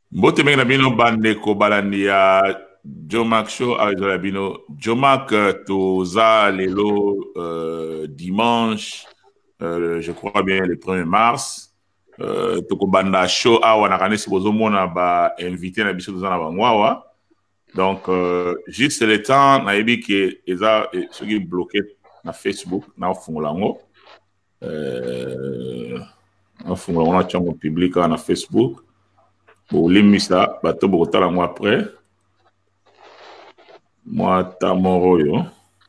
Mbote mengi na bino bande ko balandi ya Jomak Show avec bino Jomak toza lelo dimanche je crois bien le 1er mars toko banda show awa na kanesi bozomona ba invité na biso toza na bangwawa donc juste le temps na yebi ke eza soki bloqué na Facebook na fungola ngo na fungola ngo na chango public na Facebook. Pour limisa bato bokotala moi après moi tamoro yo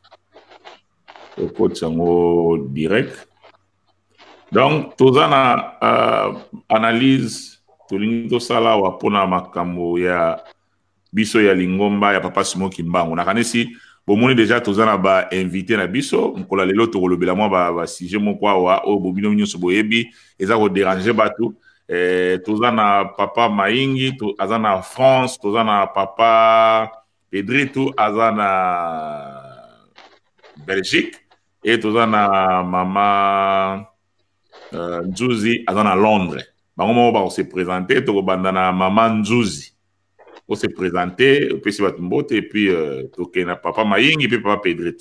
okotiango direct donc tozana analyse tolingi tosala wa pona makambo ya biso ya lingomba ya papa Simon Kimbangu nakanisi bomoni déjà tozana ba invité na biso mkola lelo tokolobela moi ba sujet moko awa o bobino nyonso boyebi eza ko déranger bato. Toza na papa Maingi, toza na France, toza na papa Pedrito, aza na Belgique, et toza na mama Nzuzi, aza na Londres. Bango mo ba se présenter, toko banda na mama Nzuzi. On se présenter, puis se batumbote, et puis toke na papa Maingi, et puis papa Pedrito.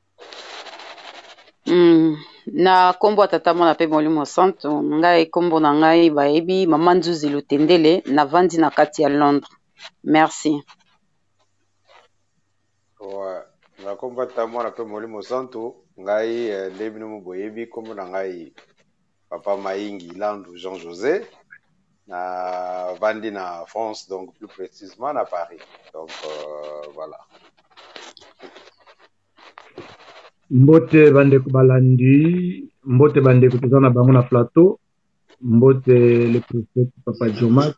Na kombo tata mona pe molimo santo ngai kombo na ngai baebi mama Nzuzi Lutendele na vandi na kati ya Londres. Merci. Ouais, na kombo tata mona pe molimo santo ngai lebino mo boyebi kombo na ngai papa Maingi Landu Jean José na vandi na France, donc plus précisément à Paris. Donc voilà. Mbote bande kubalandi, mbote bande kutuzana bango na plateau, mbote le prophète papa Jomak,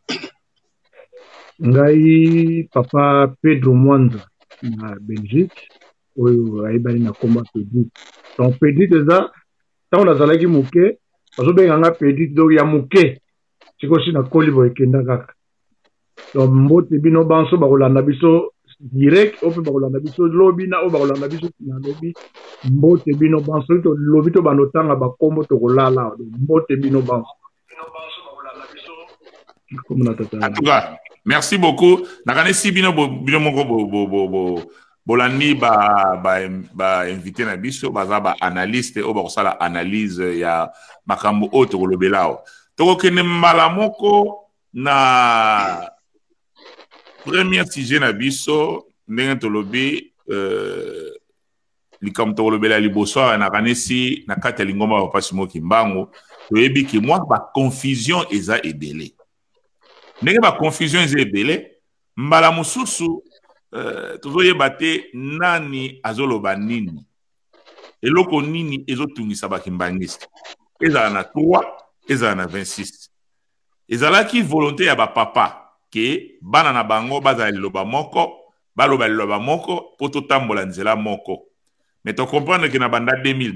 ngai papa Pedro Mwanza na Belgique, oyo aibali na komba Pedro. Donc Pedro eza, tango nazalaki muke, bazo benga Pedro donc ya muke, siko si na kolibo ekenda kaka. Donc mbote bino banso bakolanda biso direct ope bakolanda biso lobi na o bakolanda biso na lobi mbote bino banso to lobi to banotanga bakombo to kolala mbote bino banso bakolanda biso comme na tata. En tout cas, merci beaucoup. Nakanesi bino bino moko bolandi ba invité na biso baza ba analyste o ba kosala analyse ya makambo o to kolobelao. To kene mbala moko na premier sujet na biso ndenge tolobi likambo tolobela liboso na kanesi na kati ya lingomba papa Simon Kimbangu toyebi ki moi ba confusion eza ebele ndenge ba confusion eza ebele mbala mususu tozoyeba te nani azoloba nini eloko nini ezotungisa bakimbangiste ezala na 3 ezala na 26 ezalaki volonté ya bapapa ke bana na bango bazala liloba moko baloba liloba moko po totambola nzela moko. Mais tu comprends que na banda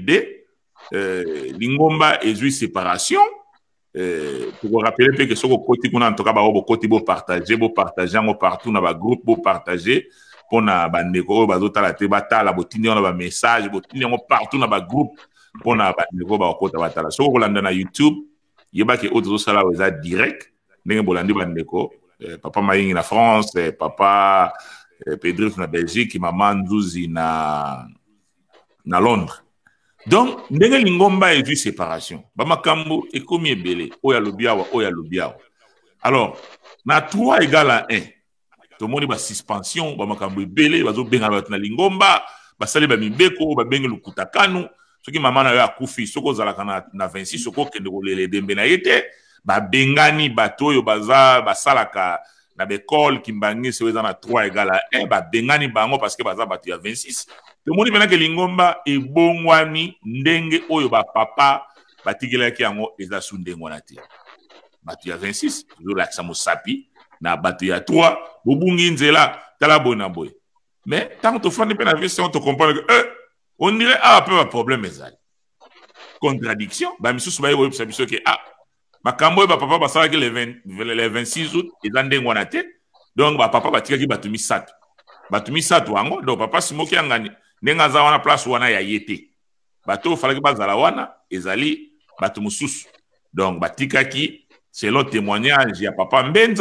2002 lingomba ezui séparation pour rappeler que soko koti kuna en tout cas ba koti bo partager ngo partout na ba groupe bo partager pona bandeko bazotala te batala botindi na ba message botindi ngo partout na ba groupe pona bandeko ba kota batala soko kolanda na YouTube yeba ke autres sala weza direct ndenge bolandi bandeko papa Maingi na France papa Pedro na Belgique maman Nzuzi na Londres. Donc ndenge lingomba ezui séparation ba makambo ekomi ebele oya lobiawa. Alors na 3 égale à 1 to moni ba suspension ba makambo ebele bazo benga na lingomba basali ba mibeko ba benga lukutakanu soki mama na yo akufi soko zalaka na 26 soko kende kolele dembe na yete ba bengani bato yo baza basalaka na bekol kimbangisi weza na 3 égale à 1 ba bengani bango parce que baza bato ya 26. Le monde maintenant que lingomba e bongwani ndenge oyo ba papa batigelaki yango eza sundengwana te. Bato ya 26 zo la samo sapi na bato ya 3 bobungi nzela tala bona boy. Mais tant que tu fais une version on te comprend que on dirait un peu un problème ezali. Contradiction ba misusu ba yo biso ke makambo ba papa basalaki le 26 août eza ndengwana te. Donc ba papa batikaki bato misatu. Bato misatu wango donc papa simoki angani nenga za wana place wana ya yete bato falaki bazala wana ezali bato mususu donc batikaki selon témoignage ya papa Mbenza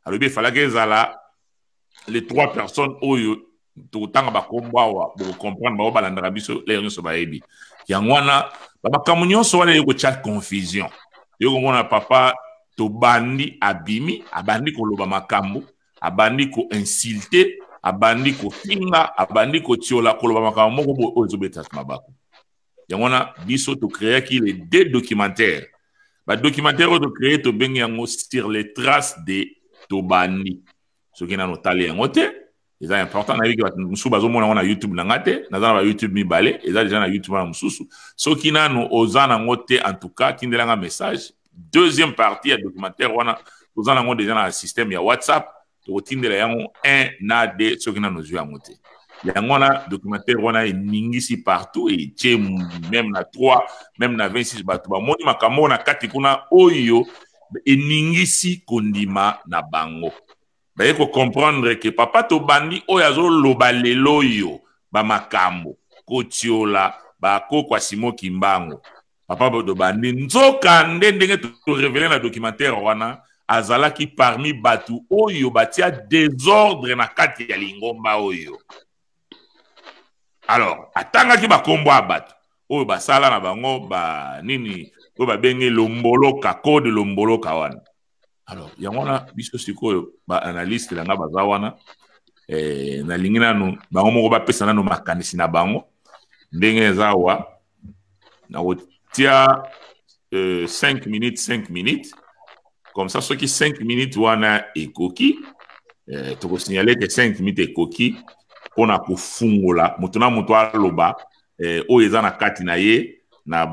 alors il fallait que les 3 personnes tout temps ba kombawa pour comprendre ba balandra biso les nyonso ba yebi yangwana ba kamunyo so wala yeko chat confusion yoko mona papa to bandi abimi abandi ko loba makambo abandi ko insulter abandi ko finga abandi ko tiola ko loba makambo moko bo ozobeta mabako yangwana biso to créer qui les 2 documentaires ba documentaire to créer to bengi yango sur les traces de Tobani ce qui n'a notali yango te. C'est important na que musu bazomona na YouTube na ngate na za YouTube mi balé et ça déjà na YouTube na mususu so kina no ozana ngote en tout cas kindela nga message deuxième partie à documentaire wana ozana ngo déjà na système ya WhatsApp to tindela yango 1 na 2 so kina no zuya ngote yango na documentaire wana ningisi partout et tche même na 3 même na 26 batu ba moni makambo na kati kuna oyo ningisi kondima na bango. Il faut comprendre que papa to bandi oyazo loba lelo yo ba makambo kotiola ba ko kwa Simo Kimbangu papa to bandi nzoka ndenge to révéler na documentaire wana azalaki parmi batu oyo batia désordre na kati ya lingomba oyo. Alors atanga ki ba kombo abatu oyo basala na bango ba nini to ba benge lomboloka code lomboloka wana. Alors, il y a un biso siko ba analyste la ngaba zawana na lingina no ba ngomo ba pesa na no makanisi na bango ndenge zawa na otia 5 minutes comme ça ceux qui 5 minutes wana ekoki to ko signaler que 5 minutes ekoki pona ko fungola mutuna mutu aloba o eza na kati na ye na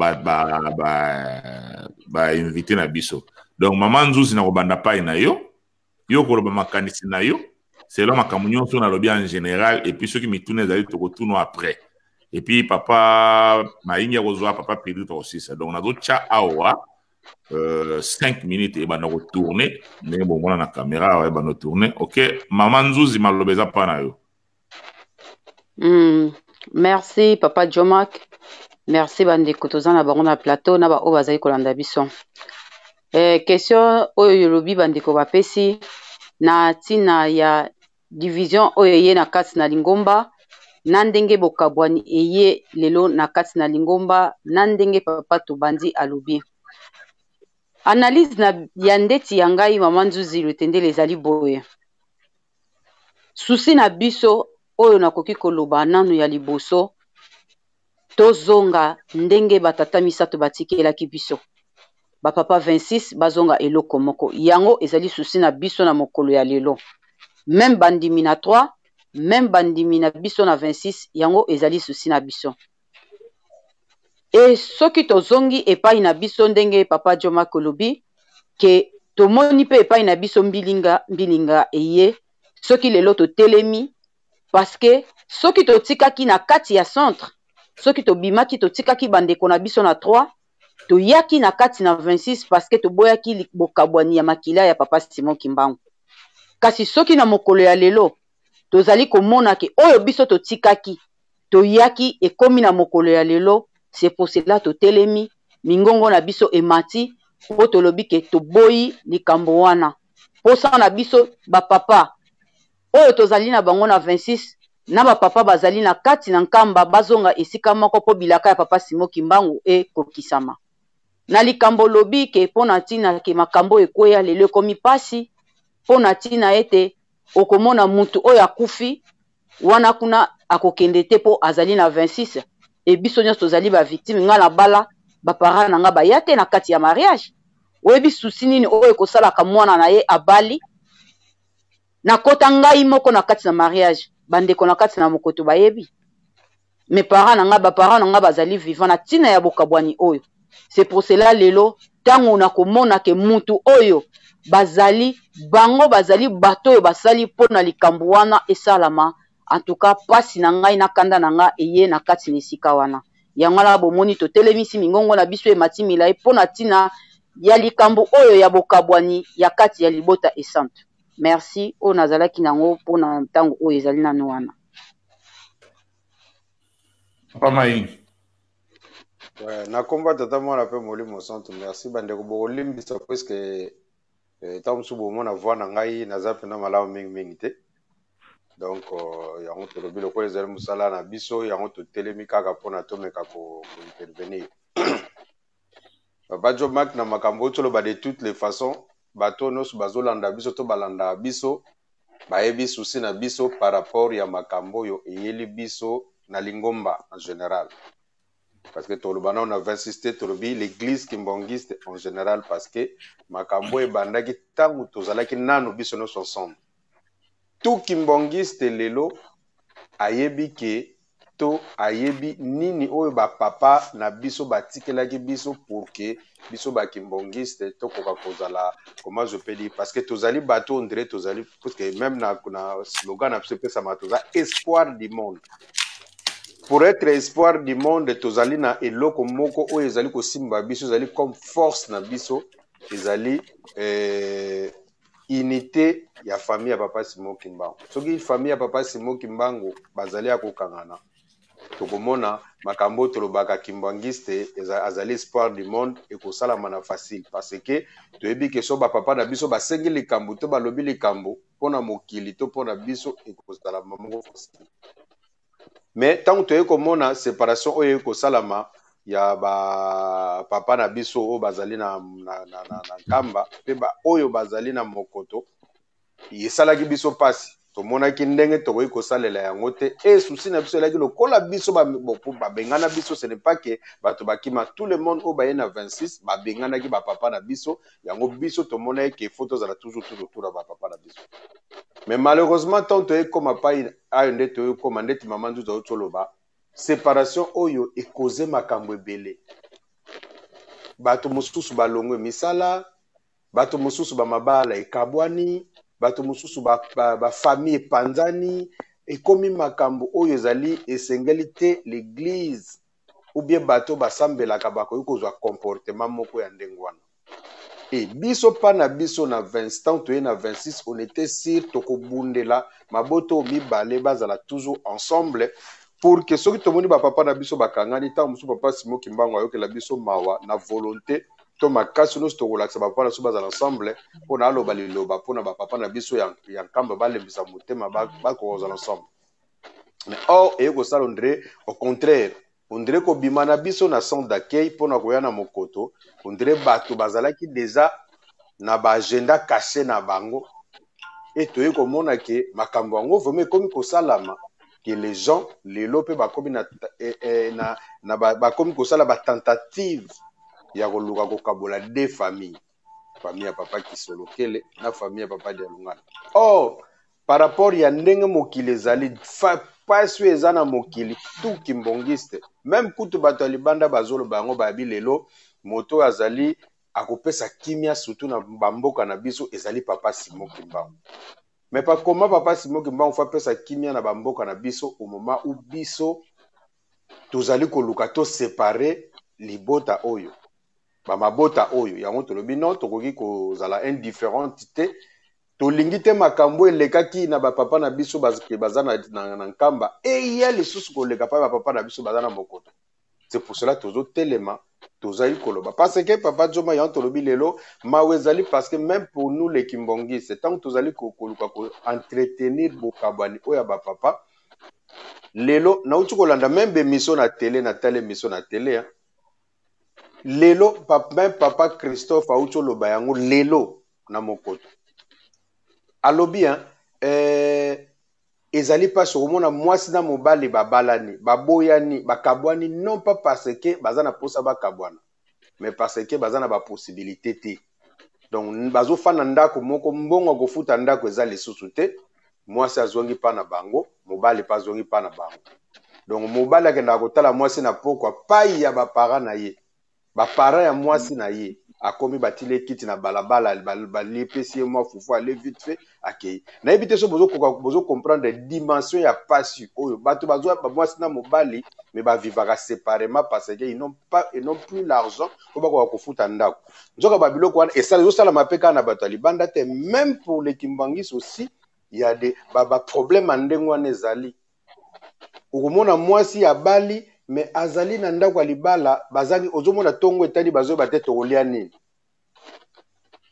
ba invité na biso. Donc maman Nzuzi na kobanda pai na yo koloba makanisi na yo c'est là makamunyo so na lobi en général et puis ceux qui mitune zali to kotuno après et puis papa maingia kozwa papa Pedro to aussi ça donc na do cha awa 5 minutes et bana ko tourner mais bon mona na caméra ouais bana tourner OK maman Nzuzi malobeza pa na yo. Merci papa Jomak, merci bande kotozana bango na plateau na ba o bazali kolanda biso. Question oyo yolobi bandeko bapesi na tina ya division oyo ye na kati na lingomba na ndenge bokabwani eye lelo na kati na lingomba na ndenge papa to bandi alobi. Analyse na ya ndeti ya ngai mama Nzuzi Lutendele ezali boye. Susi na biso oyo nakoki koloba nanu ya liboso tozonga ndenge batata misato batikelaki biso. Ba papa 26 bazonga eloko moko yango ezali susi na biso na mokolo ya lelo même bandimi na 3 même bandimi na biso na 26 yango ezali susi na biso et soki tozongi epai na biso ndenge papa Joma kolobi ke tomoni pe epai na biso mbilinga eye soki lelo totelemi parce que soki totikaki na kati ya centre soki tobimaki totikaki bandeko na biso na 3 toyaki na kati na 26 parce que toboyaki bokabwani ya makila ya papa Simon Kimbangu. Kasi soki na mokolo ya lelo tozali komona ke oyo biso totikaki toyaki ekomi na mokolo ya lelo c'est pour cela totelemi mingongo na biso emati po tolobi ke toboyi likambo wana posa na biso bapapa oyo tozali na bango na 26 na bapapa bazali na kati na nkamba bazonga esika moko po bilaka ya papa Simon Kimbangu ekokisama. Na likambo lobi ke pona tina ke makambo ekweya lelo ekomi pasi pona tina ete okomona mutu oyo akufi wana kuna akokende te po azali na 26 e biso nyonso tozali ba victime nga na bala bapara na nga bayate na kati ya mariage oyebi susi nini oyo ekosalaka mwana na ye abali na kota ngai moko na kati na mariage bandeko na kati na mokoto bayebi me para na nga bapara na nga bazali vivant na tina ya bokabwani oyo. C'est pour cela lelo tango na komona ke mutu oyo bazali bango bazali bato oyo basali pona likambo wana esalama en tout cas pasi na ngai na kanda na nga eye na kati nesika wana yango la bomoni to telemisi mingongo na biso emati milai pona tina ya likambo oyo ya bokabwani ya kati ya libota esante. Merci o nazalaki nango pona tango oyo ezali nanu wana. Papa Mai. Ouais, na komba tata mwana pe Molimo Santo merci bandeko bo limbisa presque tant que bon na voix na ngai naza pena malamu mingi te donc yango tolobi lokola ezali mosala na biso yango totelemi kaka mpona tomeka ko intervenir Papa Joe Mark na makambo toloba de toutes les façons bato nyonso bazolanda biso to balanda biso bayebi souci na biso par rapport ya makambo oyo eyeli biso na lingomba en général parce que toloba na on avait insisté tolobi l'église kimbongiste en général parce que makambo ebandaki tangu tozalaki nano biso nyonso ensemble tout kimbongiste lelo ayebi ke to ayebi nini oyo bapapa na biso batikelaki biso pour que biso bakimbongiste tokoka kozala comment je peux dire parce que tozali bato on dirait tozali parce que même na slogan na biso epesama toza espoir du monde pour être espoir du monde tozali na eloko moko oyo ezali kosimba biso ezali comme force na biso ezali unité ya famille ya papa Simon Kimbangu soki famille ya papa Simon Kimbangu bazali akokangana tokomona makambo tolobaka kimbangiste azali espoir du monde ekosalama na facile parce que toyebi ke so bapapa na biso basengi likambo to balobi likambo mpona mokili to mpona biso ekosalama moko facile mais ntango toyei komona séparation oyo ekosalama ya bapapa na biso oyo bazali na nkamba mpe oyo bazali na mokoto esalaki biso mpasi tomonaki ndenge tokoki kosalela yango te e susi na biso elaki lokola biso babengana biso ce n'est pas que bato bakima tout le monde oyo baye na 26 babenganaki bapapa na biso yango biso tomonaki ke fo tozala toujours tout autour ya bapapa na biso mais malheureusement tant toyei koma pai ayo nde toyei koma ndeti mama nzuza oyo toloba séparation oyo ekoze makambo ebele bato mosusu balongwe misala bato mosusu bamabala ekabwani bato mosusu bafamille epanzani ekomi makambo oyo ezali esengeli te l'église ou bien bato basambelaka bakoki kozwa comportement moko ya ndenge wana e biso mpa na biso na 20 ans toye na 26 on était sûr tokobundela maboto mibale bazala toujours ensemble pour que soki tomoni bapapa na biso bakangani ntango mosusu papa Simon Kimbangu ayokela biso mawa na volonté to makasi nyonso tokolakisa bapapa na biso bazala ensemble mpona aloba liloba mpona bapapa na biso ya nkamba balembisa motema bakozala ensemble mais or eye kosala ondire au contraire ondire kobima na biso na centre d'accueil mpona koya na mokoto ondire bato bazalaki deja na baagenda caché na bango e toyei komona ke makambo yango vraimen ekomi kosalama que les gens lelo mpe bakomi bakomi kosala batentative ya koluka kokabola deux familles famille ya papa Kisolokele na famille ya papa Dialungana or par rapport ya ndenge mokili ezali pasi oyo eza na mokili tout kimbongiste même kutu bato ya libanda bazoloba yango bayabi lelo moto oyo azali akopesa kimia surtout na bamboka na biso ezali papa Simon Kimbangu mais pas comment papa Simon Kimbangu fa pesa kimia na bamboka na biso au moment où biso tozali koluka to séparer libota oyo bamabota oyo yango tolobi non tokoki kozala indifférente te tolingi te makambo elekaki na bapapa na biso baza na nkamba eya lisusu koleka pa bapapa na biso baza na mokoto c'est pour cela tozotelema tozali koloba parce que papa Joma yango tolobi lelo mawe ezali parce que même pour nous les kimbongi c'est tant que tozali koluka ko entretenir bokabani oya bapapa lelo nauti kolanda même bemission na télé na tele émission na télé hein. Lelo même papa Christophe auti oloba yango lelo na mokoto alobi hein ezali pas omona mwasi na mobali babalani baboyani bakabwani non pas parce que baza na posa bakabwana mais parce que baza na ba possibilité te donc bazo fana ndako moko mbongo kofuta ndako eza lisusu te mwasi azongi pa na bango mobali pa azongi pa na bango donc mobali akenda kotala mwasi na pokwa pai ya bapara na ye bapara ya mwasi na ye akomi batile kiti na balabala balipesi moi fufu aller vite fait akei na ebite so bozo comprendre dimension ya passion oyo bato bazwa mwasi na mobali mais ba vivaka séparément parce que ils n'ont plus l'argent pour ba kofuta ndako nzoka babiloko wana esala yo sala mapeka na bato libanda te même pour les kimbangis aussi il y a des problème ndengo wana ezali ukomona mwasi ya bali mais azali na ndako libala bazali ozomona tongo etali bazo batete kolia nini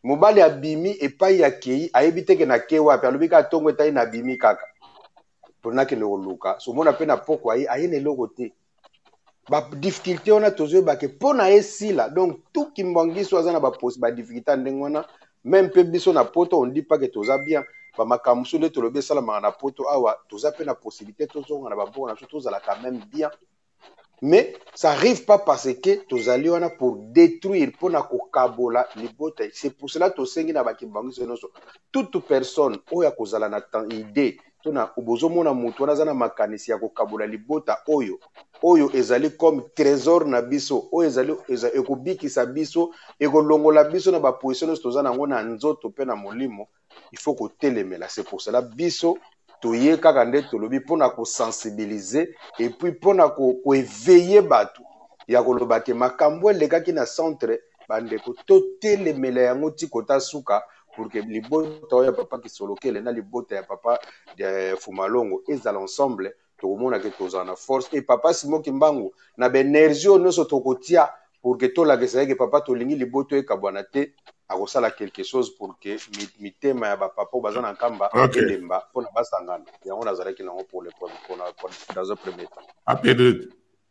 mobali abimi epai ya kei ayebi teke na ke wapi alobi ka tongo etai na bimi kaka pona ke ne koluka so mona pe na poko aye ne loko te ba difficulté on a toujours ba ke pona esila donc tout kimbangiso azana ba difficulté ndengwana même pe biso na poto on dit pas que toza bien ba makamusu le tolobe sala na poto awa toza pe na possibilité tozonga na ba bon na tozala quand même bien. Mais ça n'arrive pas parce que tozali wana pour détruire, pour na kokabola libota. C'est pour cela que tosengi na bakimbangi senoso. Toute personne oya kozala na idée, tona obozo mona mutu wana zana makanisi ya kokabola libota oyo ezali comme trésor na biso, oyo ezali ekobikisa biso, ekolongola biso na ba position tozana ngo na nzoto pe na molimo, il faut ko telemela. C'est pour cela biso toye kaka nde tolobi pona ko sensibiliser et puis pona ko éveiller batu ya koloba ke makambo elekaki na centre bande ko totelemela yango ti kota suka pour que libota ya papa ki solokele na libota ya papa de Fumalongo ezala ensemble tokomona ke tozana force et papa Simon Kimbangu na benergie onoso tokotia pour que tolakisa ke papa tolingi libota ekabwana te akosala quelque chose pour que mitema ya papa bazana kamba elemba pona basangana yango nazalaki nango pour le dans un premier temps.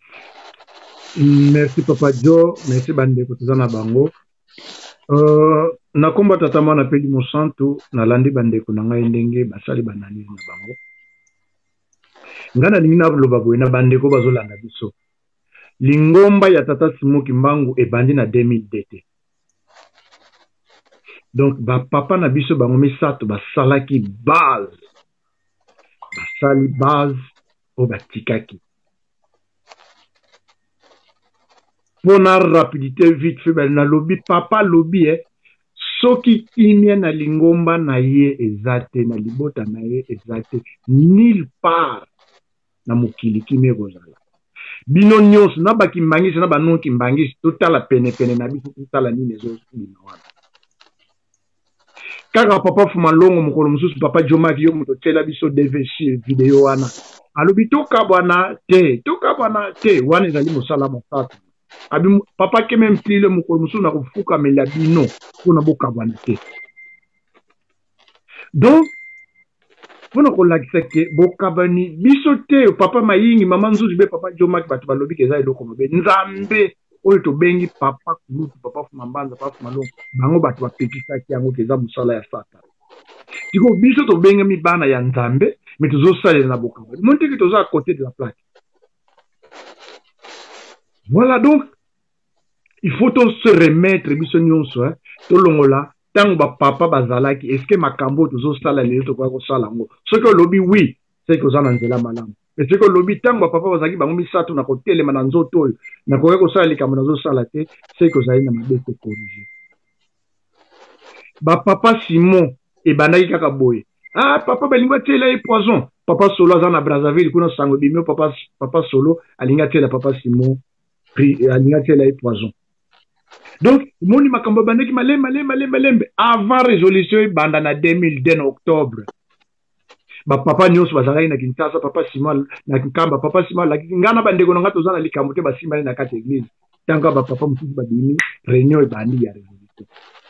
Merci Papa Joe, merci bande kotuzana bango. Nakomba tatama na peli mosantu na landi bande kunanga ndenge basali banani na bango. Ngana lingina loba boye na bande ko bazolanda biso. Lingomba ya tata Simon Kimbangu ebandi na 2000 Donc, papa na biso bango misato basalaki base. Basali base o batikaki. Pona rapidité vite fait na lobby papa lobby soki kimia na lingomba na ye ezate na libota na ye ezate nulle part na mokili kimia kozala. Bino nyos na bakimbangisi na banon kimbangisi totala pene na biso totala nini ezo bina wana. Kaka papa Fumalongo mokolo mususu papa Jomaki yo moto tela biso DVC video wana. Alobi toka bwana te wana ezali mosala mosatu. Abi papa keme mpile mokolo mususu na kofuka mela bino pona boka bwana te. Donc pona kolakisa ke boka bani biso te papa Mayingi mama Nzuzu be papa Jomaki batu balobi keza eloko mabe nzambe oyo to bengi papa kulutu papa Fumambanza papa Fumalongo bango batu bapekisa yango keza musala ya sata. Tiko biso to bengi mi bana ya nzambe mais tozo salela na boka. Monte que tozo à côté de la plaque. Voilà donc il faut se remettre biso nyonso to longola tango ba papa bazalaki est-ce que makambo tozo sala lelo to kwa ko sala ngo. Ce que lobby oui, c'est que zana nzela malamu. Mais ce que lobby tango papa bazaki bango misato na ko telema na nzoto oyo na ko sala likambo nazo sala te c'est que zali na mabete corriger. Ba papa Simon e bandaki kaka boye. Ah papa balingwa tela e poison. Papa Solo azana Brazzaville kuna sango bimio papa Solo alinga tela papa Simon alinga tela e poison. Donc moni makambo bandaki malembe avant résolution e banda na 2002 en octobre. Ba papa nyonso bazalaki na Kinshasa papa Simon na Kikamba papa Simon la ngana bandeko na ngato zana likambo te basimba na kati église tanga ba papa mususu badimi réunion e bandi ya résolution.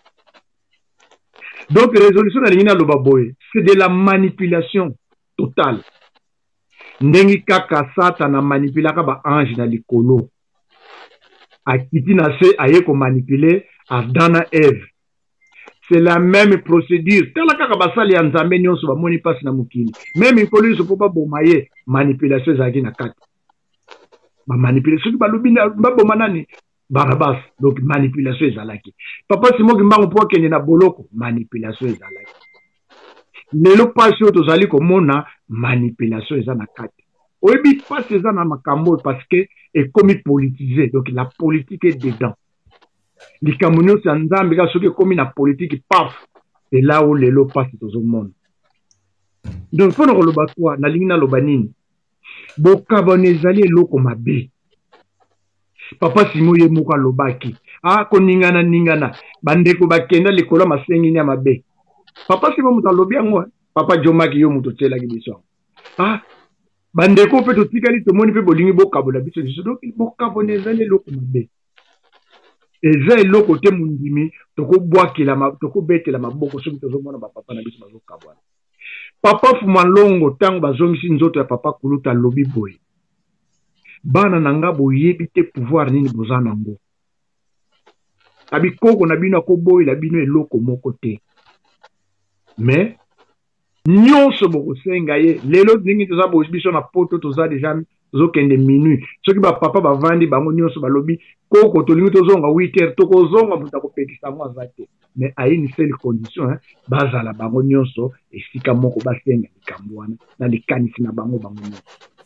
Donc résolution na lingina loba boye c'est de la manipulation totale. Ndengi kaka sata na manipulaka ba ange na likolo akiti na se aye ko manipuler Adam na Eve. C'est la même procédure. Tala kaka basali ya nzambe nyonso ba moni passe na mukili. Même ikolo so popa bomaye manipulation zaki na kati. Ba manipulation ba lobina ba bomanani Barabas donc manipulation ezalaki. Papa Simon Kimbangu po kende na boloko manipulation ezalaki. Lelo pasi oyo tozali komona manipulation eza na kati. Oyebi pasi eza na makambo parce que ekomi politisé donc la politique est dedans. Likambo nyonso ya nzambe ka soki ekomi na politique paf et là où lelo pasi tozomona. Donc pona koloba kwa na lingi na loba nini bokabone ezali eloko mabe. Papa Simon ye moko alobaki koningana bandeko bakenda likolo masengi ni mabe. Papa Simon moto alobi yango papa Jomaki yo moto telaki biso bandeko pe to tikali to moni pe bolingi bokabola biso donc bokabone ezali eloko mabe. eza eloko te mundimi tokobetela maboko soki tozomona bapapa na biso bazokabwana. Papa Fumalongo ntango bazongisi nzoto ya papa Kuluta alobi boye bana na nga boyebi te pouvoir nini boza nango na bikoko na bino akoboyela bino eloko moko te mais nyonso bokosenga ye lelo ndenge toza biso na poto toza deja tozokende minuit soki bapapa bavandi bango nyonso balobi koko tolingi tozonga 8 heures tokozonga moto akopekisa yango aza te mais à une seule condition bazala bango nyonso esika moko basenga likambo wana na likanisi na bango nyonso.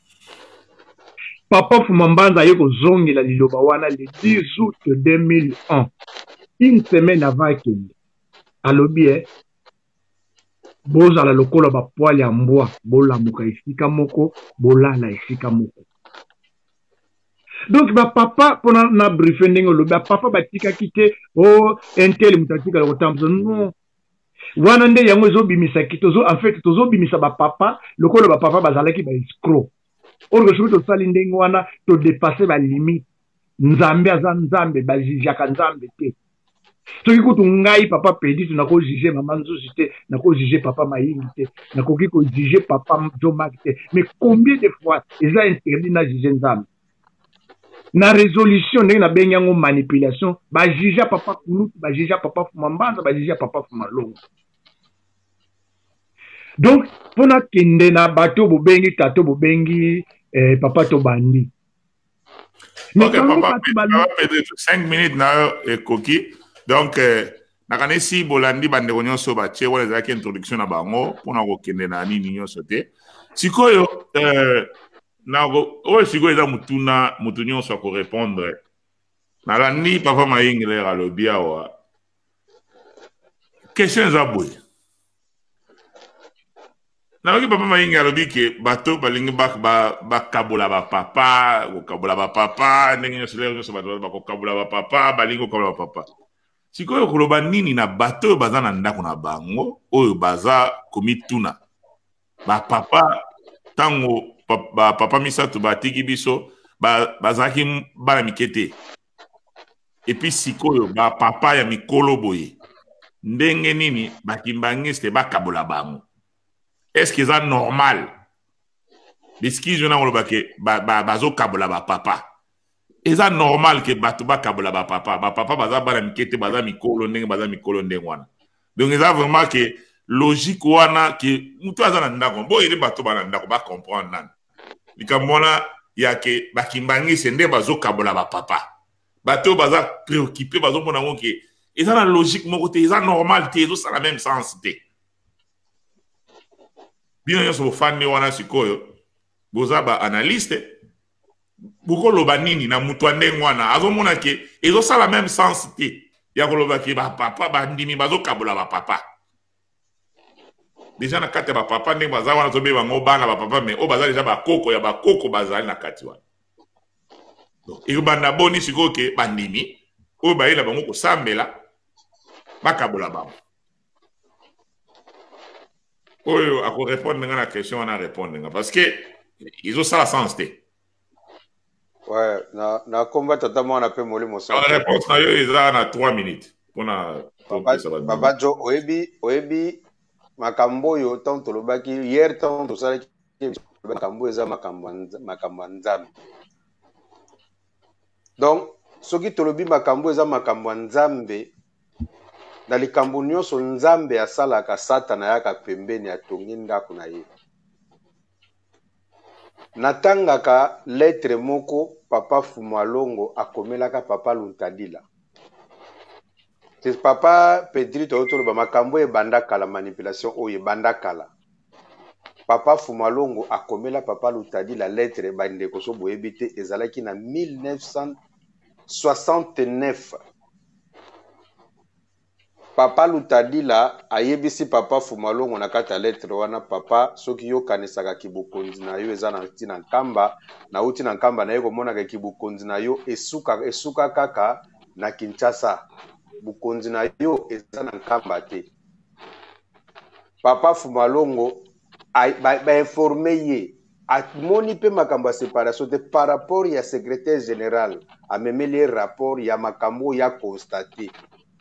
Papa Fumambanza aye kozongela liloba wana le 10 août 2001 une semaine avant kende alobi bozala lokola bapoali ya mbwa bolamuka esika moko bolala esika moko. Donc bapapa pona na brife ndenge olobi bapapa batikaki te intel moto atikala kotambuza non wana nde yango ezobimisaki en fait tozobimisa bapapa lokola bapapa bazalaki baescro orke soki tosali ndenge wana todepase balimite nzambe aza nzambe bazijaka nzambe te. Soki kutu ngai papa Pedit nakojuge mama Nzuzi te nakojuge papa Mayingi te nakoki kojuge papa Jomak te mais combien de fois eza interdit na juge nzambe na résolution ndenge na bengi yango manipulation bajuge papa Kulutu bajuge papa Fumambanza bajuge papa Fumalongo. Donc pona kende na bato bobengi tato bobengi papa Tobandi. Ok, papa Pedit 5 minutes na ekoki. Donc, nakanesi bolandi bandeko nyonso batie wala ezalaki introduction na bango mpona kokende na nini nyonso te. Sikoyo, oyo sikoyo eza mutu nyonso akorépondre. Nalandi papa Mayingi lere alobi awa. Question eza boye. Naloki papa Mayingi alobi ke bato balingi bakabola bapapa, kokabola bapapa, ndenge nyonso bato bakokabola bapapa, balingi kokabola bapapa. Sikoyo koloba nini na bato oyo baza na ndako na bango oyo baza komituna bapapa ntango bapapa misato batiki biso bazalaki bana mike te epuis sikoyo bapapa ya mikolo boye ndenge nini bakimbangiste bakabola bango eske eza normal biskizo na koloba ke bazokabola bapapa eza normal ke bato bakabola bapapa baza bana mikete baza mikolo ndenge wana. Donc eza vraiment ke logique wana ke mutu aza na ndako bo ere bato bana ndako ba comprendre nani likambo wana ya ke bakimbangise nde bazokabola bapapa bato baza préoccupé bazomona ngo ke eza na logique moko te eza normal te ezosala la même sens te bino nyonso bofandi wana sikoyo boza ba analyste bukoloba nini na mutu ndenge wana azomona ke ezosala même sens te ya koloba ke bapapa bandimi bazokabola bapapa déjà na kati ya bapapa ndenge baza wana tobe bango bana bapapa mais o baza déjà bakoko ya bakoko bazali na kati wana. Donc ekobanda boni sikoyo ke bandimi oyo bayela bango kosambela bakabola bango oyo akorépondre nga na question wana répondre nga parce que ezosala sens te. Ouais, na komba tata mwana pe molimo sa. La réponse na yo eza na 3 minutes. Papa Jo oyebi makambo yo tant tolobaki hier tant tosalaki makambo eza makambo nzambe. Donc soki tolobi makambo eza makambo nzambe na likambo nyonso nzambe asalaka satana yaka pembeni atongi ndako na ye. Natangaka lettre moko papa Fumalongo akomelaka papa Luntadila. C'est papa Pedrito otoloba makambo ebandaka la manipulation oyo ebandaka. Papa Fumalongo akomela papa Luntadila lettre bandeko so boyebi te ezalaki na 1969. Papa Luntadila ayebisi papa Fumalongo na kata lettre wana papa soki yo kanisaka kibukonzi na yo eza na tina nkamba na uti na nkamba na yo komona kibukonzi na yo esuka kaka na Kinshasa bukonzi na yo eza na nkamba te. Papa Fumalongo ba informer ye amoni pe makambo ya séparation te par rapport ya secrétaire général amemeli rapport ya makambo ya constaté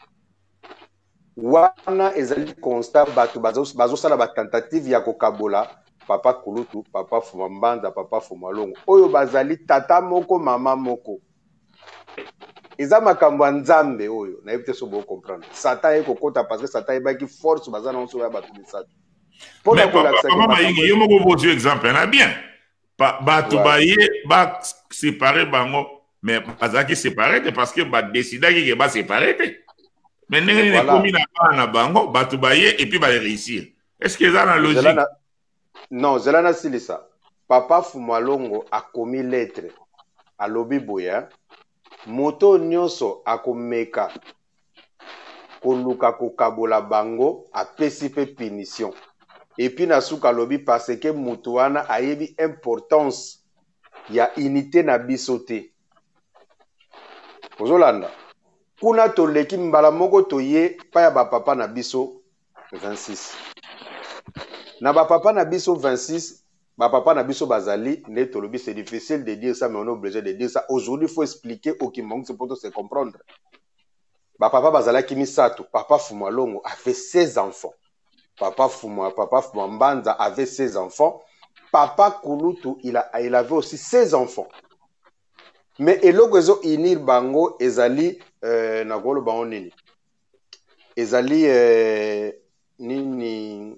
wana ezali constat bato bazosala batentative ya kokabola papa Kulutu, papa Fumambanza, papa Fumalongo oyo bazali tata moko mama moko eza makambo ya nzambe oyo nayebi te so bo comprendre satan ye kokota parce que satan yebaki force baza na nso ya bato misatu mais papa Mayingi yo moko bozwi exemple na bien bato baye basépare bango mais bazalaki séparé te parce que badecidaki ke baséparé te mais ndenge nini ekomi na bana bango bato baye et puis baréussir est ce que eza na logique non zela nasilisa papa Fumalongo akomi lettre alobi boya moto nyonso akomeka koluka kokabola bango apesi pe punition et puis na suka lobi parce que moto wana ayebi importance ya unité na biso te ozolanda kuna toleki mbala moko toye pa ya bapapa na biso 26 na bapapa na biso 26 bapapa na biso bazali ne tolobi c'est difficile de dire ça mais on est obligé de dire ça aujourd'hui il faut expliquer au Kimbangu c'est pour se comprendre bapapa bazalaki misato papa Fumalongo avait 16 enfants papa Fumambanza avait 16 enfants papa Kulutu il avait aussi 16 enfants mais eloko ezo inir bango ezali na kolo bango nini ezali nini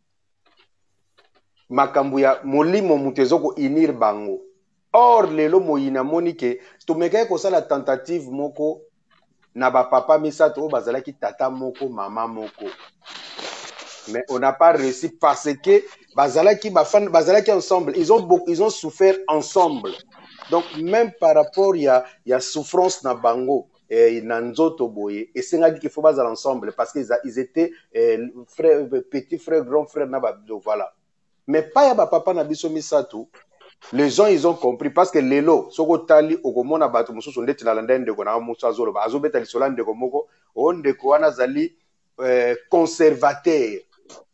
makambo ya molimo mutu ezoko inir bango or lelo moyina moni ke tomekaki kosala tentative moko na bapapa misato oyo bazalaki tata moko mama moko mais on n'a pas réussi parce que bazalaki ensemble ils ont souffert ensemble donc même par rapport ya souffrance na bango na nzoto boye esengaki qu'il faut bazala ensemble parce que ils étaient petit frère grand frère na voilà mais pas ya papa na biso misato les gens ils ont compris parce que lelo soko tali okomona bato mususu ndeti na landa ndeko na musu azolo ba azobeta lisola ndeko moko o ndeko wana zali conservateur.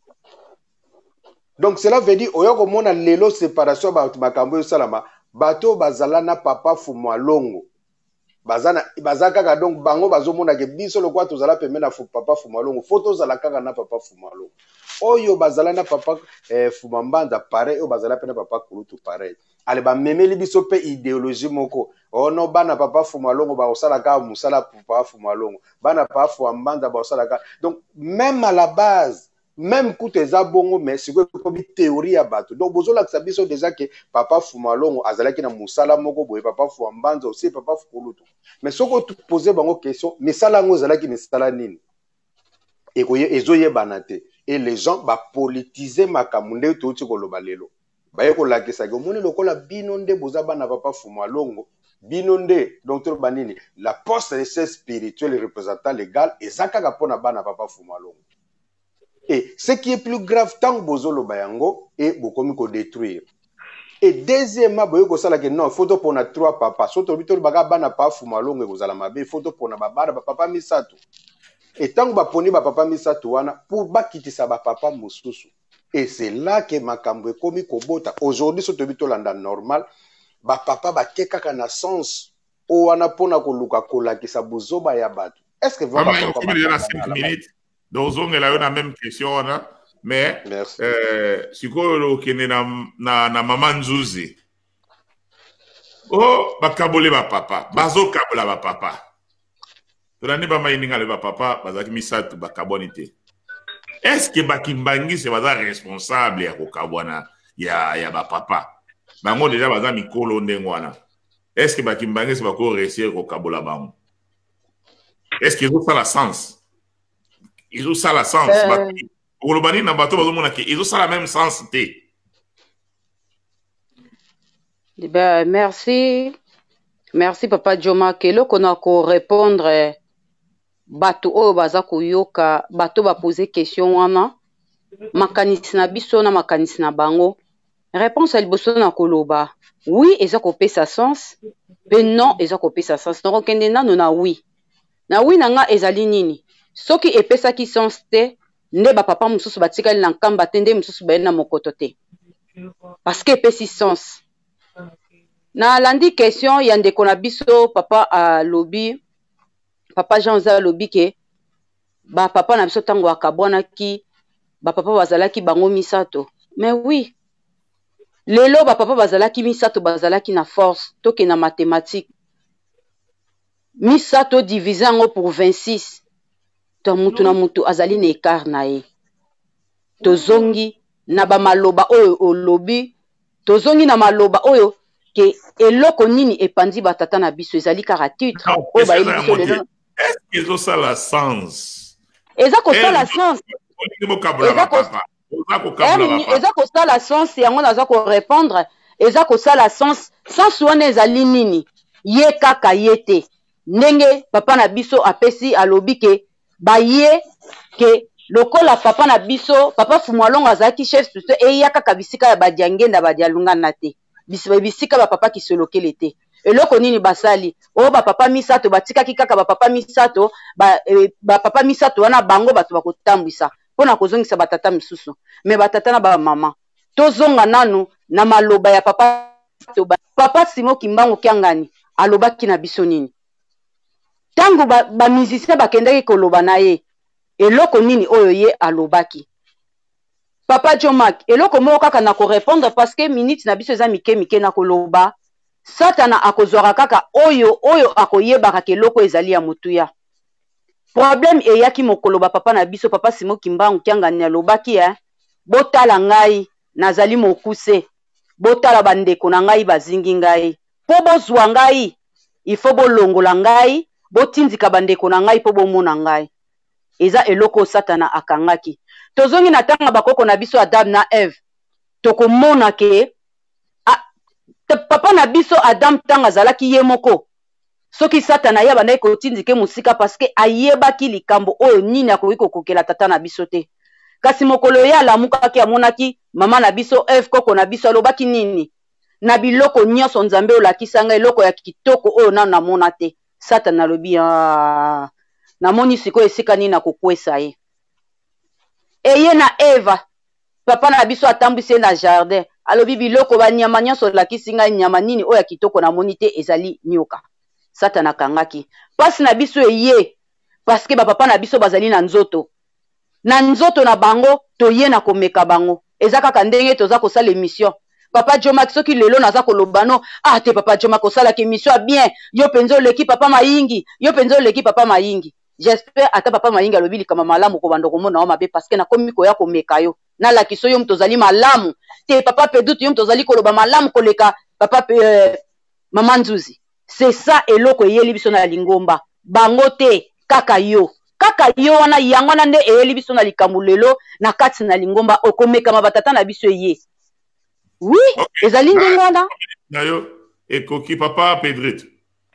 Donc cela veut dire oyoko mona lelo séparation ba makambo yo salama bato bazala na papa Fumalongo bazaka kaka donc bango bazomona ke biso lokwa tozala pembe na papa Fumalongo photo zala kaka na papa Fumalongo oyo bazala na papa Fumambanza pareil oyo bazala pe na papa Kulutu pareil ale ba memeli biso pe idéologie moko ono bana papa Fumalongo ba osala ka musala papa Fumalongo bana papa Fumambanza ba osala ka donc même à la base même quand eza bongo mais c'est comme théorie ya bato donc bozola que biso déjà que papa Fumalongo azalaki na musala moko boye papa Fumambanza aussi papa Kulutu mais soko tu poser bango question misala ngo ezalaki misala nini ekoye ezoye banate et les gens ba politiser makambo nde touti koloba lelo baye kolakisa ke moni lokola bino nde boza bana papa Fumalongo bino nde docteur banini la poste de ses spirituel représentant légal ezaka pona bana papa Fumalongo. Et ce qui est plus grave, tant que bozolo bayango et bokomi ko détruire. Et deuxièmement, boyo ko sala que non, photo pour na trois papas. Soto bito baga bana pa Fumalongo e kozala mabe, photo pour na babara ba papa misato. Et tant que ba poni ba papa misato wana pour ba kitisa ba papa mususu. Et c'est là que makambo ekomi ko bota. Aujourd'hui soto bito landa normal, ba papa ba keka kana sens o wana pona ko luka kola kisa bozoba ya batu. Est-ce que vraiment donc on a la même question mais sikoyo kene na mama Nzuzi oh bakabole ba papa bazo kabola ba papa tolani ba mayininga le ba papa bazaki misatu bakabonité est-ce que bakimbangi c'est baza responsable ya kokabwana ya ba papa bango déjà baza mikolo ndengwana est-ce que bakimbangi c'est bako réussir kokabola bango est-ce que ça a sens ils ont ça la sens Olobani na bato bazomona ke ils ont ça la même sens té. Ben merci papa Joma Kelo kona ko répondre bato o baza ko yoka bato ba poser question wana makanisi na biso na makanisi na bango réponse ali boso na koloba oui eza ko pesa sens pe non eza ko pesa sens donc kende nano na oui nanga ezali nini soki epesaki sens te nde ba papa mususu batikali na nkamba te nde mususu baye na mokoto te parce que epesi sens. Na landi question ya ndeko na biso papa alobi, papa Jean Oza alobi ke ba papa na biso tango akabwanaki ba papa bazalaki bango misato. Mais oui, lelo ba papa bazalaki misato bazalaki na force toke na mathématique. Misato divisé yango pour 26. To mutu na mutu azali na écart na ye. Tozongi na ba maloba oyo olobi, tozongi na maloba oyo ke eloko nini epandi batata na biso ezali kaka titre oyo bayeli biso lelo. Est-ce qu'ils ont ça la sens? Eza kosala sens. Eza kosala sens yango naza ko répondre. Eza kosala sens. Sens wana ezali nini? Ye kaka ye te. Ndenge papa na biso apesi alobi ke ba ye ke lokola papa na biso papa Fumwalongo azalaki chef tuto eya kaka bisika ya badiangenda badialungana te. Bisika ba papa kisolokele te. Eloko nini basali o ba papa misato batikaki kaka ba papa misato ba papa misato wana bango bato bakotambwisa pona kozongisa batata misusu me batata na ba mama tozonga nanu na maloba ya papa to papa Simo Kimbangu Kiangani alobaki na biso nini tango ba musicien bakendaki koloba na ye eloko nini oyo ye alobaki papa Jomak eloko moko kaka na ko répondre parce que minute na biso eza mike na koloba Satana akozwaka kaka oyo akoyebaka keloko ezali ya mutuya. Problème eyaki mokolo ba papa na biso papa Simo Kimbangu Kiangani alobaki botala ngai nazali mokuse. Botala bandeko na ngai bazingi ngai. Po bozwa ngai il faut bolongola ngai, botindika bandeko na ngai po bomona ngai. Eza eloko Satana akangaki. Tozongi na tanga bakoko na biso Adam na Eve. Tokomona ke papa na biso Adam tanga zalaki ye moko soki Satana ya bandai kotindike musika parce que ayebaki likambo oyo nini akoki kokokela tata na biso te kasi mokolo ya lamukaki amonaki mama na biso Eve koko na biso alobaki nini na biloko nyonso Nzambe olakisanga eloko ya kitoko oyo nanu namona te Satana alobi namoni sikoyo esika nini nakokwesa ye eye na Eva papa na biso atambwisi na jardin alobi biloko banyama nyonso lakisi ngai nyama nini oyo kitoko na moni te ezali nyoka Satana kangaki pasi na biso eye parce que ba papa na biso bazali na nzoto na bango toye na komeka bango eza kaka ndenge toza kosala émission papa Jomak soki lelo naza kolobano te papa Jomak kosala ke émission bien yo penzo leki papa mayingi j'espère ata papa mayingi alobi likama malamu ko bando komona o mabe parce que na komi ko ya komeka yo na la kiso yo mtozali malamu te papa Pedutu yo mtozali koloba malamu koleka papa mama Nzuzi c'est ça eloko eyeli biso na lingomba bango te kaka yo wana yango na nde eyeli biso na likambo lelo na kati na lingomba okomeka mabatata na biso ye oui ezali ndenge wana nayo ekoki papa Pedrito.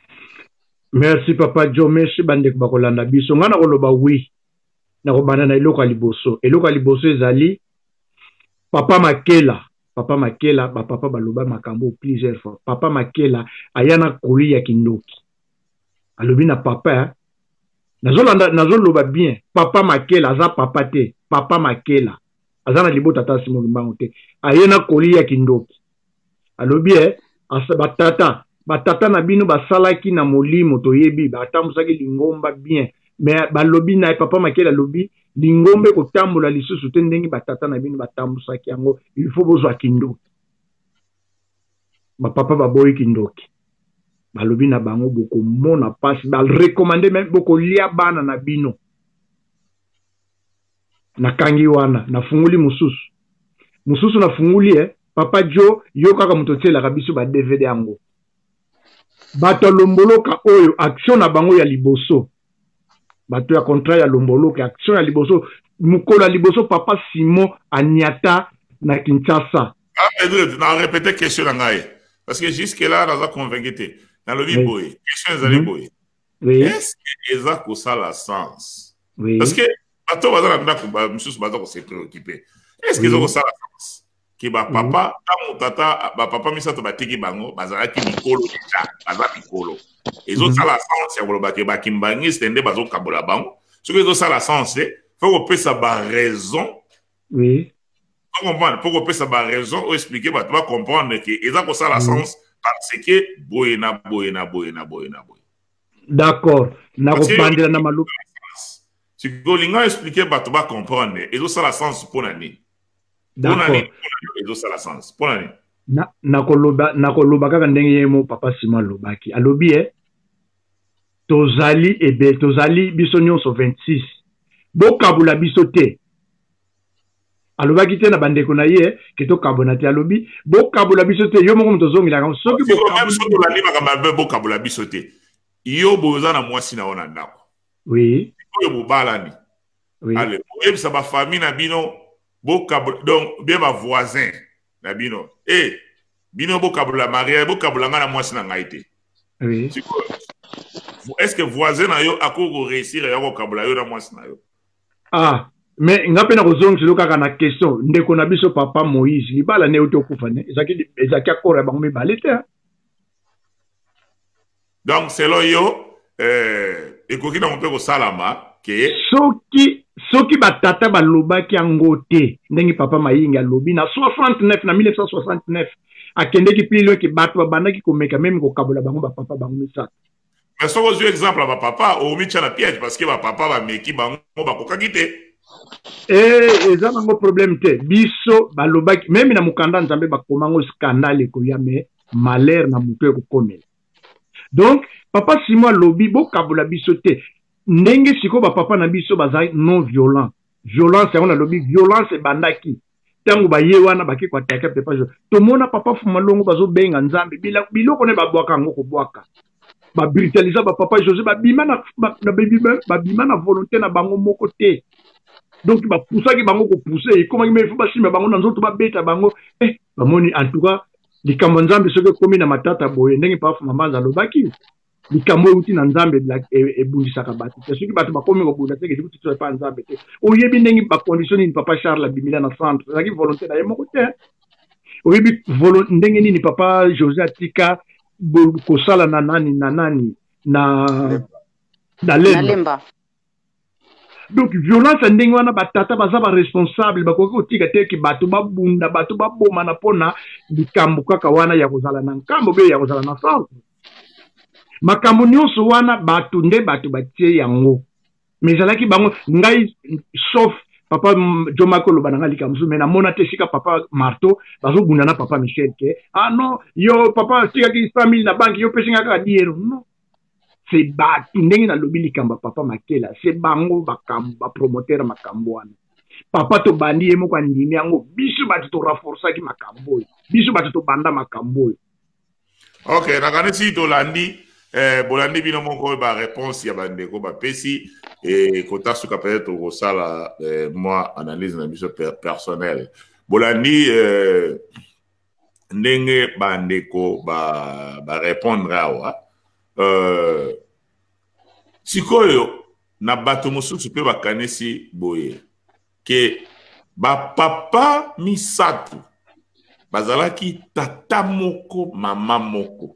Merci papa Jo, merci bandeko bakolanda biso ngana koloba oui na kobana na eloko liboso ezali papa Makela ba papa baloba makambo plusieurs fois papa Makela ayana koli ya kindoki alobi na papa nazoloba bien papa Makela aza papa te papa Makela aza na libota tata Simo Kimbangu te ayana koli ya kindoki alobi batata na bino basalaki na molimo toyebi batambusaki lingomba bien mais balobi na papa Makela lobi lingombe kotambola lisusu te ndenge batata na bino batambusaki yango il faut bozwa kindoki bapapa baboyi kindoki balobi na bango bokomona pasi barekomande même bokolia bana na bino nakangi wana nafunguli mususu nafunguli papa Jo yo kaka moto tielaka biso ba DVD yango bato lomboloka oyo action na bango ya liboso bato ya contrat ya lomboloka action ya liboso mukolo ya liboso papa Simo Aniata na Kinshasa Pedro na répéter question na ngai parce que jusque là naza convaincu dans le biboy question ezali boy est-ce que eza ko sala sens parce que bato baza na ndako ba msusu baza ko se préoccuper est-ce que eza ko sala sens ki ba papa tata ba papa misato batiki bango bazalaki mikolo deja baza mikolo ezosala sens ya koloba ke bakimbangiste nde bazokabola bango soki ezosala sens te faut kopesa ba raison comprendre pourquoi peut ça ba raison ou expliquer ba tu vas comprendre que ça ko ça la sens parce que boyena. D'accord. Na ko bandela na malu. Si golinga expliquer ba tu vas comprendre et ça la sens pour nani. D'accord. Et ça la sens pour nani. Na ko loba kaka ndenge mo papa Simon lobaki. Alobi tozali tozali biso nyonso 26. Bokabula biso te. Alobaki te na bandeko na ye ke to kabona te alobi bokabula biso te yo moko mtozongila ka soki bokabula biso te yo boza na mwasi na ona ndako oui yo bobalani oui allez ebisa ba famille na bino bokabula donc bien ba voisin na bino bino bokabula mariage bokabula nga na mwasi na ngai te oui est-ce que voisin na yo akoko réussir ya kokabula yo na mwasi na yo mais ngape na kozongisa kaka na question ndeko na biso papa Moïse libala ne uto kufa ne ezaki akora bango mibale te donc selon yo ekoki na mpe kosalama ke soki batata balobaki yango te ndenge papa Mayingi alobi na 69 na 1969 akendeki pililo ke bato babandaki komeka meme kokabola bango bapapa bango misato. Mais soko ozwi exemple ya bapapa omitya na piège parce que bapapa bameki bango bakokaki te. Eza nango problème te biso balobaki même na mukanda nzambe bakomango scandale ekoya me malheur na mutu ekokomela. Donc papa Simon lobi bokabola biso te ndenge siko bapapa na biso bazali non violent violence yango na lobi violence ebandaki tango baye wana baki kwataka pepa jo tomona papa Fumalongo bazobenga nzambe biloko ne babwaka ngo kobwaka ba brutaliser ba papa José babima na volonté na bango moko te. Donc ba poussaki bango ko pousser comme il faut basima bango na nzoto ba beta bango bamoni en tout cas likambo nzambe soki komi na matata boye ndenge pa mama nzalobaki likambo uti na nzambe ebundisaka bato te soki bato bakomi kobunda te ke tutu pa nzambe te oyebi ndenge ba condition ni papa Charles bimila na centre ezaki volonté na ye moko te oyebi ndenge nini papa José atika kosala na nani na lemba. Donc violence ndenge wana batata baza ba responsable bakoki kotika te ki bato babunda bato baboma na pona likambo kaka wana ya kozala na nkambo be ya kozala na centre makambo nyonso wana bato nde bato batie yango mais ezalaki bango ngai sauf papa Jomako loba nanga likambo mais na mona te sika papa Marto bazobunda na papa Michel ke non yo papa tika ki 100,000 na banki yo pesinga kaka diero non c'est batu ndenge na lobi likambo papa Makela c'est bango bakambo ba promoteur makambo wana papa to bandi ye moko ndimi yango biso bato to renforcer ki makambo biso bato to banda makambo. OK nakanisi to landi bolandi bino moko ba réponse ya bandeko ba pesi kota suka peut-être ko sala moi analyse na biso personnel bolandi ndenge bandeko ba répondre awa sikoyo na bato mosusu pe bakanisi boye ke ba papa misatu bazalaki tata moko mama moko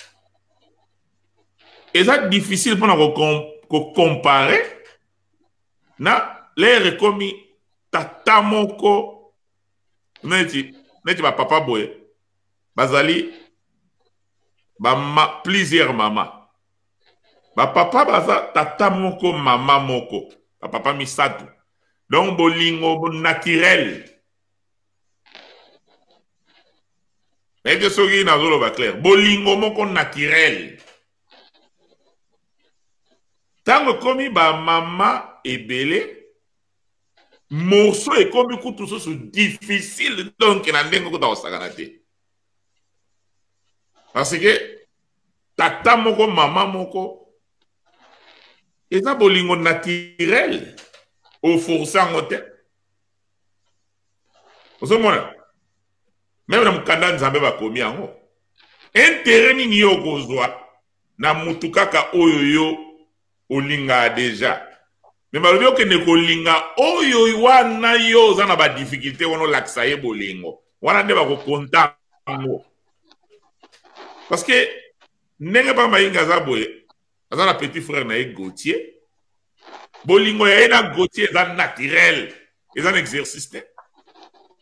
eza difficile pona ko comparer na lere komi tata moko neti ba papa boye bazali plusieurs mama ba papa baza tata moko mama moko ba papa misatu donc bolingo naturel mais que soki na zolo ba clair bolingo moko naturel tango komi ba mama ebele morceau ekomi kutu soso difficile donc na ndenge kuta osakana te parce que tata moko mama moko eza bolingo naturel au forçant te osomona même na mukanda nzambe bakomi yango intérêt nini yo kozwa na mutu kaka oyo yo olinga déjà mais balobi okende kolinga oyo wana yo oza na badifficulté wana olakisa ye bolingo wana nde bakokonta yango parce que ndenge pa Mayinga aza boye aza na petit frère na ye Gauthier bolingo ya ye na Gauthier eza naturel eza na exercice te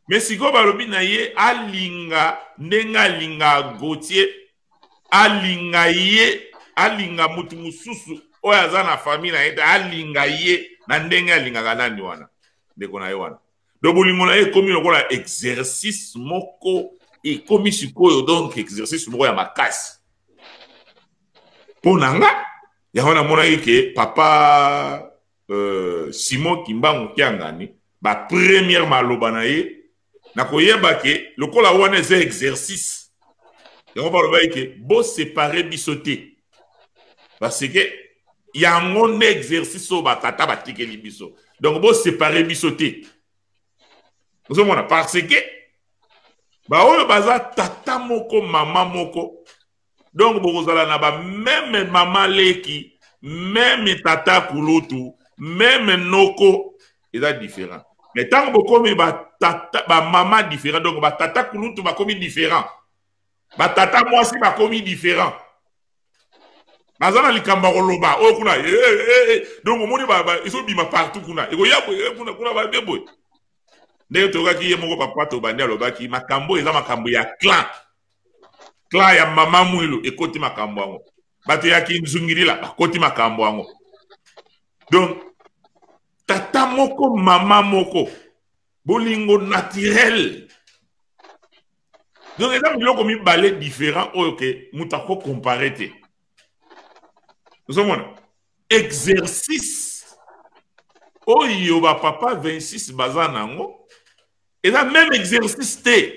mais siko balobi na ye alinga ndenga alinga Gauthier alinga ye alinga mutu mususu oyo aza na famille na ye alinga ye na ndenge alingaka nani wana ndeko na ye wana donc bolingo na ye ekomi lokola exercice moko ekomi sikoyo donc exercice moko ya makasi mpo na nga yango namonaki ke papa Simon Kimbangu Kiangani ba première maloba na ye nakoyeba ke lokola wana eza exercice yango balobaki ke bo séparer biso te parce que yango nde exercice oyo batata batikeli biso donc bo séparer biso te ozomona parce que baoyo baza tata moko mama moko donc bokozala na ba même mama leki même tata kulutu même noko eza différent mais tant bokomi ba tata ba mama différent donc ba tata kulutu bakomi différent ba tata mwasi bakomi différent bazana likamba koloba o kuna donc omoni ba iso bima partout kuna eko ya kuna ba beboy ndenge tokaki ye moko papa to bandi alobaki makambo eza makambo ya clan ya mama mwilo ekoti makambo yango bato ya kinzungirila bakoti makambo yango donc tata moko mama moko bolingo naturel donc eza biloko mibale différent oyo ke mutu ako compare te ozomona exercice oyo ba papa 26 baza nango eza même exercice te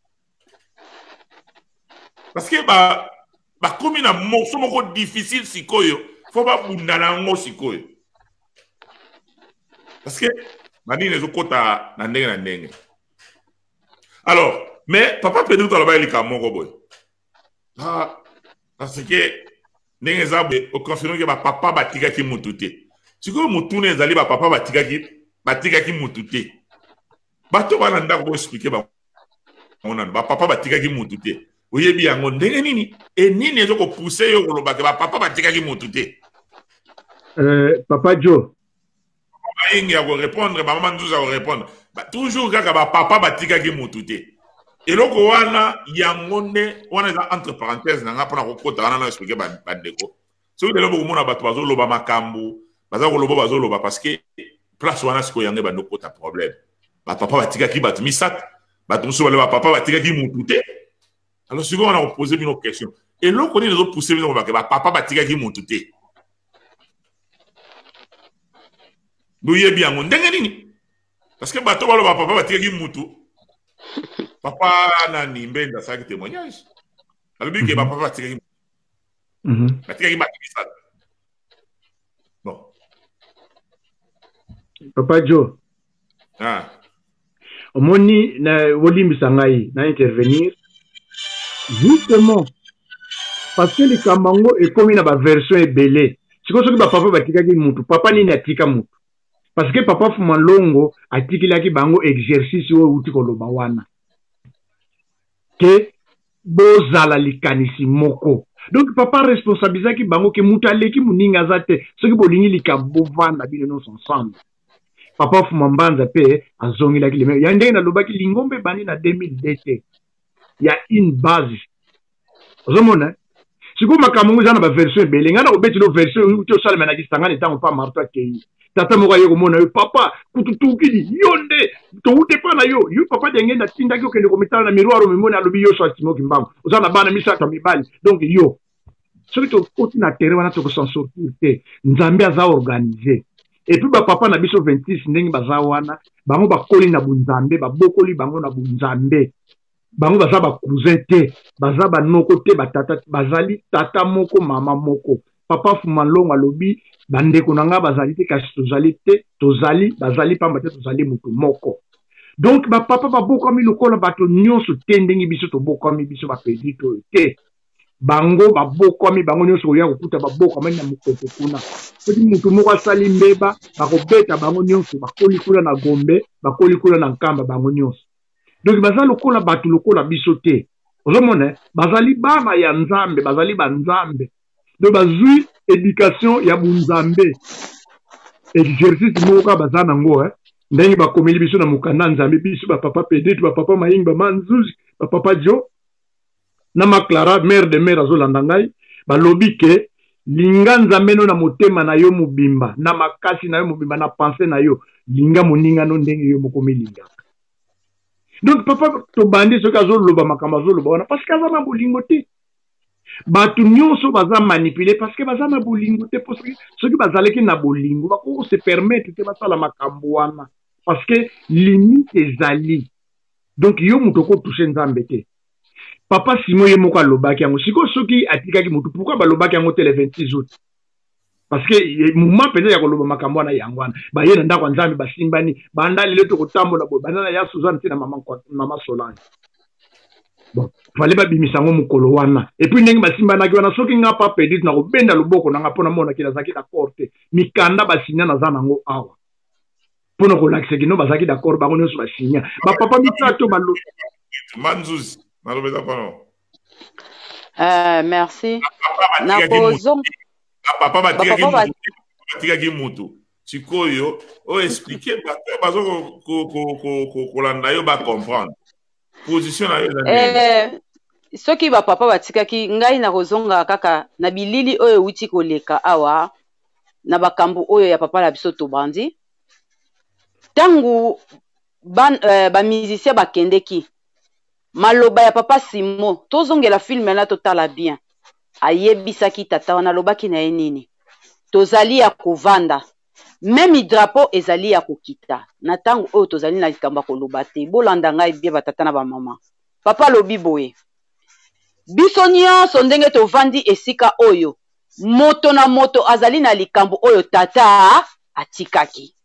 parce que bakomi na morceau moko difficile sikoyo fo babunda nango sikoyo parce que banini ezokota na ndenge alors mais papa Pedro taloba elika moko boy parce que ndenge eza boye oconfirme ke bapapa batikaki mutu te sikoyo mutuna ezali bapapa batikaki mutu te bato bana ndako boexplike bango nano bapapa batikaki mutu te oyebi yango ndenge nini nini ezokopousse yo koloba ke bapapa batikaki mutu te Papa Joe bayingi ya korépondre bamama nzuzu ya korépondre toujours kaka bapapa batikaki mutu te eloko wana yango nde wana eza entre parenthèse na nga mpona kokota wana na explike bandeko soki lelo bokomona bato bazoloba makambo baza koloba bazoloba parce que place wana sikoyo yango ebandi okota problème bapapa batikaki bato misato bato mosusu bale bapapa batikaki mutu te alors sikoyo wana kopose bino question eloko nini ezopousse bino kobake bapapa batikaki mutu te boyebi yango ndenge nini parce que bato baloba bapapa batikaki mutu papa nani Mbenda asalaki témoignage alobi ke bapapa batikaki batikaki bato misato bon Papa Joe omoni na wolimbisa ngai na intervenir justement parce que likambo yango ekomi na baversion ebele sikoyo soki bapapa batikaki mutu papa nini atika mutu parce que papa Fuma Longo atikilaki bango exercice oyo uti koloba wana ke bozala likanisi moko donc papa responsabilisaki bango ke mutu aleki moninga aza te soki bolingi likambo bovanda bino nyonso ensemble papa Fuma Mbanza pe azongilaki lime ya ndenge nalobaki lingombe bandi na 2002 te ya une base ozomona sikoyo makambo ngo eza na baversion ebele ngai na kobetilo version uti osalema na kisangani ntango mpa marto akei tata moko aye komona yo papa kututukili yo nde toute mpa na yo papa denge natindaki okende komitala na miroir omimoni alobi yo so Simon Kimbangu oza na bana misato ya mibali donc yo soki tokoti na terrain wana tokosan sortir te nzambe aza organise et puis bapapa na biso 26 ndenge baza wana bango bakoli na bunzambe babokoli bango na bunzambe bango baza bakousin te baza banoko te batata bazali tata moko mama moko papa Fuma Longo alobi bandeko na nga bazali te kasi tozali te bazali pamba te tozali mutu moko donc bapapa babokwami lokola bato nyonso te ndenge biso tobokwami biso bapedi to te bango babokwami bango nyonso koya kokuta babokwami na mokoto kuna soki mutu moko asali mbeba bakobeta bango nyonso bakoli kuna na Gombe bakoli kuna na Nkamba bango nyonso donc baza lokola bato lokola biso te ozomona bazali bana ya nzambe bazali banzambe donc bazwi éducation ya bunzambe exercice moko baza nango ndenge bakomeli biso na mokanda nzambe biso bapapa Pedrito bapapa Mayingi bamanzuzi bapapa Jo na maklara mère de mère azolanda ngai balobi ke linga nzambe no na motema na yo mobimba na makasi na yo mobimba na pensée na yo linga moninga no ndenge yo mokomi linga. Donc papa to bandi soki azoloba makambo azoloba wana parce que aza na bolingo te bato nyonso baza manipulé parce que baza na bolingo te parce que soki bazalaki na bolingo bakoko se permettre te basala makambo wana parce que limite ezali. Donc yo moto okotouche nzambe te. Papa Simon ye moko alobaki yango siko soki atikaki motu pourquoi balobaki yango te le 26 août parce que moment peut-être ya koloba makambo wana yango wana baye na ndako nzambe basimbani banda lelo to kotambola bo banda ya Suzanne te na mama Solange. Bon fallait babimisa ngo mukolo wana et puis ndenge basimbanaki wana soki nga pa Pedrito na kobenda loboko na nga pona mona kila zaki d'accord te mikanda basinya na za nango awa pona ko lakse kino bazaki d'accord ba nyonso basinya ba papa mitato balo Manzuzi nalobeza kono merci nakozong papa batikaki mutu sikoyo o expliquer bazo kolanda yo ba comprendre position na yo soki bapapa batikaki ngai nakozonga kaka na bilili oyo euti koleka awa na bakambo oyo ya papa na biso tobandi ntango bamusicien bakendeki maloba ya papa Simon tozongela filme na totala bien ayebisaki tata wana alobaki na ye nini tozali ya kovanda meme drapeau ezali ya kokita na ntango oyo tozali na likambo ya koloba te bolanda ngai bie batata na bamama papa alobi boye biso nyonso ndenge tovandi esika oyo moto na moto azali na likambo oyo tata atikaki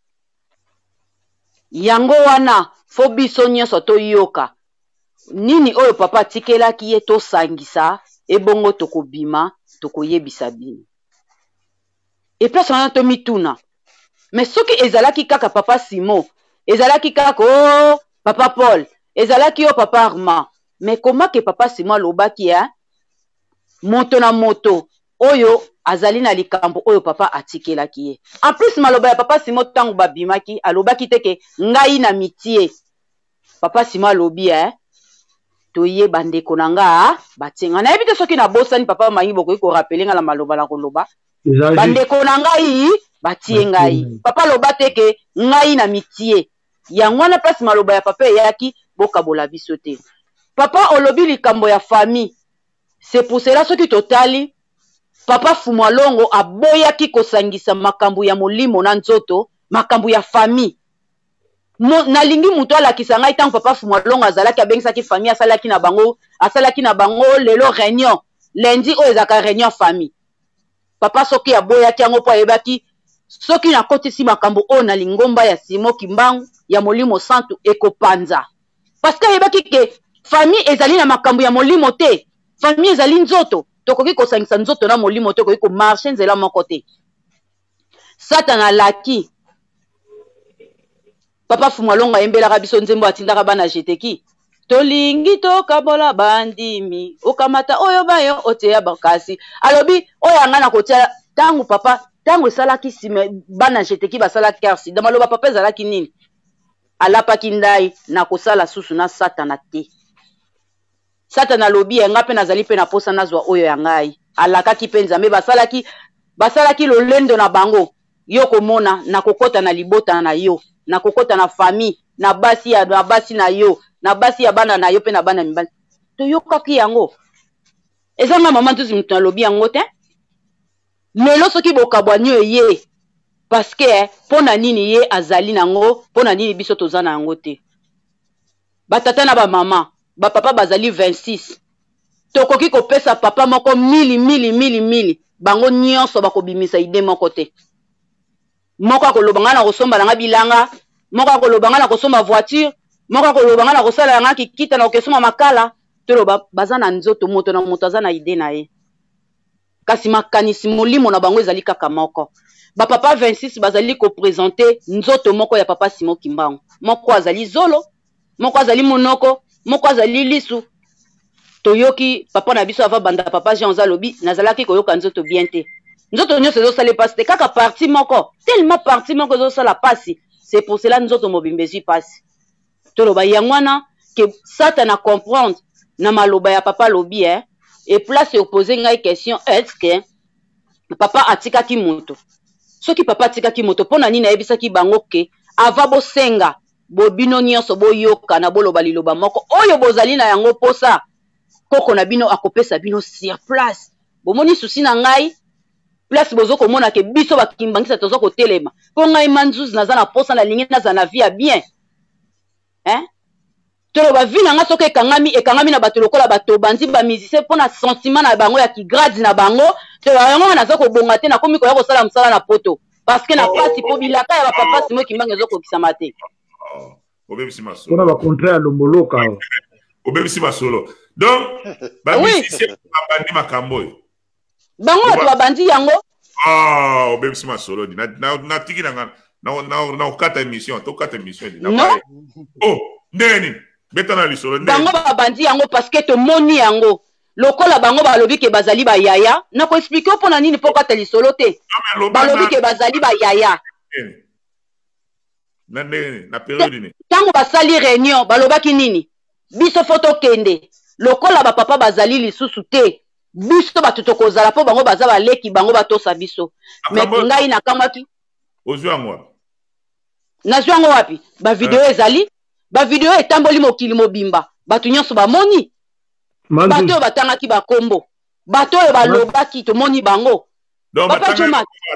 yango wana fo biso nyonso toyoka nini oyo papa atikelaki ye tosangisa ebongo tokobima tokoyebisa bino eplace wana tomituna mais soki ezalaki kaka papa Simon ezalaki kaka o papa Paul ezalaki o papa Armand mais comment que papa Simon alobaki ya moto na moto oyo azali na likambo oyo papa atikelaki ye en plus maloba ya papa Simon tango babimaki alobaki teke ngai na mitie papa Simon alobi toye bandeko na nga batenga na yebite soki na bosani papa Mayingi bokoki ko rappeler nga la maloba la koloba bandeko na ngai batie ngai papa loba teke ngai na mitie yango wana place maloba ya papa yaki bokabola biso te papa olobi likambo ya famille c'est pour cela soki totali papa Fumalongo aboyaki kosangisa makambo ya molimo na nzoto makambo ya famille nalingi mutu alakisa ngai ntango papa Fumalongo azalaki abengisaki famille asalaki na bango lelo réunion lundi oyo ezaka réunion famille papa soki aboyaki yango po ayebaki soki nakotisi makambo oyo na lingomba ya Simon Kimbangu ya molimo santu ekopanza parce que ayebaki ke famille ezali na makambo ya molimo te famille ezali nzoto tokoki kosangisa nzoto na molimo te koki komarche nzela moko te Satan alaki papa Fumalongo ayembelaka biso nzembo atindaka bana jeteki tolingi tokabola bandimi okamata oyo bayo oteya bakasi alobi oyo anga na kotia tango papa tango esalaki sime bana jeteki basalaki arsida maloba papa ezalaki nini alapaki ndai na kosala susu na Satana te Satana alobi yenga mpe nazali mpe na posa nazwa oyo ya ngai alakaki mpe nzambe basalaki lolendo na bango yo komona na kokota na libota na yo na kokota na famille na basi na yo na basi ya bana na yo pe na bana mibali toyokaki yango ezanga mama tuzi mutu alobi yango te lelo soki bokabwani ye parce que pona nini ye azali nango pona nini biso toza na yango te batata na ba mama ba papa bazali 26 tokoki kopesa papa moko mili bango nyonso bakobimisa ide moko te moko akolobanga na kosomba nanga bilanga moko akolobanga na kosomba voiture moko akolobanga na kosala nanga kikita na okesoma makala toloba baza na nzoto moto na moto aza na ide na ye kasi makanisi molimo na bango ezali kaka moko ba papa 26 bazali ko présenter nzoto moko ya papa Simon Kimbangu moko azali zolo moko azali monoko moko azali lisu toyoki papa na biso ava banda papa Jean Zalobi nazalaki koyoka nzoto bien te nzoto nyonso ezosala pasi te kaka parti moko tellement parti moko ezosala pasi c'est pour cela nous autres mobimbezi passe toloba yangwana que Satan a comprendre na maloba ya papa lobi et place et opposer ngai question est-ce que papa atika ki moto soki papa atika ki moto pona nini ayebisa ki bango ke ava bosenga bobino nyonso boyoka na boloba liloba moko oyo bozali na yango posa koko na bino akopesa bino sur place bomoni susi na ngai place bozo komona ke biso bakimbangisa tozo kotelema po ngai manzuzi naza na posa na lingi naza na vie ya bien toloba vi na nga soki ekangami na bato lokola bato banzi bamisicien mpona sentiment na bango ya kigradi na bango toloba yango naza kobonga te nakomi koya kosala mosala na poto parce que na pasi po bilaka ya bapapa simo kimbango ezokokisama te mpona bacontraire ya lomboloka obebisi masolo donc bamisicien babandi makambo oyo bango bato babandi yango obebisi masolo natiki nanga na okata émission tokata émission ndenge nini beta na lisolo bango babandi yango parce que tomoni yango lokola bango balobi ke bazali bayaya nakoexplike mpona nini mpo kata lisolo te balobi ke bazali bayaya na periode nini ntango basali réunion balobaki nini biso fo tokende lokola bapapa bazali lisusu te biso bato tokozala mpo bango baza baleki bango batosa biso me ngai nakamwaki ozwi yango wapi nazwi yango wapi bavideo ezali bavideo etamboli mokili mobimba bato nyonso bamoni bato oyo batangaki bakombo bato oyo balobaki tomoni bango batangi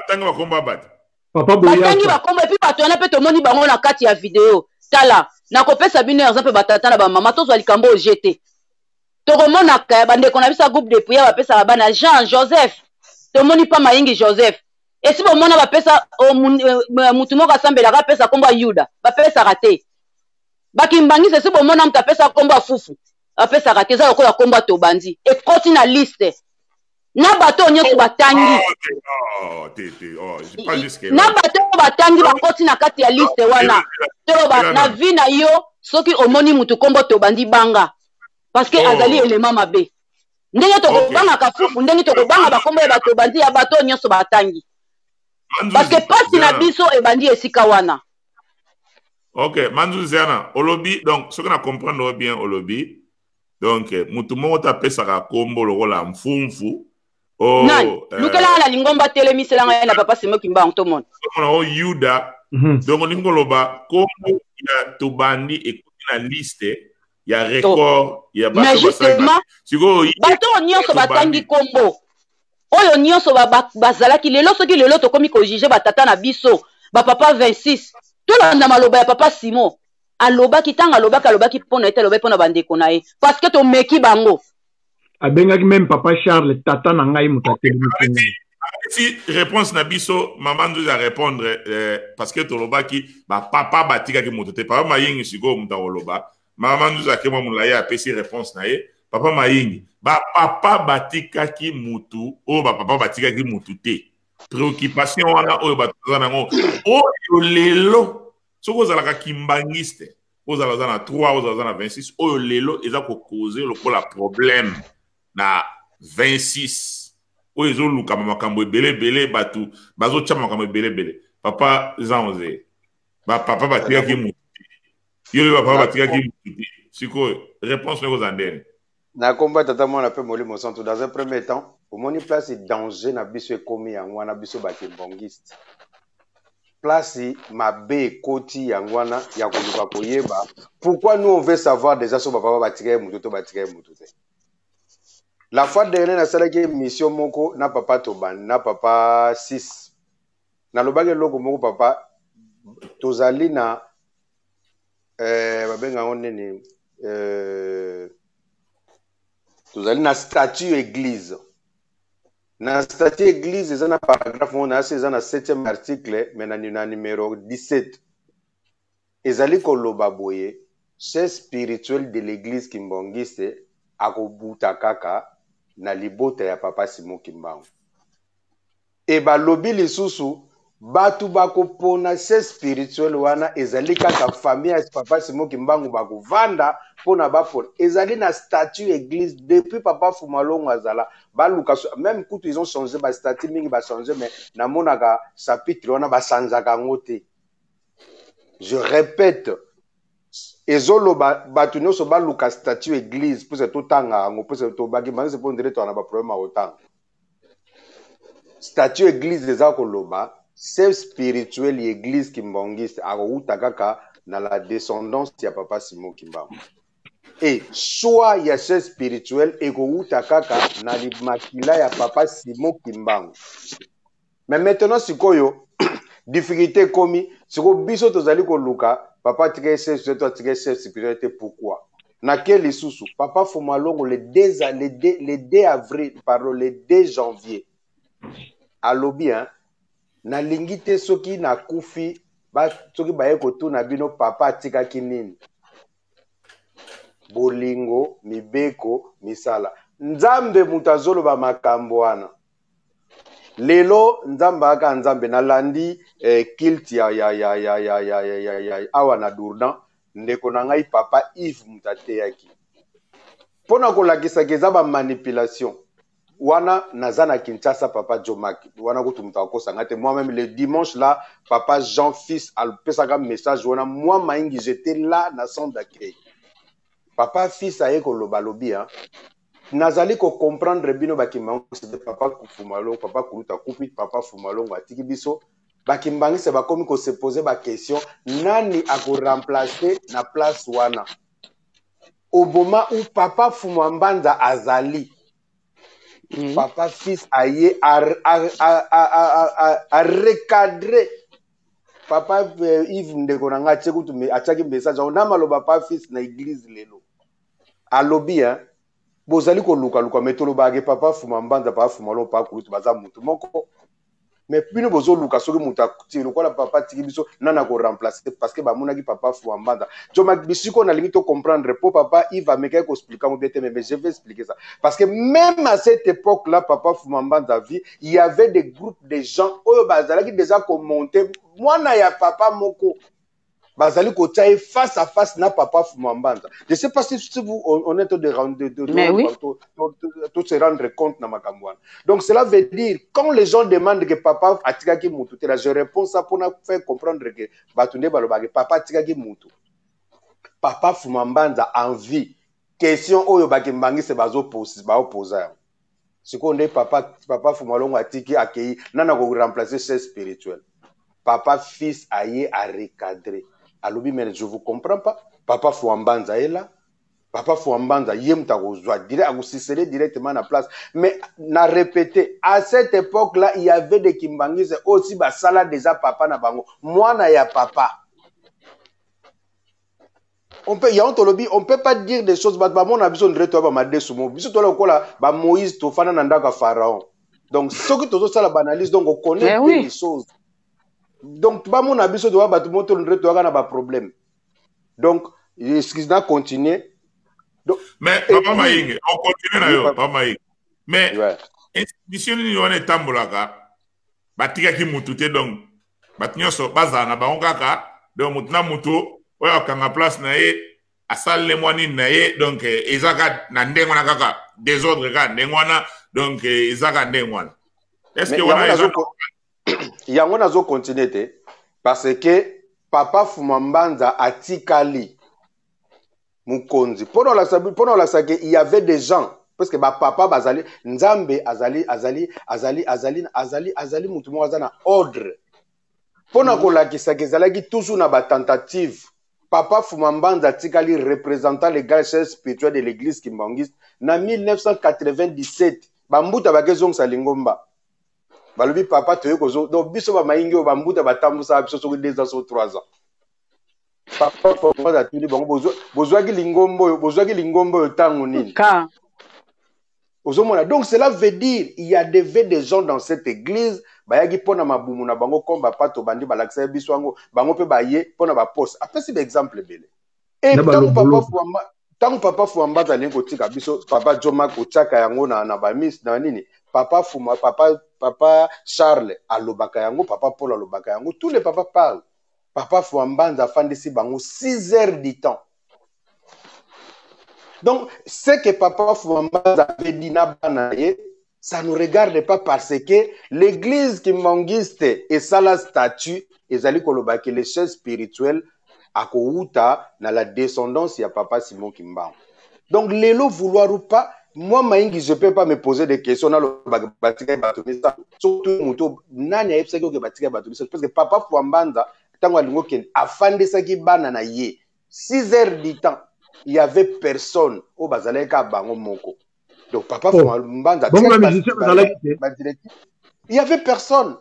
bakombo epuis bato wana mpe tomoni bango na kati ya video tala nakopesa bino exemple batata na bamama tozwa likambo oje te tokomonaka ya bandeko na biso ya groupe de priere bapesaka bana Jean Joseph tomoni pa mayingi Joseph esi bomona bapesa mutu moko asambelaka apesa kombo ya Yuda bapesaka te bakimbangisa esi bomona mutu apesa kombo ya fufu apesaka te eza lokola kombo ya tobandi ekoti na liste na bato nyonso batangi na bato batangi bakoti na kati ya liste wana toloba na vi na yo soki omoni mutu kombo tobandi banga parce que azali elema mabe ndenge tokobangaka fufu ndenge tokobanga bakombo ya bato bandi ya bato nyonso batangi parce que pasi na biso ebandi esika wana ok manzuzi zana olobi donc soki na comprendre bien olobi donc mutu moko tapesaka kombo lokola mfumfu lukela na lingomba telemiselanga ye na papa Simo Kimbangu tomona yuda donc olingi koloba kombo ya tobandi ekoti na liste ya record ya mais justement bato nyonso batangi kombo oyo nyonso bazalaki lelo soki lelo tokomi kojuge batata na biso bapapa 26 tolanda maloba ya papa Simo alobaki ntango alobaki mpona ete alobai mpona bandeko na ye parce que tomeki bango abengaki même papa Charles tata na ngai moto atelemisi si réponse na biso mama nduzi a répondre parce que tolobaki bapapa batikaki moto te papa mayingi sikoyo moto akoloba mama nduzi akemwa molai apesi réponse na ye papa mayingi bapapa batikaki mutu oyo bapapa batikaki mutu te préoccupation wana oyo bato baza nango oyo lelo soki ozalaka kimbangiste ozala oza na 3 ozala oza na 26 oyo lelo eza kokoze lokola problème na 26 oyo ezolukama makambo ebelebele bato bazotyama makambo ebelebele papa zanze bapapa batikaki mutu te yo papa batikaki mutu te sikoyo réponse ndenge oza ndeni nakomba tata mwana mpe molimo santu dans un premier temps omoni place danger na biso ekomi yango wana biso bakimbongiste place mabe ekoti yango wana ya koluka koyeba pourquoi nous on veut savoir déjà so bapapa batikaki mutu to batikaki mutu te la fois dernière nasalaki émission moko na papa tobani na papa 6 nalobaki eloko moko papa tozali na babengango nini tozali na statut église na statut église eza na paragraphe moko nayasi eza na 7e article mais na numéro 17 ezali koloba boye chef spirituel de l'église kimbongiste akobuta kaka na libota ya papa Simo Kimbangu e balobi lisusu batu bakopona chef spirituel wana ezali kaka famille ya papa Simo Kimbangu bakovanda pona bapona ezali na statut église depuis papa Fumalongo azala baluka même kutu ils ont changé ba statut mingi ba changé mais namonaka chapitre wana basanzaka ngo te je répète, ezolo batu nyonso baluka statut église pour tout tanga ngo pour tout bagi bangi c'est pour dire to na ba problème autant statut église eza koloba chef spirituel église kimbongiste akouta kaka na la descendance ya papa Simon Kimbangu et soit ya chef spirituel ekouta kaka na limakila ya papa Simon Kimbangu. Mais maintenant sikoyo difficulté komi siko biso tozali koluka papa tika chef spirituel pourquoi na quel lisusu papa Fumalongo le 2 avril pardon le 2 janvier alobi hein na lingite soki na kufi ba soki baye kotuna bino papa tika kinini bolingo mibeko misala nzambe mutazolo ba makambo wana lelo nzamba aka nzambe na landi kilt ya awa na Dourdan ndeko na ngai papa Yves Mutate yaki pona kolakisa keza ba manipulation wana nazana Kinshasa papa Jomaki wana kutumta kosa ngate moi même le dimanche là papa Jean fils al pesaka message wana moi maingi j'étais là na centre d'accueil papa fils aye ko lobalobi hein nazali ko comprendre bino bakimbango c'est papa Fumalongo papa Kuluta kupi papa Fumalongo atiki biso bakimbangi se bakomi ko se poser ba question nani ako remplacer na place wana au moment où papa Fumambanda azali papa fils aye a recadrer papa Yves ndeko na nga tsekutu me ataki message na maloba papa fils na église lelo alobi hein bozali ko luka metolo bage papa Fumambanda papa Fumalongo papa Kulutu baza mutu moko mais bino bozo luka soki muta tilo kwa papa tiki biso nana ko remplacer parce que ba monaki papa Fuambanda joma bisiko na lingi to comprendre pour papa il va me ko expliquer mo bien mais je vais expliquer ça parce que même à cette époque là papa Fuambanda vie il y avait des groupes de gens oyo bazala qui déjà commenté moi na ya papa moko bazali ko tsaye face à face na papa Fumambanda. Je sais pas si vous on est de se rendre compte na makambwana. Donc cela veut dire quand les gens demandent que papa atikaki mutu te la je réponds ça pour faire comprendre que batunde balobage papa atikaki mutu. Papa Fumambanda en vie question oyo bakimbangi se bazo poser ba opposer. Ce qu'on dit papa Fumalongo atiki akei nana ko remplacer chef spirituel. Papa fils aye a recadrer. Alobi mais je vous comprends pas papa Fuambanda est là papa Fuambanda yemta kozwa direct agusisele directement na place mais na répété à cette époque là il y avait des kimbangise aussi basala déjà papa na bango mwana ya papa on peut pas dire des choses ba mon abiso ndreto ba madesumo biso to la kola ba Moïse to fana na ndaka pharaon donc ce que tozo sala banalise donc on connaît les choses. Donc, tout le monde a besoin de voir tout le monde a problème. Donc, excusez-moi, continuer. Mais, Papa Maïng, on continue, Papa Maïng. Mais, institution ni on est tambolaka, batika ki mutute donc, batinyo so bazana ba ongaka, donc mutna mutu, oya kanga place na ye, asal le mwani na ye, donc ezaka na ndengwana kaka, désordre ka ndengwana, donc ezaka ndengwana. Est-ce que wana yango nazo continuer parce que papa Fumambanda atikali mukonzi pendant la saque il y avait des gens parce que papa bazali nzambe azali mutu mo azana ordre pona ko la kisaki zalaki toujours na ba tentative papa Fumambanda atikali représentant légal chef spirituel de l'église kimbangiste na 1997 bambuta bakezong sa lingomba balobi papa toye kozo donc biso ba maingi o bambuta batambusa biso soki 2 ans ou 3 ans papa Fumambanda tuli bango bozwaki lingombo tango nini ozomona donc cela veut dire il y a des gens dans cette église bayaki pona mabumu na bango comme papa to bandi balakisa biso ngo bango pe baye pona ba poste après c'est exemple belé et tant papa Fuambanda lengo tika biso papa Joma kochaka yango na ba miss na nini papa Charles alobaka yango papa Paul alobaka yango tous les papas parlent papa Fuambanda fandisi bango 6 heures du temps donc ce que papa Fuambanda avait dit na banaye ça ne nous regarde pas parce que l'église qui mangiste et ça la statue ezali koloba que les chefs spirituels akouta na la descendance ya papa Simon Kimbangu. Donc lelo vouloir ou pas, moi Maingi je peux pas me poser des questions na lo batika batumisa surtout muto nani ayepsa ke batika batumisa parce que papa Fouambanza tango alingo ken afandisa ki bana na ye 6 heures du temps il y avait personne au bazaleka bango moko. Donc papa Fouambanza il y avait personne.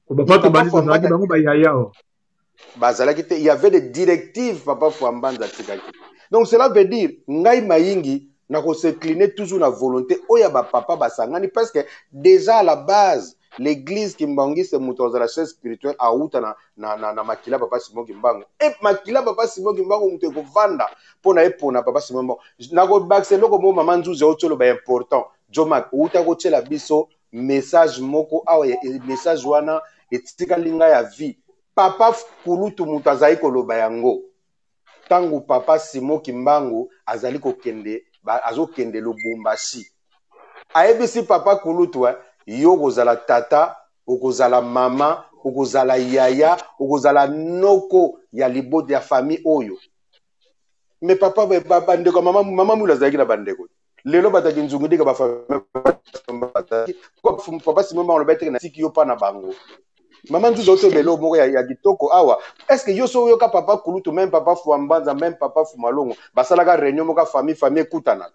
Il y avait des directives papa Fouambanza tikaki. Donc cela veut dire ngai Maingi na ko s'incliner toujours na volonté oya ba papa basangani parce que déjà à la base l'église Kimbangu c'est mutoza la chaise spirituelle a uta na makila papa Simon Kimbangu et makila papa Simon Kimbangu muto ko vanda pona papa Simon na ko baxelo ko maman nzuze otolo ba important Jomak uta ko tshela biso message moko awa message wana etika linga ya vie papa kulutu muto azali koloba yango tangu papa Simon Kimbangu azali kokende azokende Lubumbashi ayebisi papa kulutu yo kozala tata okozala mama okozala yaya okozala noko ya libode ya famille oyo mais papa bandeko mama mula azalaki na bandeko lelo bataki nzungudika ba famille papa Simon Kimbangu lobeteke na siki yo pa na bango maman nzuzo oto belo moko ya kitoko awa est-ce que yo so yoka papa kulutu même papa Fouambanza même papa Fumalongo basalaka réunion moka famille kutanaka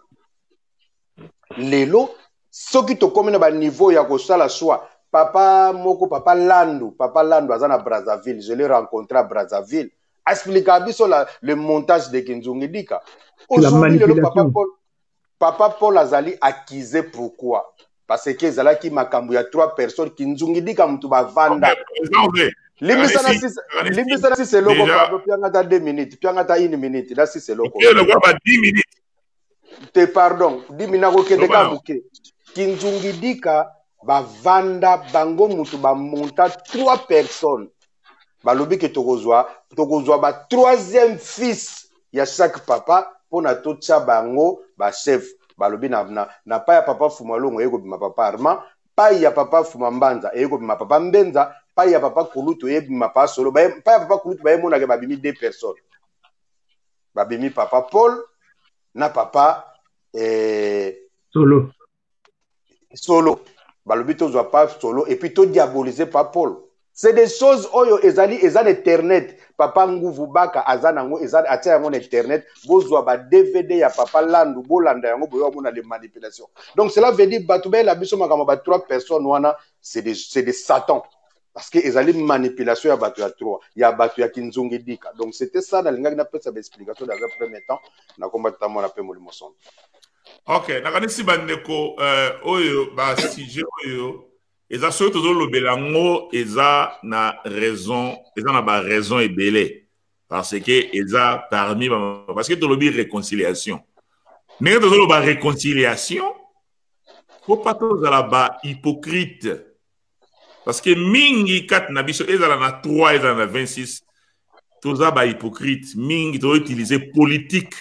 lelo soki to komena ba niveau ya kosala choix papa moko papa Landu azana Brazzaville je l'ai rencontré à Brazzaville explique biso le montage de Kinzungidika aujourd'hui lelo papa Paul azali accusé pourquoi parce que zalaki makambu ya 3 personnes qui nzungidika mtu bavanda limbisa na si c'est loko piangata 2 minutes piangata 1 minute là si c'est loko le gars ba 10 minutes te pardon 10 minutes ko kedeka muke kinzungidika bavanda bango mutu ba monta 3 personnes balobi ke tokozwa ba 3e fils ya chaque papa pona totcha bango ba chef balobi na pa ya papa Fumalongo eko bima papa Armand pa ya papa Fumambanza eko bima papa Mbenza pa ya papa Kulutu eko bima papa Solo pa ya papa Kulutu ba mona ke babimi 2 personnes babimi papa Paul na papa Solo balobi tozwa pa Solo et puis to diaboliser pa Paul. C'est des choses oyo ezali internet papa Nguvu Baka azana ngo ezali atia yango internet bozwa ba DVD ya papa Landu bolanda yango boyo mona les manipulations. Donc cela veut dire batube la biso makama ba 3 personnes wana c'est des satans parce que ezali manipulation ya batu ya 3 ya batu ya Kinzungidika. Donc c'était ça dans l'ingaki na pesa explication dans un premier temps na combattre moi na pe molimo son. OK, na kanisi bandeko oyo ba sujet oyo eza soki tozolobela ngo eza na raison eza na ba raison ebele parce que eza parmi parce que tolobi réconciliation ndenge tozoloba réconciliation faut pas tozala ba hypocrite parce que mingi kati na biso ezala na 3 ezala na 26 toza ba hypocrite mingi tozoutiliser politique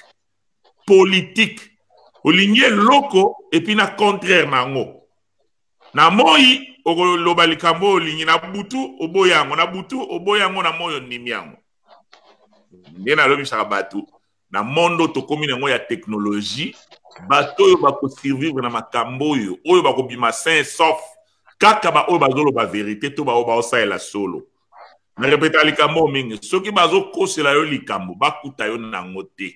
olingi loko et puis na contraire nango na moi okoloba likambo olingi na butu oboyango na moyo ndimi yango nde nalobisaka bato na mondo tokomi nango ya technologie bato oyo bakosurvivre na makambo oyo bakobima sain sauf kaka ba oyo bazoloba vérité to baoyo baosalela solo na repeta likambo mingi soki bazokosela yo likambo bakuta yo nango te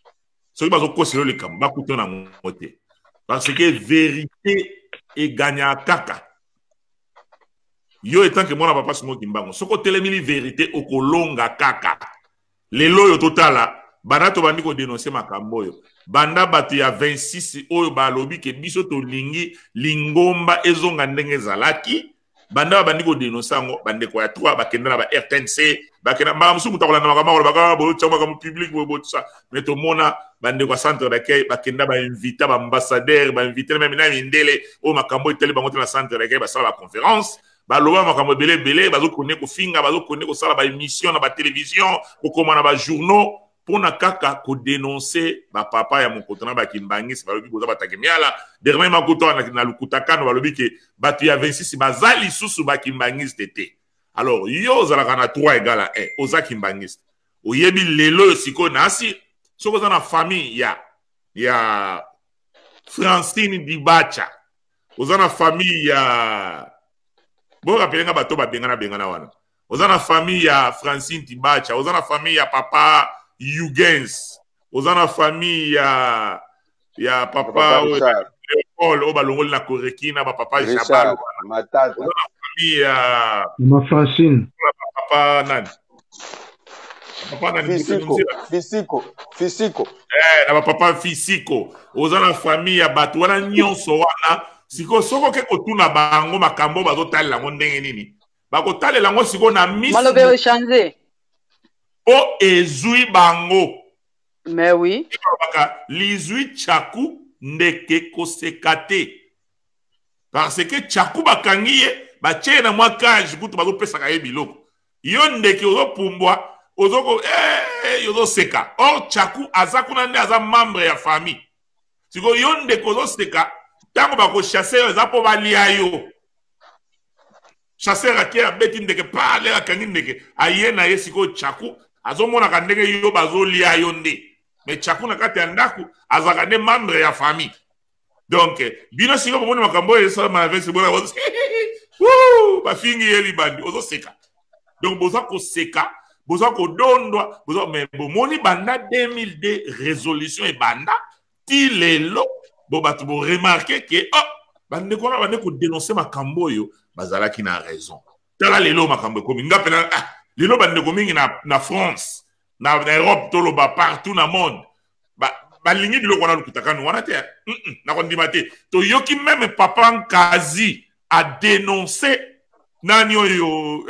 parce que vérité eganya kaka yo etant que mwana papa Simon Kimbangu soko telemili vérité okolonga kaka lelo yo totala banato bandi ko dénoncer makambo yo banda batu ya 26 oyo balobi ke biso to lingi lingomba ezonga ndenge zalaki banda bandi ko dénoncer ngo bande ko ya 3 bakenda na ba RTNC bakenda ba musu mutakola na makambo bakaba bo tsama comme public bo ça mais to mona bande ko centre d'accueil bakenda ba inviter ba ambassadeur ba inviter même na mindele o makambo iteli bango na centre d'accueil ba sala conférence baloba makambo belé bazo connaître ko finga bazo connaître ko sala ba émission na ba télévision ko koma na ba journaux pona kaka ko dénoncer ba papa ya mokoto na ba kimbangisi balobi boza batake miala dernier makoto na lukutakano balobi ke batu ya 26 bazali susu ba kimbangisi tete. Alors yo zalaka na 3 égale à 1 oza kimbangisi oyebi lelo siko nasi soko za na famille ya Francine Dibacha oza na famille ya bon rappeler nga bato ba bengana wana oza na famille ya Francine Dibacha oza na famille ya papa Hugens oza na famille ya papa Paul o balongoli na Korekina ba papa Jabal Matata oza na famille ya ma Francine papa nani Fisiko na papa Fisiko oza na famille ya bato wana nyonso wana siko soko ke kotuna bango makambo bazotalela ngo ndenge nini bakotalela ngo siko na misi malobe changer o ezui bango mais oui baka lizui chaku ndeke kosekate parce que chaku bakangi ye batie na mwa kage kutu bazopesaka ye biloko yo ndeke ozopumbwa ozoko yozoseka or chaku aza kuna nde aza membre ya famille siko yo ndeke ozoseka ntango bakochasse yo eza mpo balia yo chasseur ake abeti ndeke pale akangi ndeke aye na ye sikoyo chaku azomonaka ndenge yo bazolia yo nde mais chaku na kati ya ndako azalaka nde membre ya famille donc bino sikoyo bomoni makambo oyo esalama na vesi bona bafingi ye libandi ozoseka donc boza koseka boza kodondwa boza mais bomoni banda 2002 résolution ebanda ti lelo bo bato bo remarquer que bandeko wana bande ko dénoncer makambo oyo bazalaki na raison tala lelo makambo ekomi nga pena lelo bandeko mingi na France na Europe toloba partout na monde balingi biloko wana lukutakano wana te na kondima te toyoki même papa Nkazi a dénoncé nani oyo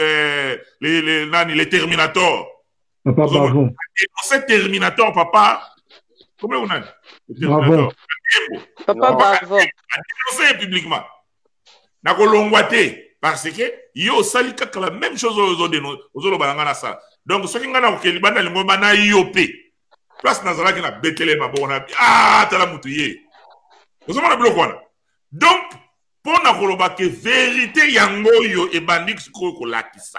les Terminator papa Bavon dénoncé Terminator papa comment on a Bavon papa Bavon a dénoncé publiquement na kolongwa te parce que yo sali kaka la même chose aux balanga na ça donc soki ngana okeli bana lingo bana yope place nazalaki na Bethlehem abona tala mutu ye ozomona biloko wana donc pona koloba ke vérité yango yo ebandi sikoyo kolakisa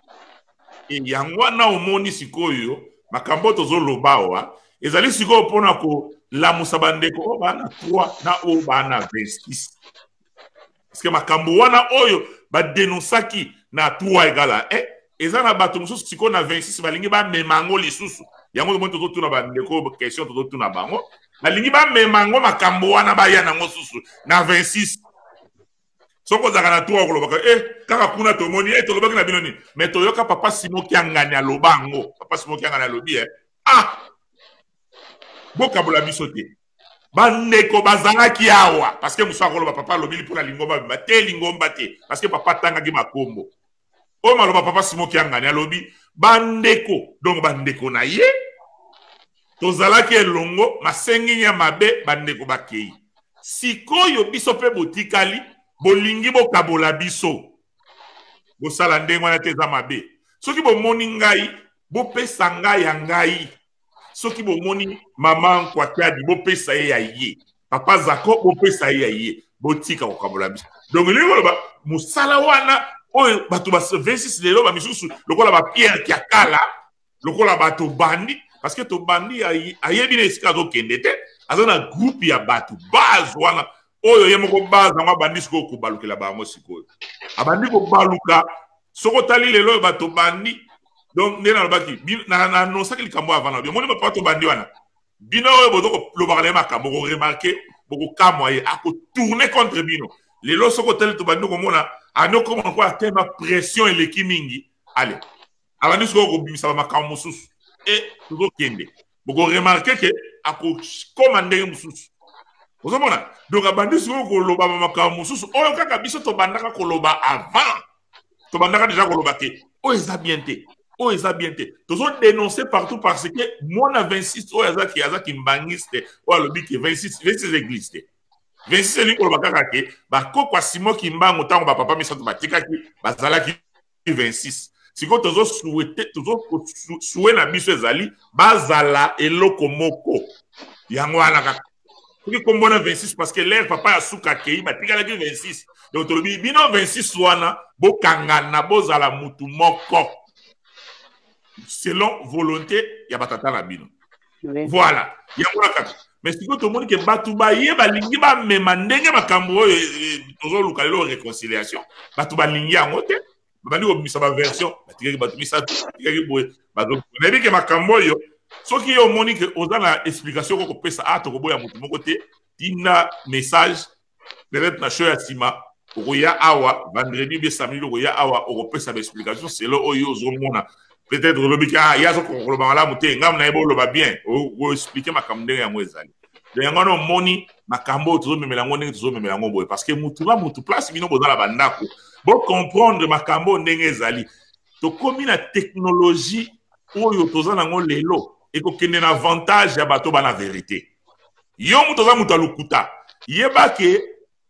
e yango wana omoni sikoyo makambo tozoloba awa ezali sikoyo pona kolamusa bandeko oyo bana 3 na oyo bana 26 parce que makambo wana oyo badenonsaki na 3 egala eza na bato mosusu sikoyo na 26 balingi bamemango lisusu yango omoni tozotuna bandeko question tozotuna bango balingi bamemango makambo wana baya nango susu na 26 soko zaka na 3 kolobaka kaka kuna tomoni tolobaki na bino nini mais toyoka papa Simon Kiangani alobango papa Simon Kiangani alobi bokabola biso te bandeko bazalaki awa parce que musa koloba papa alobi mpona lingomba bima te lingomba te parce que papa tangaki makombo oyo maloba papa Simon Kiangani alobi bandeko donc bandeko na ye tozalaki elongo masenginya mabe bandeko bakei sikoyo biso pe botikali bolingi bokabola biso bosala ndenge wana te eza mabe soki bomoni ngai bopesa ngai ya ngai soki bomoni mama Nkwatiadi bopesa ye ya ye papa Zako bopesa ye ya ye botika kokabola biso donc ndenge koloba mosala wana oyo bato ba 26 lelo bamisusu lokola ba Pierre Kiakala lokola bato bandi parce que to bandi ayebi na esika azokende te aza na groupe ya bato base wana oyo ye moko base yango abandi sikoyo kobalukela bango sikoyo abandi kobaluka soko tali lelo oyo bato bandi donc nde nalobaki nanosaki likambo avant na omoni bato bandi wana bino oyo bozolobaka na ye makambo koremarke bokokamwa ye akotourne contre bino lelo soko tali tobandi komona anokomona ko atema pression eleki mingi ale abandi sikoyo kobimisa bamakambo mosusu tozokende bokoremarke ke akokoma ndenge mosusu ozomona donc abandi sikoyo koloba bamakambo mosusu oyo kaka biso tobandaka koloba avant tobandaka deja koloba ke oyo eza bien te oyo eza bien te tozodénoncer partout parce que mwana 26 oyo azaki mbangiste oyo alobi ke 26 église te 26 elingi koloba kaka ke bakoko ya Simon Kimbangu ntango bapapa misato batikaki bazalaki 26 siko tozo souhaiter souhait na biso ezali bazala eloko moko yango wana kaka soki kombona 26 parce que l'air papa ya suka kei batikalaki 26 donc tolobi bino 26 wana bokangana bozala mutu moko selon volonté ya batata na bino voilà yango wana kaka mais siko tomoni ke batu baye balingi bamema ndenge makambo oyo tozoluka lelo réconciliation batu balingi yango te babandi kobimisa baversion batikaki batu misatu batikaki boye nayebi ke makambo oyo soki yo omoni ke oza na explication kokopesa tokoboya motu moko te tina message peut-être na show ya nsima okoya awa vendredi bie samedi okoya awa okopesa baexplication selo oyo ozomona peut-être olobi ke ya azokoloba malamu te ngamu na ye boloba bien oexplike makambo ndenge yango ezali donc yango wana omoni makambo oyo tozomemela yango ndenge tozomemela yango boye parce que mutu na mutu place bino bozala bandako bocomprendre makambo ndenge ezali tokomi na technologie oyo toza nango lelo ekokende na avantage ya bato bana vérité yo mutu oza mutu alukuta yeba ke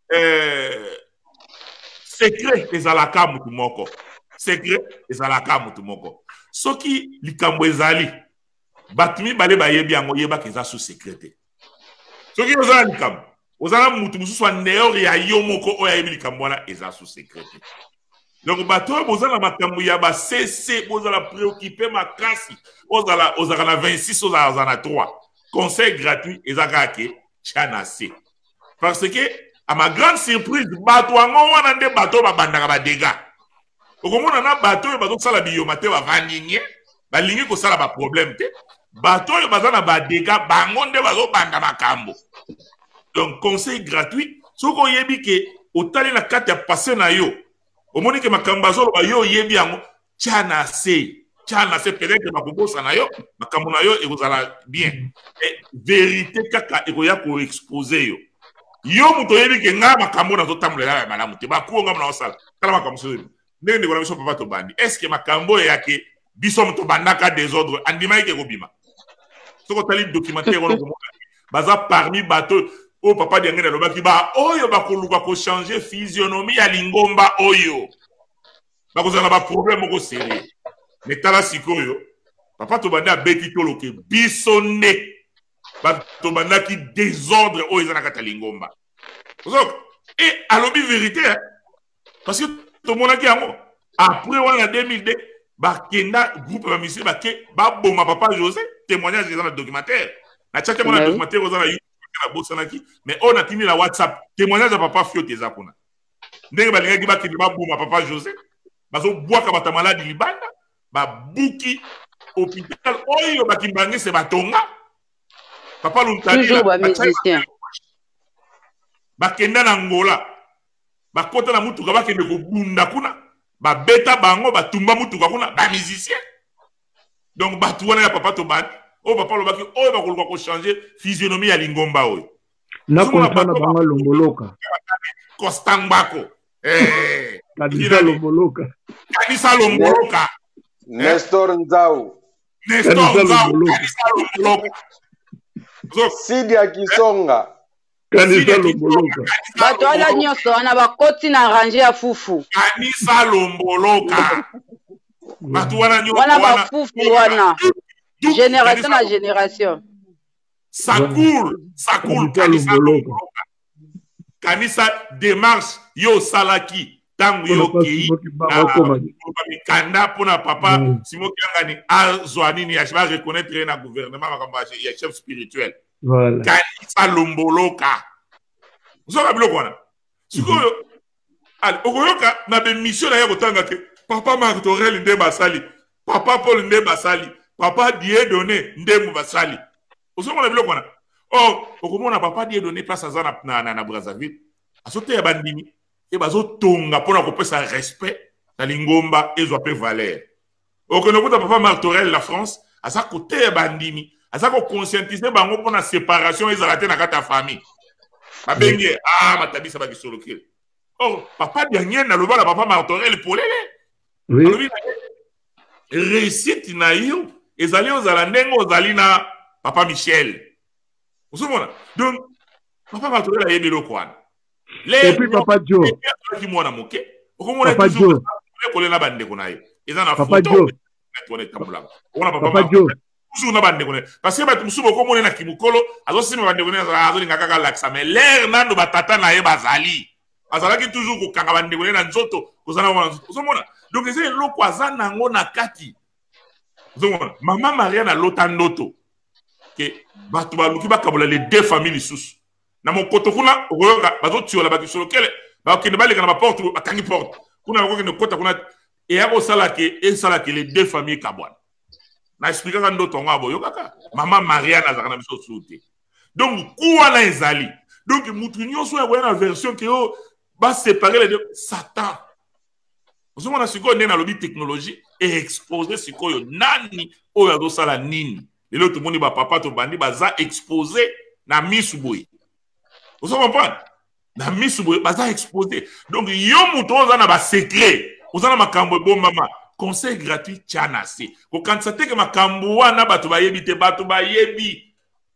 secret ezalaka mutu moko secret ezalaka mutu moko soki likambo ezali bato mibale bayebi yango yebaka eza sous secret te soki oza na likambo oza na mutu mosusu aneor ya yo moko oyo ayebi likambo wana eza sous secret te donc bato oyo boza na makambo ya basese bozala préoccupé makasi ozalaka na 26 ozala na 3 conseil gratuit eza kaka ke tia na se parce que à ma grande surprise bato yango wana nde bato babandaka badega okomona na bato oyo bazosala biyoma te bavandi nye balingi kosala baproblème te bato oyo baza na badega bango nde bazobanda makambo donc conseil gratuit soki oyebi ke otali na kati ya passé na yo omoni ke makambo azoloba yo oyebi yango tia na se peut-être bakobosa na yo makambo na yo ekozala bien vérité kaka ekoya koexpose yo yo moto oyebi ke nga makambo nazotambolela ya malamu te bakuo nga mona osala tala makambo soyebi ndenge ndeko na biso papa tobandi estce makambo eyake biso moto bandaka désordre andimaki ekobima soko otali documentaire wana komona baza parmi bato oyo papa diangene alobaki oyo bakoluka kochange physionomie ya lingomba oyo bakozala na baproblème moko serie mais tala sikoyo papa tobandi abeti toloke biso nde bato bandaki désordre oyo eza na kati ya lingomba e alobi vérité parce que tomonaki yango après wana na 2002 bakenda groupe ya bamisiri bake baboma papa José témoignage eza na documentaire na tiaki yango na documentaire oza na YouTube na bosanaki mais oyo natindi na WhatsApp témoignage ya papa Fiote eza kuna ndenge balingaki bakende baboma papa José bazobwaka bato maladi libanda babuki hôpital oyo bakimbangise batonga papa Luntali bakenda na Angola bakota na mutuka bakende kobunda kuna babeta bango batumba mutuka kuna bamusicien donc batu wana ya papa tobandi oyo papa lobaki oyo bakoluka kochange physionomie ya lingomba oyo na kontra na bango lomboloka Kostangbako kanisa lomboloka Nestor Nzau Sidia Kisonga kanisa lomboloka bato wana nyonso wana bakoti na range ya fufu kanisa lomboloka bato wana nyonso wana bafufu wana génération na génération sakul kanisa lomboloka kanisa démarche yo salaki tango yo kei mikanda mpona papa Simoki Angani azwa nini ba reconnaître na gouvernement makambo ya chef spirituel kanisa lomboloka ozoka biloko wana sikoyo okoyoka na bemission na ye kotanga ke papa Martorel nde basali papa Paul nde basali papa Dieudonné nde basali ozomona biloko wana okomona papa Dieudonné place aza na Brazzaville azoteya bandimi e bazotonga mpona kopesa respect na lingomba ezwa pe valeur okonokuta papa Martorel la France aza koteya bandimi aza koconscientiser bango mpona séparation ezala te na kati ya famille babenge matabisa bakisolokele papa Diangene aloba na papa Martorel polele alobi réussite na yo ezali ozala ndenge ozali na papa Michel ozomona donc papa Martorel ayebi eloko wana et puis papa Joe ki mwana moke okomona toujours kolela bandeko na ye eza na Papa photo Joe. on est tambola on a Papa Joe. toujours na bande kone parce que ba musubo ko mona na kimukolo azo sima bande kone azo linga kaka laksa mais l'air nando batata na ye bazali azalaki toujours ko kanga bande kone na nzoto kozana mona donc c'est loko azana ngo na kati zomona mama Maria na lota ndoto que batu baluki bakabola les deux familles sous na mokoto kuna okoyoka bazo tiola bakisolo kele bakende baleka na porte bakangi porte kuna bakokende kota kuna et yako sala que les deux familles kabwana na expliquer ka ndoto ngabo yo kaka mama Maria na zakana biso soute donc quoi na ezali donc mutu nyonso ya na version que yo ba séparer les deux Satan vous on a siko na lobby technologie et exposer siko yo nani o ya do sala nini et l'autre monde ba papa to bandi baza exposé na misuboy vous comprenez na misuboy baza exposé donc yo mutu oza na ba secret oza na makambo bon mama conseil gratuit tchanase ko kanisa teke makambo wana bato bayebi te bato bayebi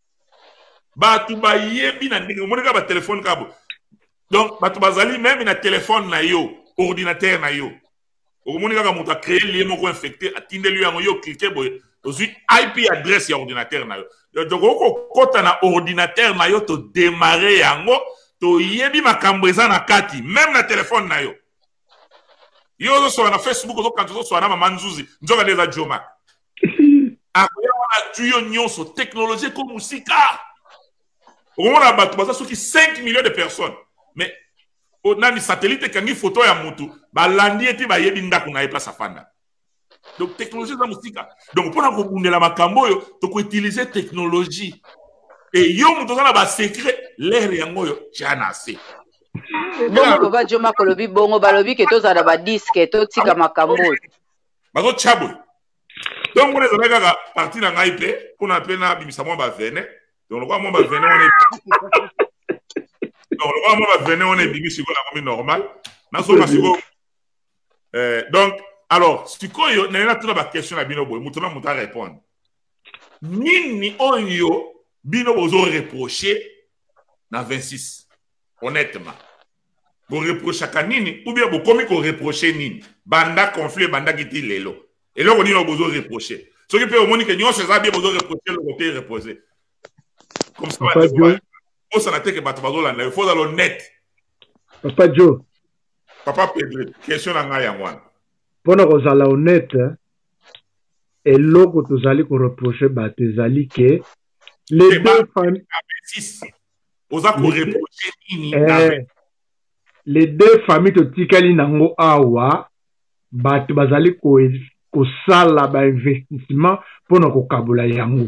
na ndenge monika ba téléphone kabo donc bato bazali même na téléphone na yo ordinateur na yo omonika ka mutu a créer lien moko infecté atindeli yango yo cliquer boy aussi IP adresse ya ordinateur na yo donc oko kota na ordinateur na yo to démarrer yango to yebi makambo eza na kati même na téléphone na yo yo so na Facebook zo kanto so na mama nzuzi nzoka ndeza joma akoya wana tuyo nyonso technologie ko musika on a battu baza soki 5 millions de personnes mais on a ni satellite kangi photo ya mutu balandi eti bayebi ndako na place afanda donc technologie za musika donc pona ko bundela makambo yo to ko utiliser technologie et yo mutu za na ba secret l'air yango yo chana se bongo Papa Joe makolobi bongo balobi ke tozala ba disque totika makambo bazo chabo donc on est kaka parti na ngai pe pona pe na bimisa mo ba vene donc le mo ba vene on est donc le mo ba vene on est bimisi ko na comme normal na so masiko donc alors sikoyo na tuna ba question na bino boy mutuna muta répondre nini oyo bino bozo reprocher na 26 honnêtement vous reprochez kanini ou bien vous commis qu'on reprocher nini banda conflit banda kiti lelo et là on dit on besoin reprocher ce qui peut au monde que nous c'est ça bien besoin reprocher le côté reposer comme ça on s'en a été que bato bazo là il faut dans l'honnête Papa Joe papa Pedro question na ngai yango pona kozala honnête et loko tozali ko reprocher bato ezali ke les deux familles oza ko reprocher nini les deux familles totikali nango awa bato bazali ko sala ba investissement pona ko kabola yango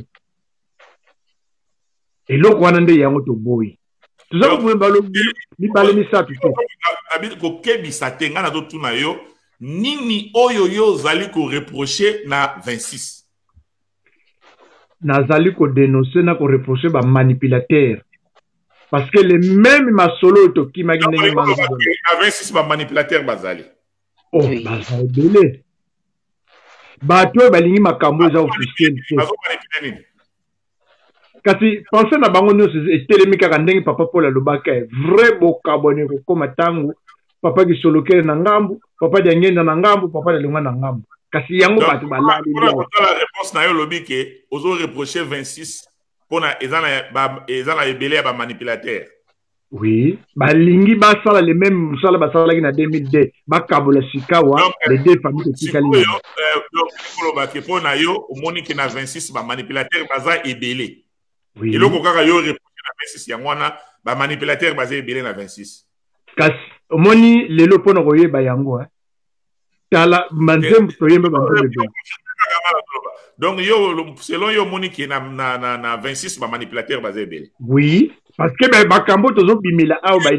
eloko wana nde yango to boy tozali ko balobi mibale misatu te abili ko kebisa te ngana to tuna yo nini oyo yo zali ko reprocher na 26 nazali ko dénoncer na ko reprocher ba manipulateur parce que les mêmes masolo to ki magine mango na 26 ba manipulateur bazali oh bazali belé bato balingi makambo za officiel kasi pensez na bango nyonso etelemi kaka ndenge papa Paul alobaka vrai bokabone ko koma tango papa ki solokele na ngambu papa diangenda na ngambu papa dalingwa na ngambu kasi yango bato balali la réponse na yo lobi ke ozo reprocher 26 pona ezana ebele ya ba manipulateur oui balingi basala les mêmes musala basala na 2002 bakabola sikawa les deux familles tikali donc koloba ke pona yo omoni ke na 26 ba manipulateur baza ebele oui eloko kaka yo reprocher na 26 yango wana ba manipulateur baza ebele na 26 kasi omoni lelo pona koyeba yango tala manzembo toyemba banzembo donc yo selon yo moni ki na 26 ba manipulateur baza ebele oui parce que bakambo tozo bimela aw ba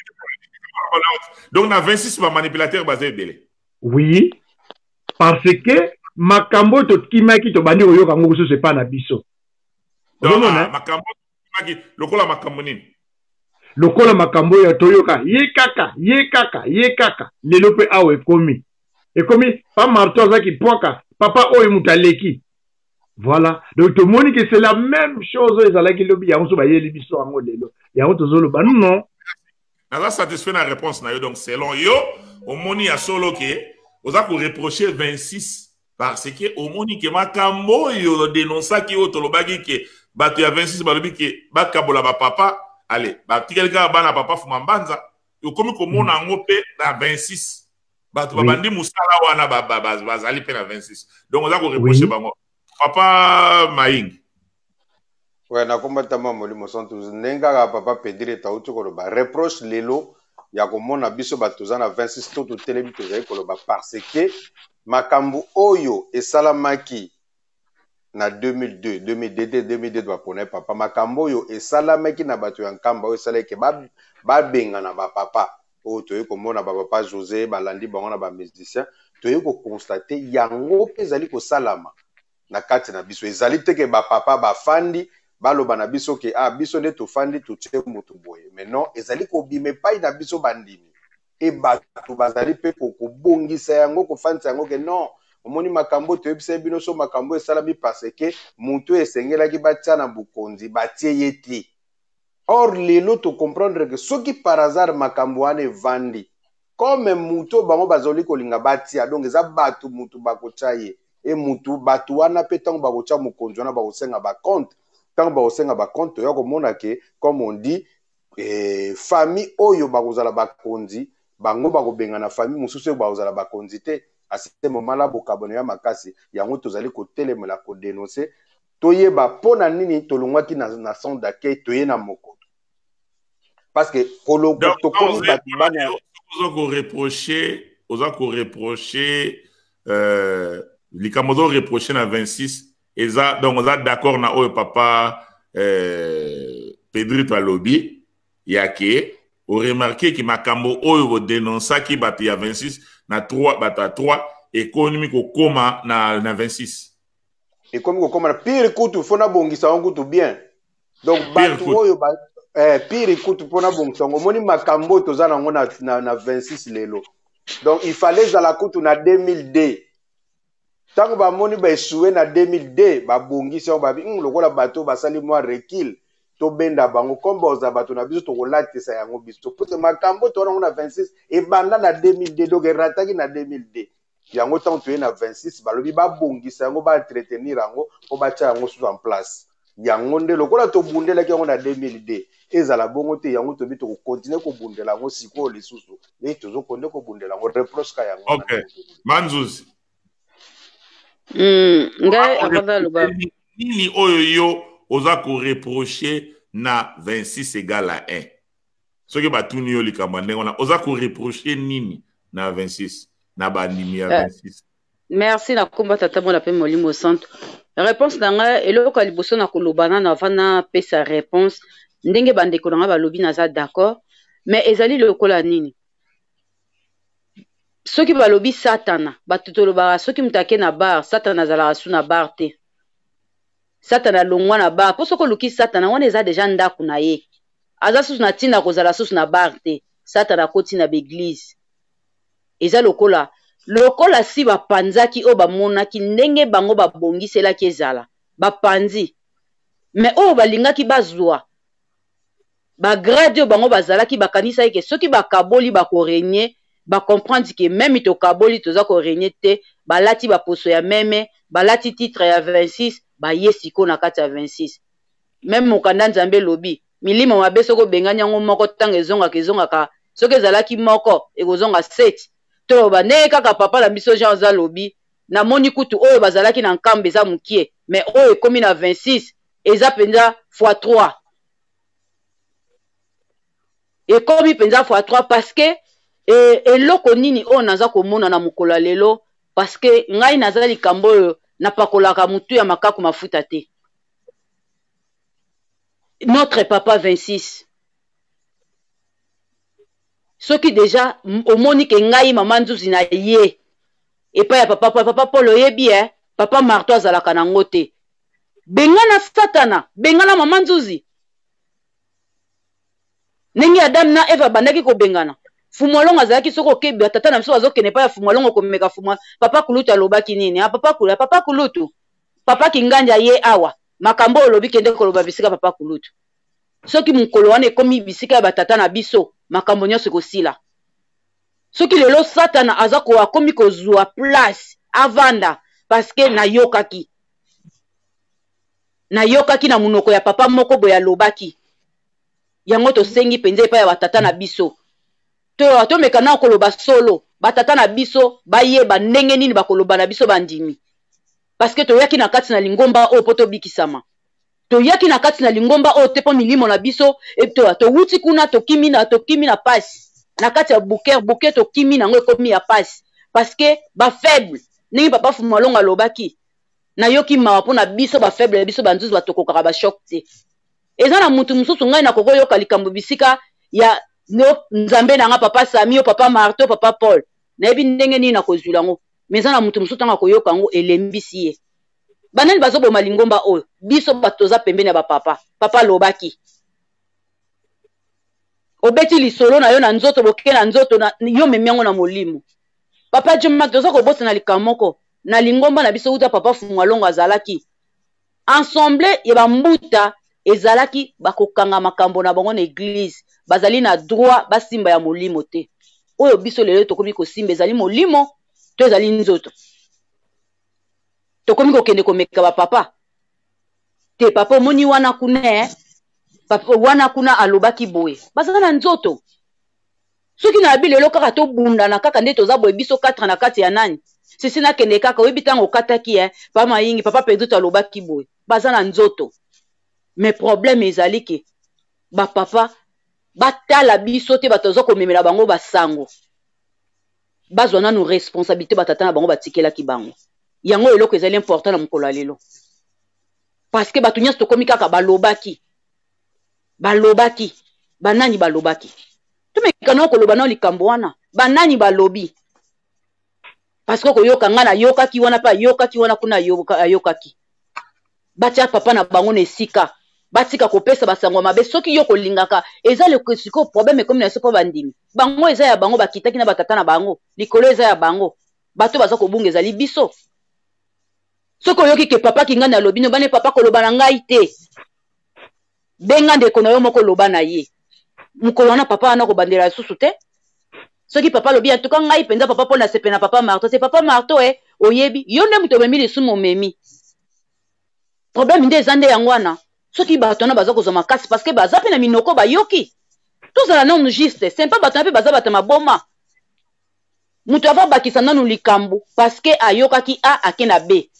donc na 26 ba manipulateur baza ebele oui parce que makambo to kimaki to bandi oyoka ngo so c'est pas na biso donc makambo kimaki lokola makambo nini lokola makambo ya toyoka ye kaka lelo pe awe ekomi pa marto azaki poka papa oyo mutaleki voilà donc tout le monde que c'est la même chose ezalaki lobi yango so bayeli biso yango lelo yango tozoloba non naza satisfait na réponse na yo donc selon yo omoni ya solo ke oza ko reprocher 26 parce que au moni ke makambo yo dénonça ki otolobaki ke bato ya 26 balobi ke bakabola ba papa allez batikelika bana papa fuma mbanza yo komi komona ngo pe na 26 bato babandi musala wana bazali pe na 26 donc oza ko reprocher bango papa Maing. Ouais, na kombata Molimo Santos nenga papa Pedri tautu ko ba reproche lelo ya komona biso batoza na 26 to telebi tozali koloba parce que makambu oyo esalamaki na 2002 2002 bapona papa makambu oyo esalamaki na bato ya nkamba oyo esalaki babenga na bapapa oyo toyei komona bapapa José balandi bango na bamusicien toyei kokonstate yango mpe ezali kosalama na kati na biso ezali teke bapapa bafandi baloba na biso ke biso nde tofandi tutie motu boye mais non ezali kobima epai na biso bandimi e bato bazali mpe kobongisa yango kofandisa yango ke non omoni makambo toyebisa bino so makambo esalami parce ke motu esengelaki batia na bokonzi batie ye te. Or lelo to comprendre que soki par hasard makambo wana evandi comme motu bango bazoli kolinga batia donc eza bato motu bakotia ye e motu bato wana mpe ntango bakotia mokonzi wana bakosenga bacompte tant bakosenga bacompte toya komona ke comme on dit famille oyo bakozala bakonzi bango bakobenga na famille mosusu oyo bakozala bakonzi te à ce moment là bokabona ya makasi yango tozali kotelemela kodénoncer toyeba pona nini tolongwaki na son d'accueil toye na moko parce que tokomi bato bana oza ko reprocher likambo ozo reprocher na 26 eza donc oza d'accord na oyo papa Pedri Talobi yake o remarqué ki makambo oyo bo dénonçaki bato ya 26 na 3 bato 3 économique kokoma na 26 ekomi kokoma na pire kutu fona bongisa kutu bien donc bato oyo pire kutu fona bongisa moni makambo toza nango na 26 lelo donc il fallait zala kutu na 2002 tango bamoni baesue na 2002 babongisi yango babi lokola bato basali mwa recul tobenda bango komba oza bato na biso tokolatisa yango biso pote makambo toza nango na 26 ebanda na 2002 donc erataki na 2002 yango ntango toye na 26 balobi babongisa yango baentretenir yango mpo batia yango susu en place yango nde lokola tobundelaki yango na 2002 ezala bongo te yango tobi tokokontinue kobundela yango sikoyo lisusu e tozokonde kobundela yango reproche ka yango. Ok, Manzuzi ngai akada luba nini oyo yo oza ko reprocher na 26 égale à 1 soki batuni yo likambo ndenge wana oza ko reprocher nini na 26 na bandimi ya 26. Merci na komba tata mona pe Molimo Santo réponse na ngai eloko liboso na kolobana na vana pesa réponse ndenge bandeko na balobi naza d'accord mais ezali lokola nini soki balobi satana batutolobaka soki mutake na bar satana azalaka su na bar te satana longwa na bar po soko luki satana wana eza deja ndako na ye aza susu na ntina kozala susu na bar te satana koti na beglise eza lokola si bapanzaki oyo bamonaki ndenge bango babongiselaki ezala bapanzi mais oyo balingaki bazwa bagrade oyo bango bazalaki bakanisa eke soki bakaboli bakorenye comprendre que même tokaboli toza korenye te balati baposo ya meme balati titre ya 26 baye siko na kati ya 26 même mokanda nzambe lobi milimo mabe soko benganya ngo moko tanga ezongaka soki ezalaki moko ekozonga 7 to bane kaka papa na biso Jean za lobi na moni kutu oyo bazalaki na nkambe eza mukie mais oyo ekomi na 26 eza penza x3 ekomi penza x3 parce que eloko nini oyo naza komona na mokolo lelo parce que ngai naza likambo oyo napakolaka mutu ya makaku mafuta te notre papa 26 soki déjà omoni ke ngai mama Nzuzi na ye epa ya papa Paul oyebi papa Marto azalaka nango te bengana satana bengana mama Nzuzi ndenge Adam na Eva bandaki kobengana fumolongo azalaki soko kebi tata na biso azokene pa ya fumolongo komeka fumwa papa kulutu alobaki nini papa kulutu papa kinganja ye awa makambo olobi kende koloba bisika papa kulutu soki mukolo wana ekomi bisika ya batata na biso makambo nyonso ekosila soki lelo satana aza ko akomi kozwa place avanda parce que nayokaki na munoko ya papa moko boya lobaki yango tosengi penza epai ya batata na biso tomeka na koloba solo batata na biso bayeba ndenge nini bakoloba na biso bandimi parce que toyaki na kati na lingomba oyo po tobikisama toyaki na kati na lingomba oyo te po milimo na biso towuti kuna tokimi na pasi na kati ya buke tokimi nango ekomi ya pasi parce que bafaible ndenge papa Fumalongo alobaki nayoki mawa mpo na biso bafaible ya biso banzuzu batokokaka bashok te eza na mutu mosusu ngai na kokoyoka likambo bisika ya nzambe na nga papa Sami papa Marto papa Paul nayebi ndenge nini na kozwila yango mais eza na mutu mosusu ntango akoyoka yango elembisi ye banani bazoboma lingomba oyo biso bato toza pembeni ya bapapa papa alobaki obeti lisolo na yo na nzoto boke na nzoto yo memi yango na molimo papa Joma toza kobota na likambo moko na lingomba na biso uta papa Fumalongo azalaki ensemble ya bambuta ezalaki bakokanga makambo na bango na église bazali na droit basimba ya molimo te oyo biso lelo tokomi kosimba ezali molimo to ezali nzoto tokomi kokende komeka bapapa te papa omoni wana kuna papa wana kuna alobaki boye bazala na nzoto soki na abi lelo kaka tobundana kaka nde toza boye biso 4 na kati ya nani sisi nakende kaka oyebi ntango okataki papa Mayingi papa Pedro alobaki boye baza na nzoto mais problème ezali ke bapapa batala biso te bato oza komemela bango basango bazwa nanu responsabilité batata na bango batikelaki bango yango eloko ezali important na mokolo ya lelo parce que bato nyonso tokomi kaka balobaki banani balobaki tomekana koloba nao likambo wana banani balobi parce que koyoka nga nayokaki wana mpe ayokaki wana kuna ayokaki batia papa na bango na esika batika kopesa basango mabe soki yo kolingaka eza lekosiko problème ekomi na biso mpo bandimi bango eza ya bango bakitaki na batata na bango likolo eza ya bango bato baza kobunga ezali biso soki oyoki ke papa kinga na lobi no bane papa koloba na ngai te benga ndeko na yo moko loba na ye mokolo wana papa wana kobandela lisusu te soki papa lobi antuka ngai mpenza papa mpo na sepe na papa Marto te papa Marto oyebi yo nde moto omemi lisumu omemi problème nde eza nde yango wana soki bato wana baza kozwa makasi parce que baza mpe na minoko bayoki tozala nanu juste sempa bato wana mpe baza bato maboma moto ava bakisa nanu likambo parce que ayokaki a ake na b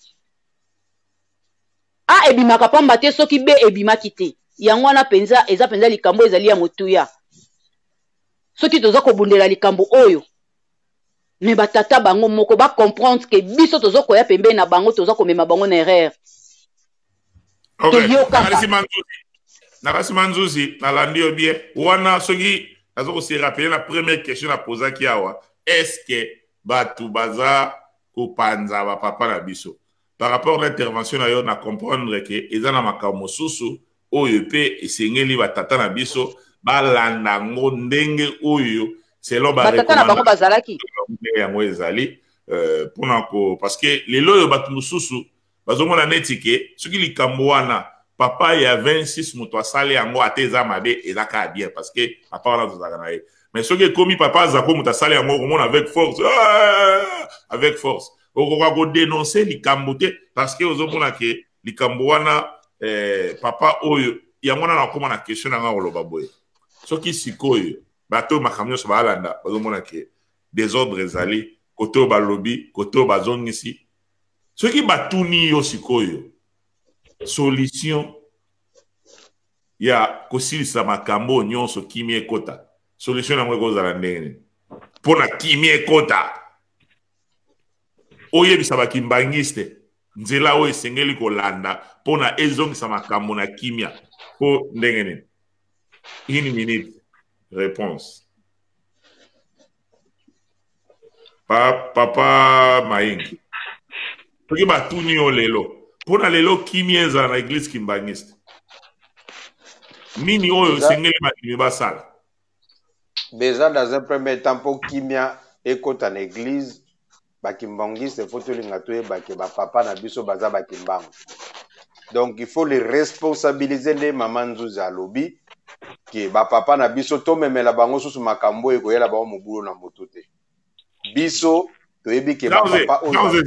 a ebimaka pamba te soki b ebimaki te yango wana penza eza penza likambo ezali ya motuya soki toza kobundela likambo oyo me batata bango moko bacomprendre ke biso toza koya pembeni na bango toza komema bango na erreur nakasi manzuzi nalandi yo bien wana soki naza kose rappele na première question napozaki awa est-ce que bato baza kopanza bapapa na biso par rapport na intervention na yo na comprendre ke eza na makambo mosusu oyo mpe esengeli batata na biso balanda ngo ndenge oyo selon batata na bango bazalaki yango ezali mpona ko parce que lelo oyo bato mosusu bazomona neti ke soki likambo wana papa ya 26 moto asali yango ate eza mabe ezaka bien parce que papa wana tozalaka na ye mais soki ekomi papa azako moto asali yango okomona avec force okoka kodénonce likambo te parce que ozomona ke likambo wana papa oyo yango wana nakoma na question nanga koloba boye soki sikoyo bato makambo nyonso baalanda bazomona ke désordre ezali kote oyo balobi kote oyo bazongisi soki batuni yo sikoyo solution ya kosilisa makambo nyonso kimia ekota solution yango ekozala ndenge mpona kimia ekota oyebisa bakimbangiste nzela oyo esengeli kolanda mpona ezongisa makambo na kimia mpo ndenge nini une minute réponse papa Mayingi soki batuni yo lelo mpona lelo kimia ezala na église kimbangiste nini oyo esengeli bandimi basala déjà dans un premier temps mpo kimia ekota na église bakimbangiste fo tolinga toyebake bapapa na biso baza bakimbango donc il faut les responsabiliser nde mama Nzuzi alobi ke bapapa na biso tomemela bango susu makambo ekoyela bango mobulu na moto te biso toyebi ke papa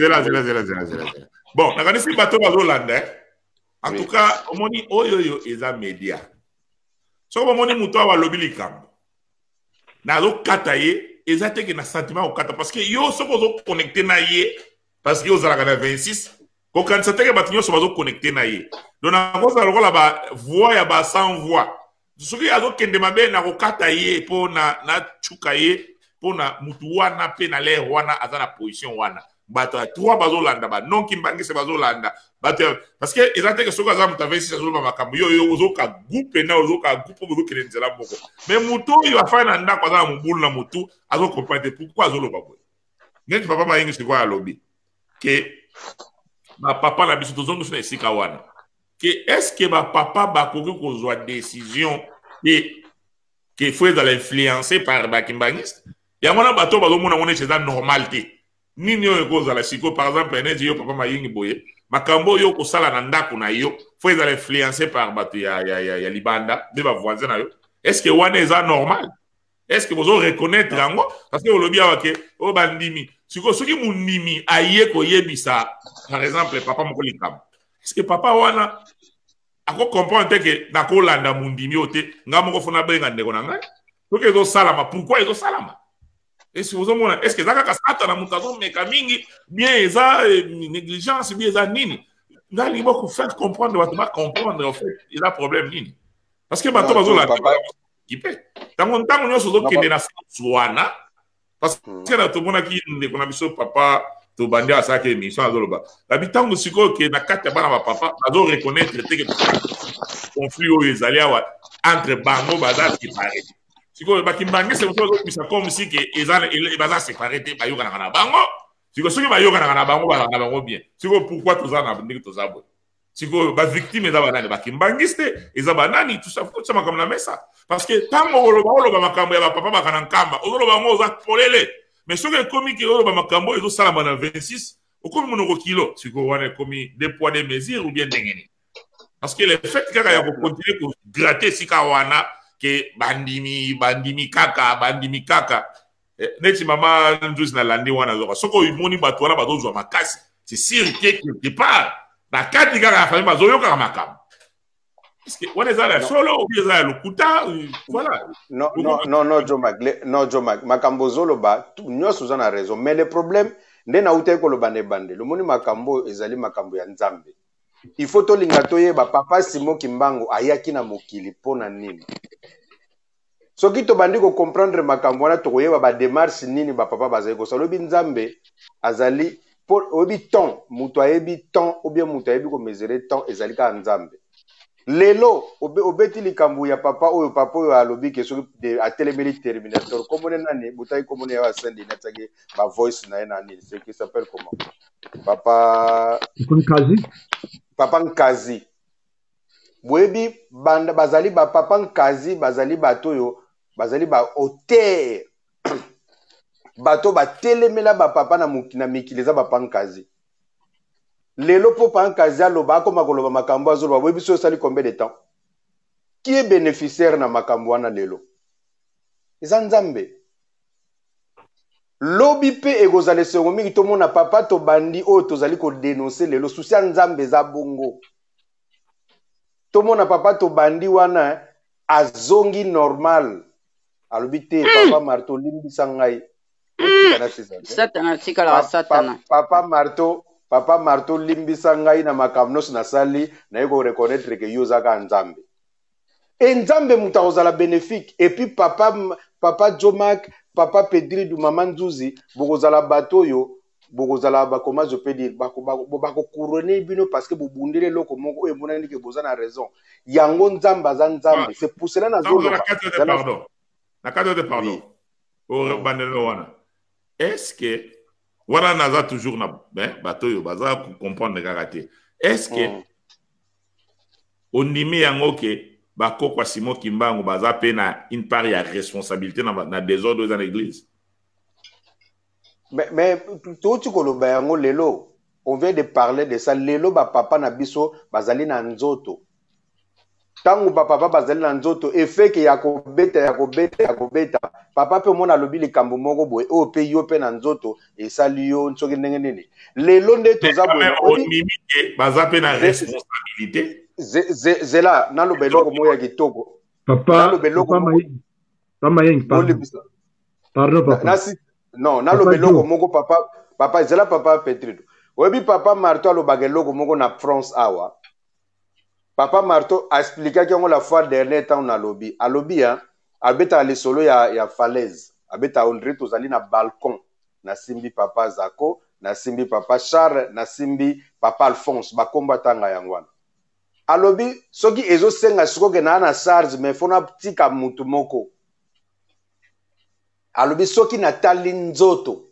bon nakanisi bato bazolanda en tout cas omoni oyo eza média soko omoni moto awa alobi likambo nazokata ye eza teke na sentiment okata parce que yo soko ozoconnecte na ye parce que ozalaka na 26 kokanisa teke bato nyonso bazoconnecte na ye donc nakozala lokola bavoix ya ba sans voix soki azokende mabe na kokata ye mpo na tchuka ye mpo na mutu wana mpe na lere wana aza na position wana bato ya 3 bazolanda banonki mbangisi bazolanda bato parce que eza teke soki aza moto avesi azoloba makambo yo ozoka gupe na ozoka gupe ozokende nzela moko mais motu oyo afai na ndako aza na mobulu na motu azokomprendre pourquoi azoloba boye neti papa Mayingi sikoyo alobi ke bapapa na biso tozongi so na esika wana ke estce bapapa bakoki kozwa décision ke faut ezala influencé par bakimbangiste yango wana bato bazomona ngo neti eza normal te nini oyo ekozala sikoyo par exemple neti yo papa Mayingi boye makambo oyo okosala na ndako na yo faut ezala influencé par bato ya libanda nde bavoisin na yo estce wana eza normal estce bozo reconnaître yango parce que olobi awa ke oyo bandimi sikoyo soki mondimi aye koyebisa par exemple papa moko likambo est-ce que papa wana ako comprendre te ke nakolanda mondimi oyo te nga moko fona benga ndeko na ngai soki ezosalama pourquoi ezosalama est-ce que ozomona est-ce que eza kaka sata na moto azomeka mingi bien eza négligence bien eza nini nga lingi bakofaire comprendre bato bacomprendre en fait eza problème nini parce que bato bazolanda kipe ntango nyonso ozokende na sensu wana parce que na tomonaki ndeko na biso papa tobandi asalaki émission azoloba babi ntango sikoyo ke na kati ya bana bapapa bazoreconnaître teke conflit oyo ezali awa entre bango baza séparé sikoyo bakimbangisi moto bazobimisa comme si ke baza séparé te bayokanaka na bango sikoyo soki bayokanaka na bango bazalaka na bango bien sikoyo pourquoi toza na ndenge toza boye sikoyo bavictime eza banani bakimbangisi te eza banani tusa makambo na mesa parce que ntango oloba makambo ya bapapa bakana nkamba ozoloba ngo oza polele mais soki ekomi ke oloba makambo oyo ezosalama na 26 okomi monoko kilo sikoyo wana ekomi des poids des mesures ou bien ndenge nini parce que le fait kaka ya kocontinue kogratte esika wana ke bandimi kaka neti mama nzuzi nalandi wana zoka soki omoni bato wana bazozwa makasi c'est sûr ke quelque part na kati kaka ya famille bazoyokaka makambo wana eza ya solo obi eza ya lokuta voilà non Jomak makambo ozoloba nyonso oza na raison mais le problème nde nautaki koloba na ebandeli omoni makambo ezali makambo ya nzambe il faut tolinga toyeba papa Simon Kimbangu ayaki na mokili mpona nini soki tobandi kocomprendre makambo wana tokoyeba badémarche nini bapapa bazali kosala oyebi nzambe azali oyebi temps moto ayebi temps ou bien moto ayebi komesure temps ezali kaka nzambe lelo obeti likambo ya papa oyo alobi ke soki atelemeli terminator komone nani botaki komone ya asende nataki ba voice na ye na nini c'est qui s'appelle comment papa Nkazi boyebi banda bazali ba papa Nkazi bazali bato oyo bazali ba auteur bato batelemela ba papa na mikili eza papa Nkazi lelo po papa Nkazi aloba akoma koloba makambo azoloba boyebi so sali combien de temps qui est bénéficiaire na makambo wana lelo eza nzambe lobi pe ekozala sengo mingi tomona papa tobandi oyo tozali kodénoncer lelo susi ya nzambe eza bongo tomona papa tobandi wana azongi normal alobi te papa marto limbisa ngai satana tikala satana papa marto limbisa ngai na makambo nyonso nasali naye koreconnaître ke yo ozaka nzambe e nzambe moto akozala bénéfique et puis papa Jomak papa Pedridu mama Nzuzi bokozala bato oyo bokozala comment je peux dire bakocourone bino parce que bobundeli eloko moko oyo emonani ke boza na raison yango nzambe aza nzambe c'est pour cela na cadre de pardon o bandelo wana est-ce que wana naza toujours na bato oyo baza comprendre kaka te est-ce que ondimi yango ke bakokwa Simon Kimbangu baza pe na une part ya responsabilité na désordre dans l'église mais tout koloba yango lelo on vient de parler de ça lelo ba papa na biso bazali na nzoto tango papa bazali na nzoto effet ke ya kobeta papa pe mona lobi likambo moko boye o pe yo pe na nzoto esali yo nsoki ndenge nini lelo nde toza boye baza pe na responsabilité zela naloba eloko moko ya kitoko papa Mayeng pardon papa non naloba eloko moko papa ezala papa Petrido oyebi papa Marto alobaka eloko moko na France awa papa Marto a expliqué que la fois dernière temps na lobby hein abeta le solo ya falaise abeta André tozali na balcon na simbi papa Zako na simbi papa Charles na simbi papa Alphonse bakomba tanga yangwana alobi soki ezo senga sikoke na charge mais fona tika mutu moko alobi soki natali nzoto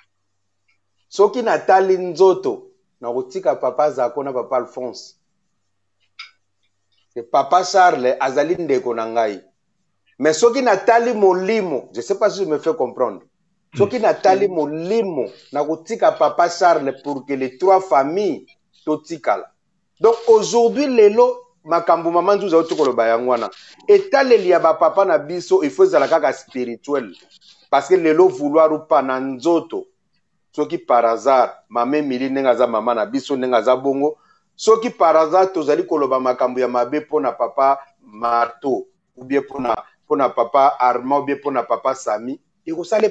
na kotika papa Zako na papa Alphonse papa Charles azali ndeko na ngai mais soki natali molimo je sais pas si je me fais comprendre soki natali molimo na kotika papa Charles pour que les trois familles totikala donc aujourd'hui lelo makambo mama nzuza otokoloba yangwana etaleli ya papa na biso il faut ezala kaka spirituel parce que lelo vouloir ou pas na nzoto soki par hasard mama Emily ndenge aza mama na biso ndenge aza bongo soki par hasard tozali koloba makambo ya mabe pona papa Marto ou bien pona papa Armand ou bien pona papa Sami ekosale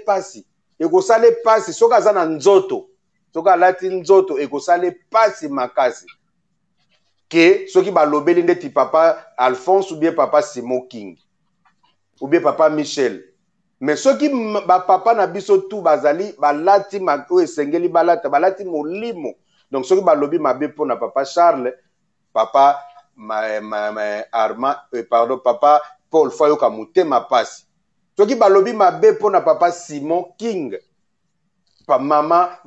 pasi soki aza na nzoto soki alati nzoto ekosale pasi makasi ke soki balobeli ndeti papa Alphonse ou bien papa Simon King ou bien papa Michel mais soki papa na biso tout bazali balati oyo esengeli balati molimo donc soki balobi mabe pona papa Charles papa Armand pardon papa Paul fayoka mutema pasi soki balobi mabe pona papa Simon King mama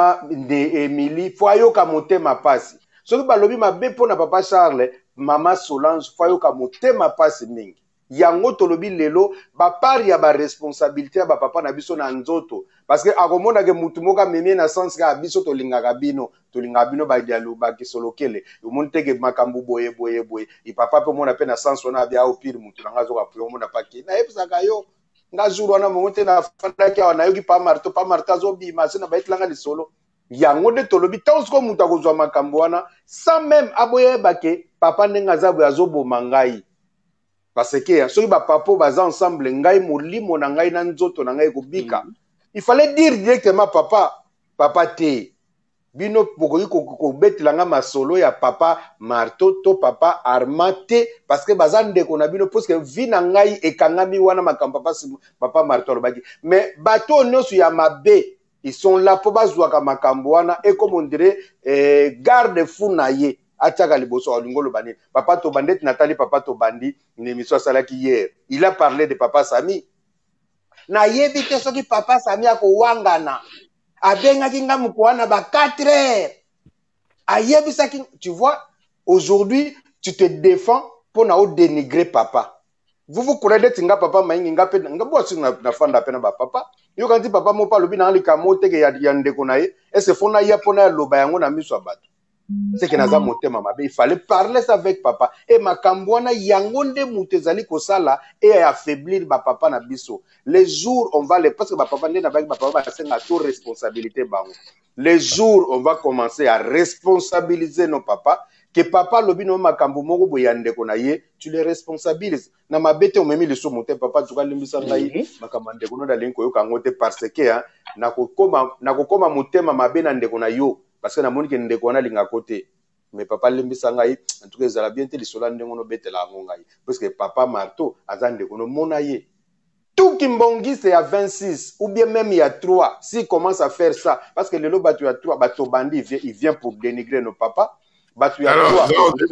de Emily fayoka mutema pasi soki balobi mabe pona papa Charles mama Solange fayoka mutema pasi mingi yango tolobi lelo bapari ya responsabilité ya papa na biso na nzoto parce que akomona ke mutu moka memie na sens ka biso tolingaka bino ba dialo ba kisolokele omoni teke makambu boye i papa pe mona pe na sens wana bia au pire mutu na ngazo ka po mona paki na ebisaka yo nga jour wana monte na fanda ki wana yoki pa marta zo bi masina ba itlanga lisolo yango de tolobi tawsko mutu akozwa makambu wana sans même aboye bake papa ndenga zabo azobo mangai parce que soki bapapo baza ensemble ngai molimo na ngai na nzoto na ngai kobika il fallait dire directement papa te bino bokoki kobetela nga masolo ya papa Marto to papa Armand te parce que baza ndeko na bino parce que vi na ngai ekangami wana makambo papa Marto alobaki mais bato nyonso ya mabe ils sont là po bazwaka makambo wana et comme on dirait garde fou na ye ataka liboso alingolo bani papa to bandete natali papa to bandi une émission salaki hier il a parlé de papa Sami na yebi te soki papa Sami akowangana abengaki nga mukwana ba 4 heures ayebi saki tu vois aujourd'hui tu te défends pour na dénigrer papa vous croyez tinga papa maingi nga pe nga bosi na fanda pe na ba papa yo kanti papa mo pa lobi na lika moteke ya ndeko na ye et se fona ya pona loba yango na miso abato. C'est que naza motema mabe il fallait parler ça avec papa et makambwana yango nde mutezali kosala et affaiblir ba papa na biso les jours on va les parce que ba papa nde na ba papa ba senga tout responsabilité bango les jours on va commencer à responsabiliser nos papas que papa lobi no makambo moko boyande ko na ye tu les responsabilises na mabete o memi le so mote papa tuka limbisa ngai makamande ko no da linko yo kangote parce que na kokoma motema mabe na ndeko na yo parce que na moni ke ndeko wana linga côté mais papa limbisa ngai en tout cas ezala bien te lisola ndengo no betela ngai parce que papa Marto aza ndeko no mona ye tout Kimbongi c'est à 26 ou bien même il y a 3 s'il commence à faire ça parce que le lot batu ya 3 bato bandi il vient pour dénigrer nos papas batu ya 3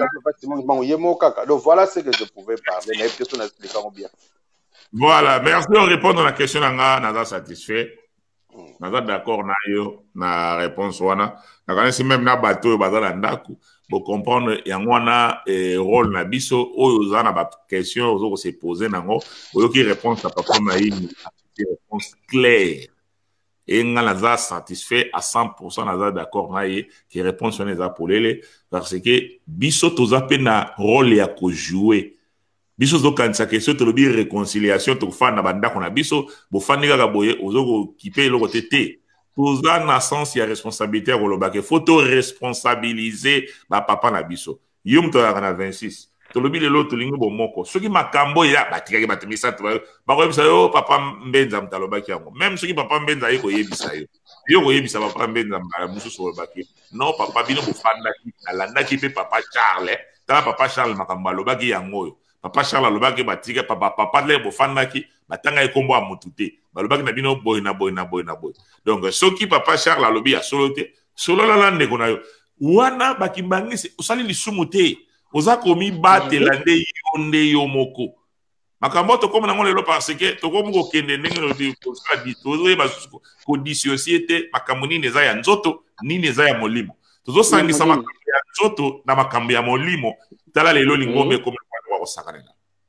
donc voilà ce que je pouvais parler mais peut-être on explique bien. Voilà, merci de répondre à la question nga naza satisfait. Naza d'accord na yo na réponse wana. Na kanisi même na bato bazala ndaku pour comprendre yango wana rôle na biso oyo za na ba question ozo se poser nango oyo ki réponse à papa Maïni, réponse claire et nga naza satisfait à 100% naza d'accord na ye que réponse on eza polele parce que biso toza pe na rôle ya ko jouer biso zo kanisa question to lobi réconciliation to fana banda kona biso bo fani kaka boye ozoko kipe loko tete toza na sens ya responsabilité ya koloba ke faut to responsabiliser ba papa na biso yo mto ya na 26 tolobi lelo tolingi bomoko soki makambo ya batikaki bato misato bakoyebisa yo papa mbenza mutalobaki yango même soki papa mbenza ye koyebisa yo koyebisa papa mbenza mbala mosusu olobaki non papa bino bofandaki alandaki mpe papa Charles tala papa Charles makambo alobaki yango oyo papa Charles alobaki batika papa le bofandaki batanga ekombo ya motu te balobaki na bino boy na boy. Donc soki papa Charles alobi ya solo te solo la ndeko na yo wana bakimbangisi osali lisumu te oza komi batela nde yonde yo moko makambo to comme nango lelo parce que to komi ko kende ndenge no di ko sa di to zo ba ko dissociété makambo nini eza ya nzoto nini eza ya molimo to zo sangisa makambo ya nzoto na makambo ya molimo tala lelo lingombe comme kwa ko sakana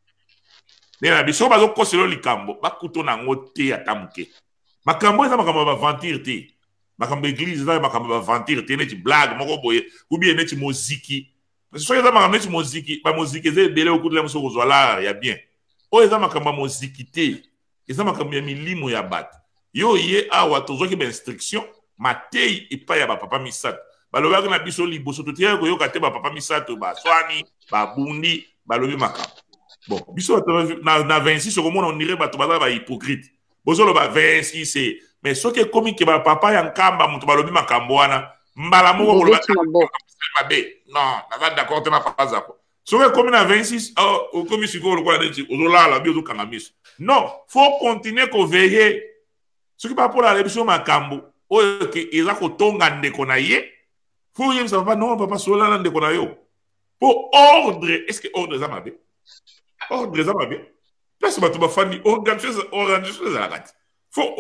na biso ba zo koselo likambo bakuto nango te atamuke makambo eza makambo ba ventir te makambo église eza makambo ba ventir te neti blague moko boye ou bien neti moziki parce que ça m'a mis musique ba musique ze belé au coup de la musique ozwala ya bien o eza makambo musique te eza makambo ya milimo ya bat yo ye awa tozoki ba instruction matei epa ya ba papa misato balobaki na biso liboso to tiya ko yoka te ba papa misato ba swani ba bundi balobi makambo bon biso na 26 ko mona on dirait bato ba hypocrite bozolo ba 26 mais soki komi ke ba papa ya nkamba muto balobi makambo wana mbala moko mabe non naza d'accord te na papa zako soki komi na 26 okomi sikoyo lokola neti ozolala bi ozokanga miso non faut continuer koveille soki bapola biso makambo oyo ke eza kotonga ndeko na ye faut yebisa papa non papa solala ndeko na yo po ordre est-ce que ordre eza mabe ordre eza mabe place bato bafandi organisation ezalaka te faut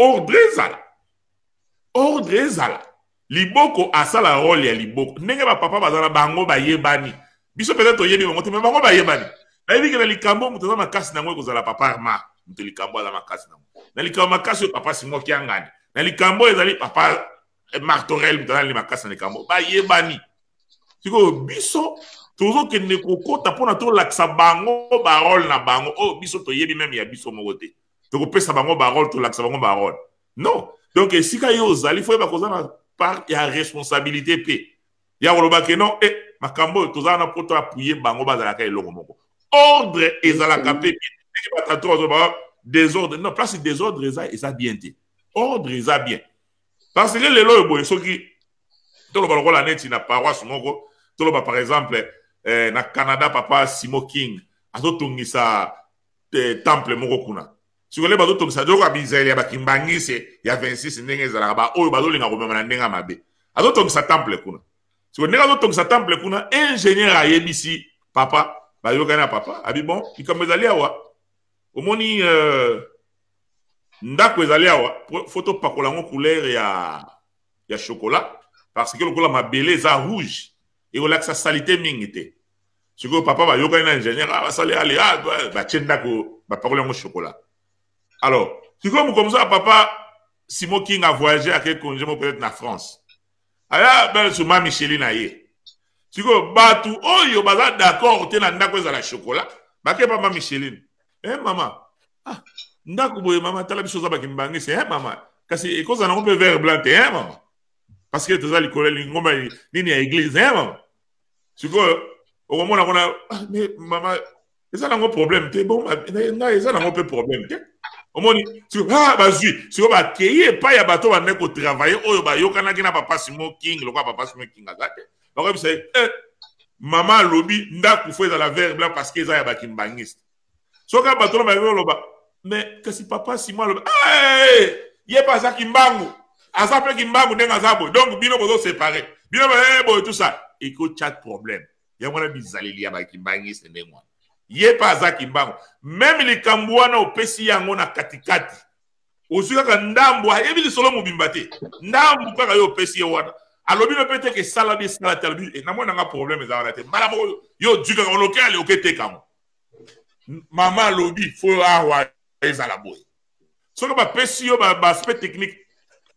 ordre ezala liboko asala rôle ya liboko ndenge ba papa bazala bango bayebani biso peut-être oyebi bango te mais bango bayebani nayebi ke na likambo moto aza makasi nango ekozala papa Arma moto likambo aza makasi nango na likambo makasi oyo papa Simon Kiangani na likambo ezali papa Martorel moto azali makasi na likambo bayebani sikoyo biso tozokende kokota mpona tolakisa bango barole na bango oyo biso toyebi meme ya biso moko te tokopesa bango barole tolakisa bango barole non donc esika yo ozali fo yeba koza na part ya responsabilité pe ya koloba ke non makambo tozala na poto appuyer bango bazalaka eloko moko ordre ezalaka pe ndenge batato bazoba désordre non place désordre eza bien te ordre eza bien parce que lelo oyo boye soki toloba lokola neti na paroisse moko toloba par exemple na Canada papa Simo King azotongisa temple moko kuna sikole bazotongisa joko abizeli ya bakimbangise ya 26 ndenge ezalaka ba oyo bazolinga komema na ndenge mabe azotongisa temple kuna sikole ndenge azotongisa temple kuna ingénieur ayebisi papa bayokana na papa abi bon ikambo ezali awa omoni ndako ezali awa photo pakola ngo couleur ya chocolat parce que lokola mabele eza rouge et olakisa salite mingi te sikoyo papa bayokani na ingénieur basali ale batie ndako bapakola ngo chocolat. Alors, si comme ça, papa Simon King a voyagé à quel congé peut-être en France. Alors, ben, sur ma Micheline aïe. Si comme Batu, oh, yo, baza d'accord, t'es na ndako za la chocolat. Baké papa Micheline. Maman. Ah, ndako boye maman, t'as la biso za bakimbangi, c'est maman. Kasi, et cause on peut vert blanc, maman. Parce que t'as les collègues, l'ingoma, nini à église, maman. Si comme, au moment où on a, mais maman, ça n'a pas de problème, t'es bon, ça n'a pas de problème, t'es. Omoni si bazui si ba keye pa ya bato ba neko travailler oyo ba yokana kina papa Simon King lokwa papa Simon King azate ba ko bisa mama lobi ndaku fo za la vert blanc parce que za ya bakimbangiste soka bato ba loba mais kasi papa Simon loba ye pas ça kimbangu azape kimbangu ndenga zabo donc bino bozo séparer bino bo tout ça et ko chat problème ya mwana bizaleli ya bakimbangiste ndengwa ye pa aza kimbango même likambo wana opesi yango na katikati ozwi kaka ndambo ayebi lisolo mobimba te ndambo kaka yo opesi ye wana alobi no pete ke sala bi sala te alobi namona nga problème eza wana te mbala moko yo ozwi kaka oloke ale oketekamo mama alobi fo awa ezala boye soki bapesi yo baaspect technique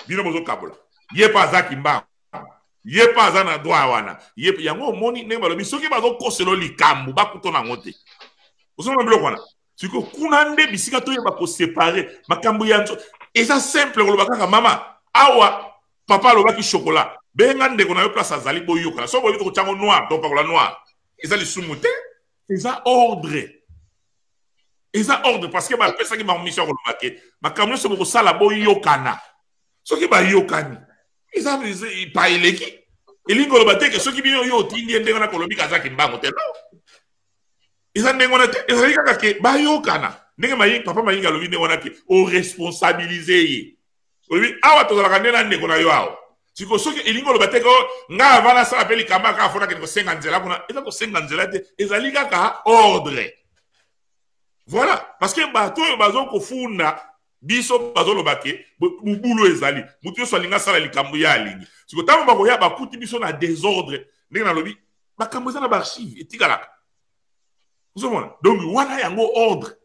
bino bozo kabola ye pa zaki mba ye pa za na droit wana ye yango moni ne balobi soki bazo koselo likambu bakuto na ngote osoma biloko wana siko kuna nde bisika to yeba ko séparer makambu ya nzo eza simple koloba kaka mama awa papa alobaki chocolat benga ndeko na yo place azali boyoka so boyoka chango noir to pakola noir eza lisumu te eza ordre parce que ba pesa ki ba mission koloba ke makambu so boko sala boyokana soki ba yokani eza pa eleki elingo koloba te ke soki bino yo tindi ndenge na kolobi kazaki mbango te no eza ndenge wana te ezali kaka ke ba yokana ndenge mayinga papa mayinga lobi ndenge wana ke o responsabiliser ye obi awa tozalaka nde na ndeko na yo awa siko soki elingo koloba te ko nga avana sala pe likamba kaka fona ke kosenga nzela kuna eza kosenga nzela te ezali kaka ordre voilà parce que bato oyo bazo kofunda biso bazo lobake bubulu ezali mutu yo salinga sala likambo ya alingi siko tamo bakoya bakuti biso na désordre ndenge na lobi makambo eza na baarchive etikalaka ozomona donc wana yango ordre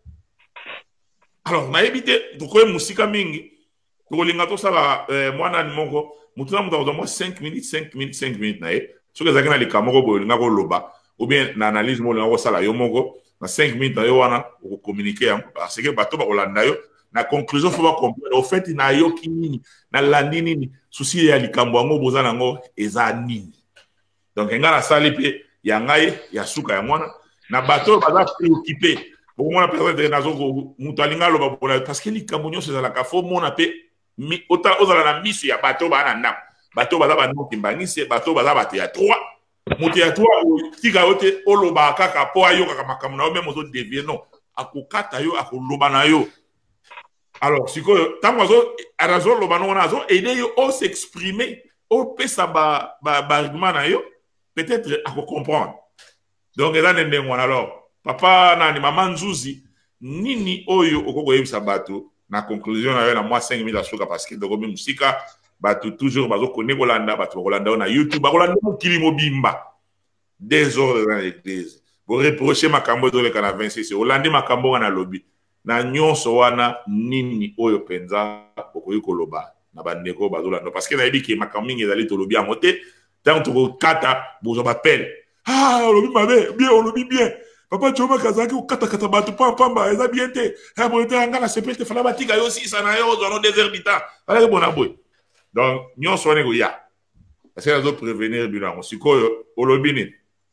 alors nayebi te tokoye musika mingi tokolinga tosala mwana ni moko mutu na mutu akozwa 5 minutes na ye soki ezalaki na likambo moko boye olinga koloba ou bien na analyse mo olinga kosala yo moko na 5 minutes na yo wana okokommunike yango parce que bato bakolanda yo na conclusion faut comprendre au fait na yoki nini na landi nini souci ya likambo yango boza nango eza nini donc nga na sali pe ya ngai ya suka ya mwana na bato baza préoccupé beaucoup mona peut-être nazo mutu alinga loba bona parce que likambo nyonso ezalaka fo mona pe ozala na miso ya bato bana ndako bato baza bandoki mbangisi bato baza bato ya 3 mutu ya 3 tika yote oloba kaka po ayokaka makambo na yo même ozo devie non akokata yo akoloba na yo alors sikoyo tango azo loba no azo aider yo o s'exprimer o pesa ba argument na yo peut-être à comprendre donc eza ndenge ngwana alors papa nani mama nzuzi nini oyo okoko yebisa bato na conclusion na yo na moi 5 minutes asuka parce que dokomi musika bato toujours bazo kone kolanda bato kolanda na YouTube bakolanda mokili mobimba désordre dans l'église bo reprocher makambo to le kana 26 olandi makambo na lobby na nyonso wana nini oyo penza okoyi koloba na bandeko bazolanda parce que na yebi ke makambo mingi ezali to lobby amote tant to kata bozo bapel lobby mabe bien lobby bien papa choma kazaki ukata bato pamba eza bien te ha bo te anga na sepete fala batika yo si sana yo zo désert bita ala ke bona boy donc nyonso wane ko ya parce que azo prévenir bilan sikoyo olobi ni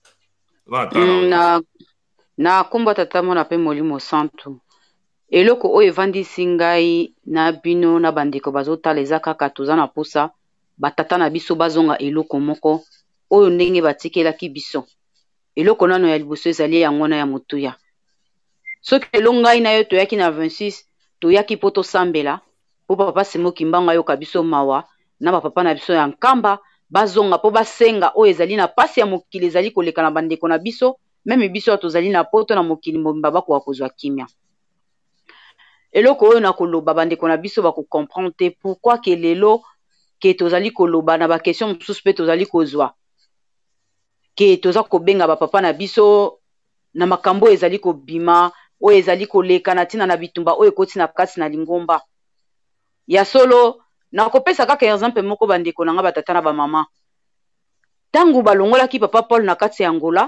na komba tata mona pe molimo santu eloko oyo evandisi ngai na bino na bandeko bazotala eza kaka toza na posa batata na biso bazonga eloko moko oyo ndenge batikelaki biso eloko nano ya liboso ezali yango na ya motuya soki elo ngai na yo toyaki na 26 toyaki po tosambela po papa Simoki Mbangu ayoka biso mawa na bapapa na biso ya nkamba bazonga po basenga oyo ezali na pasi ya mokili ezali koleka na bandeko na biso meme biso tozali na poto na mokili mobimba bakoka kozwa kimia eloko oyo na koloba bandeko na biso bakokomprendre te pourquoi ke lelo ke tozali koloba na bakestion mosusu mpe tozali kozwa ke toza kobenga bapapa na biso na makambo ezali kobima oyo ezali koleka na ntina na bitumba oyo ekoti na kati na lingomba ya solo na kopesa kaka exemple moko bandeko na nga batata na bamama tangu balongolaki papa Paul na kati ya Angola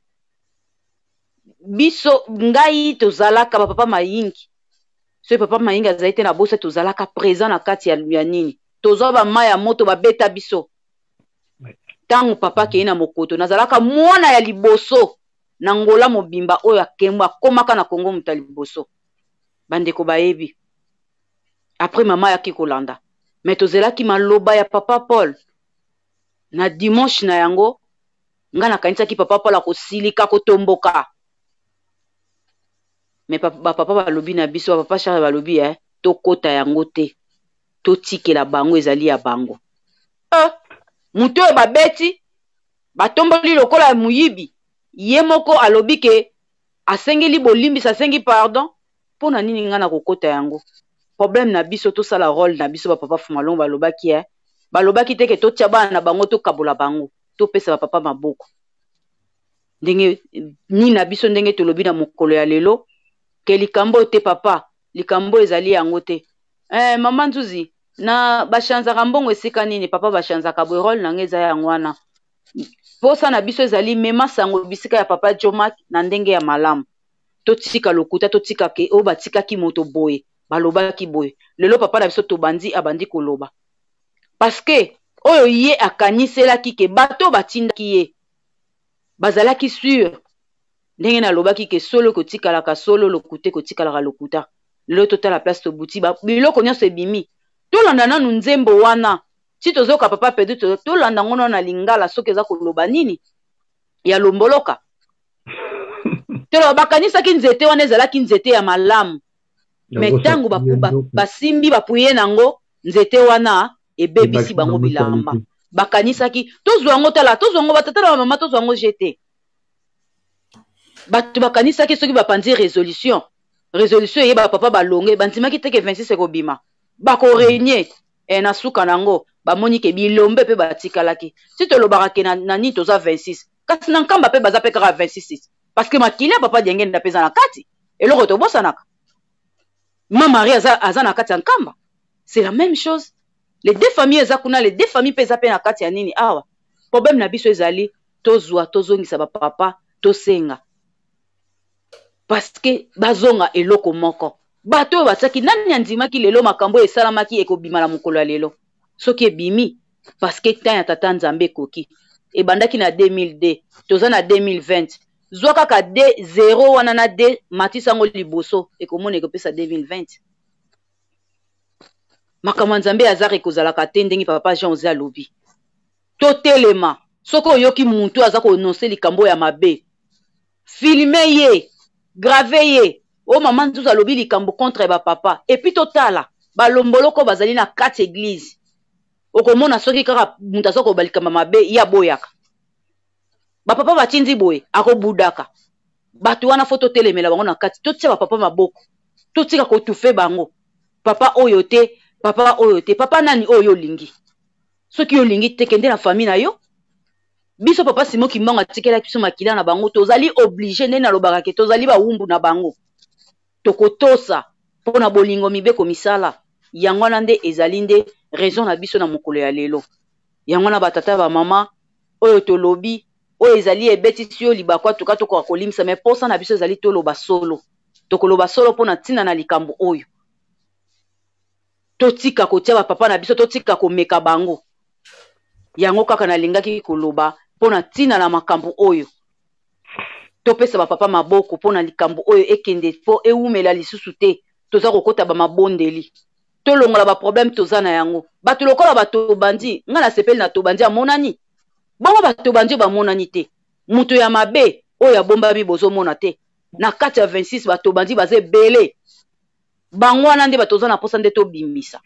biso ngai tozalaka bapapa mayingi so papa mayingi azali te na bosa tozalaka présent na kati ya nini tozwa bama ya moto babeta biso tangu papa kei na mokoto nazalaka mwana ya liboso na Angola mobimba oyo akembo akomaka na Kongo muta liboso bandeko bayebi après mama yaki kolanda mais tozelaki maloba ya papa Paul na dimanche na yango nga nakanisaki papa Paul akosilika kotomboka mais papa balobi na biso papa Charles balobi tokota yango te totikela bango ezali ya bango mutu oyo babeti batomboli lokola muyibi ye moko alobi ke asengeli bolimbisa asengi pardon pona nini nga na kokota yango problème na biso tosala rôle na biso bapapa Fumalongo balobaki te ke totia bana na bango tokabola bango topesa bapapa maboko ndenge ni na biso ndenge tolobi na mokolo ya lelo ke likambo te papa likambo ezali yango te mama Nzuzi na bashanzaka mbongo esika nini papa bashanzaka bwe role na ngeza ya ngwana posa na biso ezali mema sango bisika ya papa Jomak na ndenge ya malamu totika lokuta totika ke o batika ki moto boye baloba ki boye lelo papa na biso tobandi abandi koloba parce que oyo ye akanisela ki ke bato batindaki ye bazalaki sûr ndenge na loba ki ke solo kotikalaka solo lokute kotikalaka lokuta lelo totala place tobuti biloko nyonso ebimi tolanda nanu nzembo wana si tozoka papa pedu tolanda ngono na lingala soki eza koloba nini ya lomboloka tolo bakanisaki nzete wana ezalaki nzete ya malamu me ntango basimbi bapuye nango nzete wana ebebisi bango bilamba bakanisaki tozwa yango tala tozwa yango batata na bamama tozwa yango jete bato bakanisaki soki bapanzi résolution eyeba papa balonge bandimaki teke 26 ekobima bakorenye na suka nango bamoni ke bilombe mpe batikalaki si tolobaka ke na nini toza 26 kasi na nkamba mpe baza mpe kaka 26 parce que makili ya papa diengenda mpe eza na kati eloko tobosanaka ma mari aza na kati ya nkamba c'est la même chose les deux familles eza kuna les deux familles mpe eza mpe na kati ya nini awa problème na biso ezali tozwa tozongisa bapapa tosenga parce que bazonga eloko moko bato oyo batiaki nani andimaki lelo makambo esalamaki ekobima na mokolo ya lelo soki ebimi parce que temps ya tata nzambe ekoki ebandaki na 2002 toza na 2020 zwa kaka d 0 wana na d matisa yango liboso ekomona ekopesa 2020 makambo ya nzambe azaka ekozalaka te ndenge papa Jean oze alobi totelema soki oyoki muntu aza kononse likambo ya mabe filme ye grave ye o mama nzuzu alobi likambo contre bapapa epuis totala balomboloko bazali na kati église okomona soki kaka mutu aza koba likambo mabe ya boyaka bapapa batindi boye akobudaka bato wana fo totelemela bango na kati totia bapapa maboko totika kotufe bango papa oyo te papa oyo te papa nani oyo olingi soki olingi te kende na famille na yo biso papa Simo Kimbangu atikela biso makila na bango tozali obligé ndenge nalobaka ke tozali bawumbu na bango tokotosa mpona bolingo mibeko misala yango wana nde ezali nde raison na biso na mokolo ya lelo yango na batata bamama oyo tolobi oyo ezali ebetisi yo libakwa toka tokoka kolimisa me posa na biso ezali toloba solo tokoloba solo mpona ntina na likambo oyo totika kotia bapapa na biso totika komeka bango yango kaka nalingaki koloba mpona ntina na makambo oyo topesa bapapa maboko mpona likambo oyo ekende mpo ewumela lisusu te toza kokota bamabondeli tolongola baproblème toza na yango bato lokola bato bandi nga nasepeli na tobandi amonani bongo bato bandi bamonani te moto ya mabe oyo abombami bozomona te na kati ya 26 bato bandi baza ebele bango wana nde bato oza na posa nde tobimisa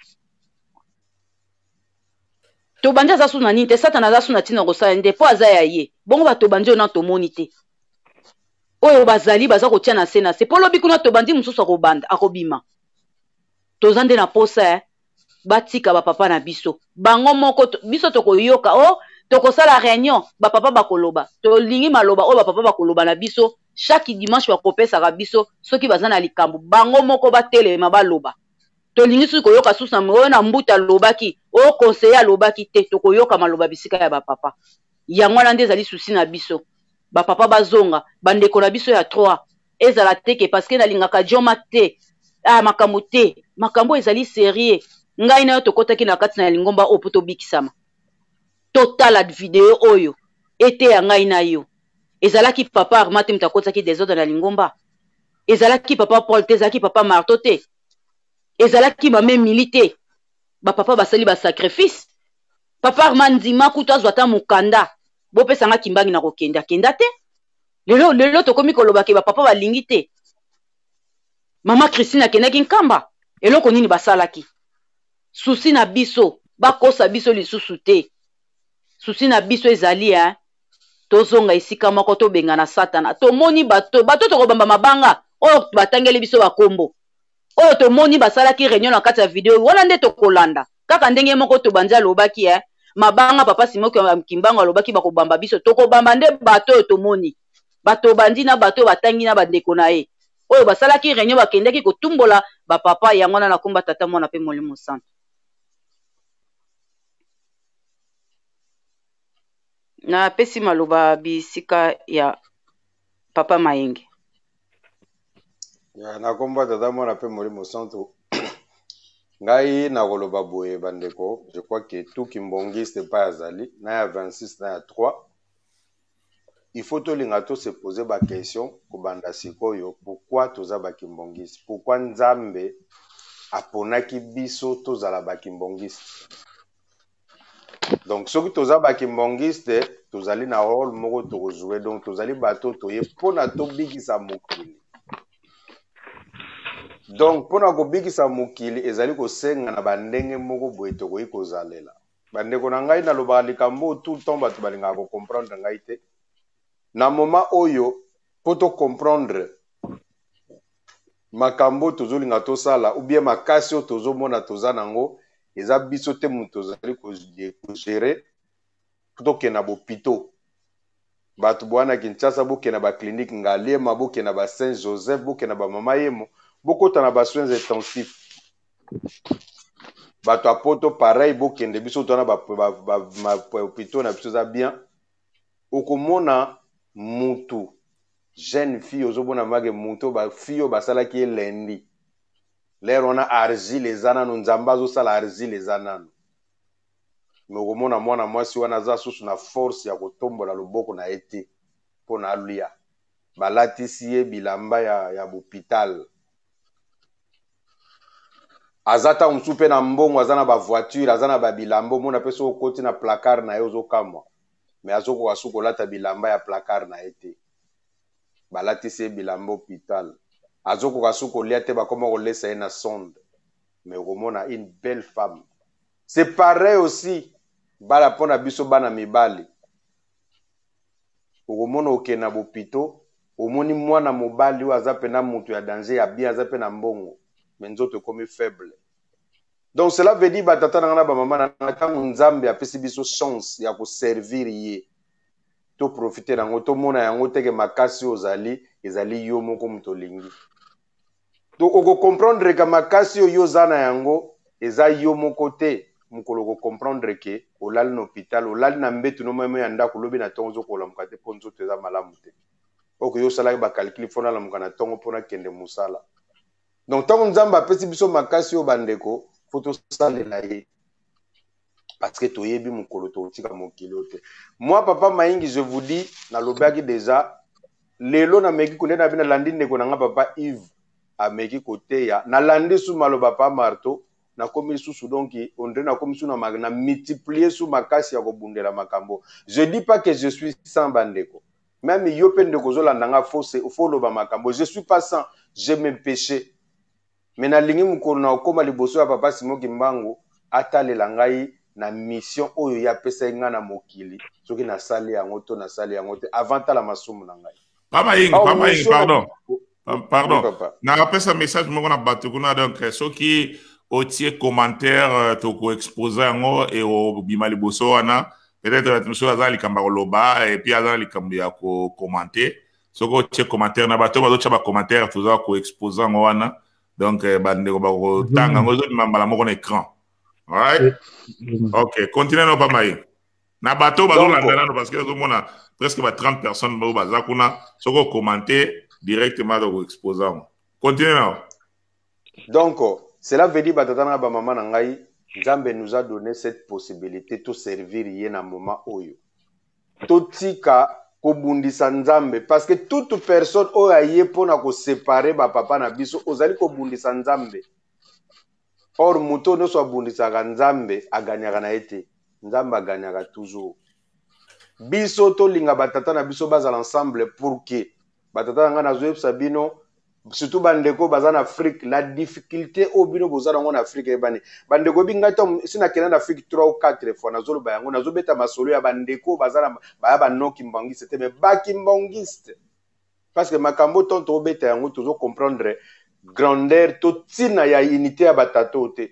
tobandi aza su na nini te satana aza su na ntina kosala nde mpo aza ya ye bongo bato bandi oyo na tomoni te oyo bazali baza kotia na se na se mpo lobi kuna tobandi mosusu akobanda akobima toza nde na posa batika bapapa na biso bango moko biso tokoyoka o tokosala réunion bapapa bakoloba tolingi maloba oyo bapapa bakoloba na biso chaque dimanche bakopesaka biso soki baza na likambo bango moko batelema baloba tolingi susu koyoka susu na oyo na mbuta alobaki oyo conseiller alobaki te tokoyoka maloba bisika ya bapapa yango wana nde ezali susi na biso bapapa bazonga bandeko na biso ya 3 ezala teke parce que nalingaka dioma te makambo te makambo ezali sérieux ngai na yo tokotaki na kati na lingomba oyo po tobikisama totala video oyo ete ya ngai na yo ezalaki papa Armand te moto akotaki desordre na lingomba ezalaki papa Paul te ezalaki papa Marto te ezalaki mame Mili te bapapa basali basacrifice papa Armand ndima kutu azwa ata mokanda bopesanga Kimbangu na kokende akenda te lelo tokomi kolobaki bapapa balingi te mama Christine akendaki nkamba eloko nini basalaki susi na biso bakosa biso lisusu te susi na biso ezali tozonga esika moko tobenga na satana tomoni bato tokobamba mabanga oyo batangeli biso bakombo oyo tomoni basalaki réunion na kati ya video wana nde tokolanda kaka ndenge moko tobandi alobaki mabanga papa Simo Kimbangu alobaki bakobamba biso tokobamba nde bato oyo tomoni bato bandi na bato batangi na bandeko na ye oyo basalaki réunion bakendaki kotumbola bapapa yango wana nakomba tata mwana pe Molimo Santo na pesi maloba bisika ya papa Mayenge. Ya nakomba tata mwana pe Molimo Santu. Ngai na koloba boye bandeko, je crois que tout kimbongiste pa azali na ya 26 na ya 3. Il faut to linga to se poser ba question ko banda sikoyo pourquoi toza ba kimbongiste? Pourquoi Nzambe aponaki biso tozala ba kimbongiste? Donc soki toza ba kimbongiste tozali na rôle moko to jouer, donc tozali bato toye pona to bigisa mokili. Donc pona ko bigisa mokili ezali ko senga na bandenge moko boye to koyi kozalela. Bandeko na ngai na loba likambo tout le temps bato balinga ko comprendre ngai te. Na moment oyo poto comprendre makambo tozolinga tosala ou bien makasi oyo tozomona toza nango eza biso te mutu tozali kogere tokenda bopito bato bwana Kinshasa bokenda baclinique Ngaliema bokenda ba Saint Joseph bokenda ba Mama Yemo bokota na ba soins intensifs bato apoto pareil bokende biso tona ba hôpitaux na biso za bien okomona mutu jeune fille ozobona mage mutu ba fille basalaki lendi lero na argile ezana no nzamba azosala argile ezana no okomona mwana mwasi wana za susu na force ya kotombola loboko na ete pona alia balatisi ye bilamba ya hôpital azata musu pe na mbongo azana ba voiture azana ba bilambo mona pe so koti na placard na ye ozokamwa mais azoko kasuko lata bilamba ya placard na ete balatisi bilamba hôpital azoko kasuko lia te bakoma kolesa ye na sonde mais okomona une belle femme. C'est pareil aussi bala pona biso bana mibali okomona okena bopito omoni mwana mobali oyo aza pena mutu ya danger ya bien aza pena mbongo mais nzoto ekomi faible. Donc cela veut dire batata na ngana ba mama na ntango Nzambe apesi biso chance ya koservir ye to profiter nango to mona yango teke makasi ozali ezali yo moko mutolingi. Donc oko comprendre que makasi yo zana yango eza yo moko te mukolo ko comprendre que olali na hôpital olali na mbetu no meme ya ndako lobi na tonzo ko lamuka te ponzo te za malamu te. Oko yo sala ba calcul fona lamuka na tongo pona kende musala. Donc tango Nzambe apesi biso makasi yo bandeko faut salela ye parce que toyebi mukolo to tika mokilo te. Moi papa Mayingi je vous dis na lobaki déjà lelo na meki ko na bina landi ndeko na nga papa Yves a meki kote ya na landi su maloba papa Marto na komi susu donc ondre na komi su na magna multiplier su makasi ya kobundela makambo. Je dis pas que je suis sans bandeko. Même yo pe ndeko zo landanga fausse faut loba makambo. Je suis pas sans, j'ai mes péchés. Mais na lingi mukolo na okoma liboso ya papa Simoki Mbangu atalela ngai na mission oyo ya pesa nga na mokili soki na sali yango to na sali yango te avant la masumu na ngai. Papa Ying, pardon. Na rapesa message moko na bato kuna donc soki otie commentaire to ko exposer yango et o bima liboso wana peut-être monsieur aza likamba loba et puis aza likambo ya ko commenter soko otie commentaire na bato bazo ba commentaire toza ko exposer yango wana donc bande ko ba ko tanga ngozo mambala moko na écran. Alright? OK, continuez no Papa Ying. Na bato bazo landana no parce que zo mona presque 30 personnes ba baza kuna soko commenter directement dans l'exposant. Continuez. Donc, cela veut dire que ba maman na ngai Nzambe nous a donné cette possibilité de servir yé na moment oyo. Totika ko bundisa Nzambe parce que toute personne oyo aye pona ko séparer ba papa na biso ozali ko bundisa Nzambe. Or muto no so bundisa ka Nzambe aganyaka na ete. Nzambe aganyaka toujours. Biso to linga batata na biso bazala ensemble pour que batata nga na zoe sabino surtout bandeko bazana Afrique la difficulté au bino bozana en Afrique ebani bandeko binga tom sina kena na Afrique 3 ou 4 fois nazolo bayango nazobeta masolo ya bandeko bazana ba noki mbangiste te mais bakimbangiste parce que makambo tonto obeta yango tozo comprendre grandeur to tina ya unité ya batato te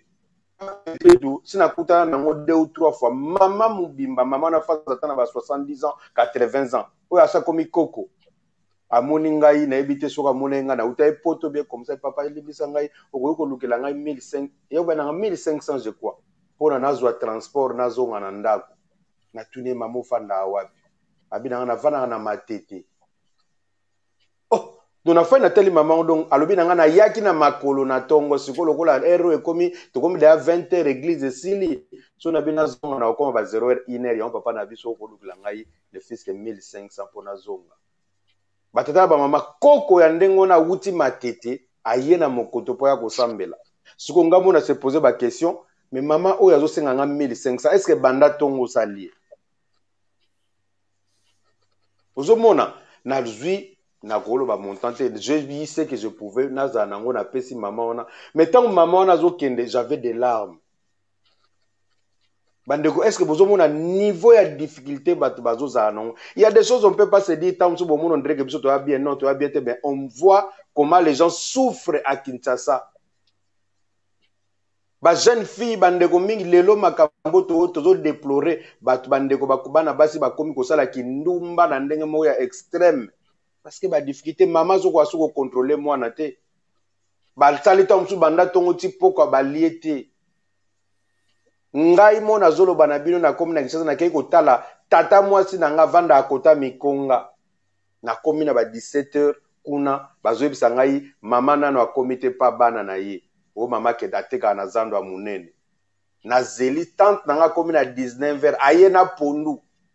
sina kuta nango 2 ou 3 fois mama mubimba mama na fasa tana ba 70 ans 80 ans oya sa komi koko amoni ngai na ebite soka monenga na uta poto bien comme ça papa libisa ngai okoyo ko lukela ngai 1500 yo bana 1500 je crois pona nazwa transport nazonga na ndako na tuni mamo fanda wapi abina na vana na matete oh dona fa na teli maman donc alobi na ngana yaki na makolo na tongo sikolo kola ero ekomi to komi da 20h église sili so na bina zonga na okoma ba 0h 1h ya papa na biso ko lukila ngai le fils de 1500 pona zonga batata ba mama koko ya ndengo na wuti matete aye na mokoto po ya kosambela siko ngambo na se poser ba question mais maman oyo azo senga nga 1500 est-ce que banda tongo sali ozomona na zui na golo ba montante je sais que je pouvais naza nango na pesi maman ona mais tant maman ona zo kende j'avais des larmes bandeko est-ce que bozomona niveau ya difficulté bato bazo za nango il y a des choses on peut pas se dire tant bo mono ndreke biso to va bien non to va bien te mais on voit comment les gens souffrent à Kinshasa. Ba jeune fille bandeko mingi lelo makambo tozo déplorer bat bandeko bakubana basi bakomi kosala kindumba na ndenge mo ya extrême parce que ba difficulté maman zo kwa soko contrôler moi na te ba tali ta msu banda tongo ti poko ba liete ngai mo na zolo bana bino na komi na Kinshasa na kei kotala tata mwasi na nga vanda akota mikonga na komi na ba 17h kuna bazoyebisa ngai mama nano akomi te pa bana na ye o mama ke dateka na zando ya munene na zeli tante nanga komi na 19h aye na pondu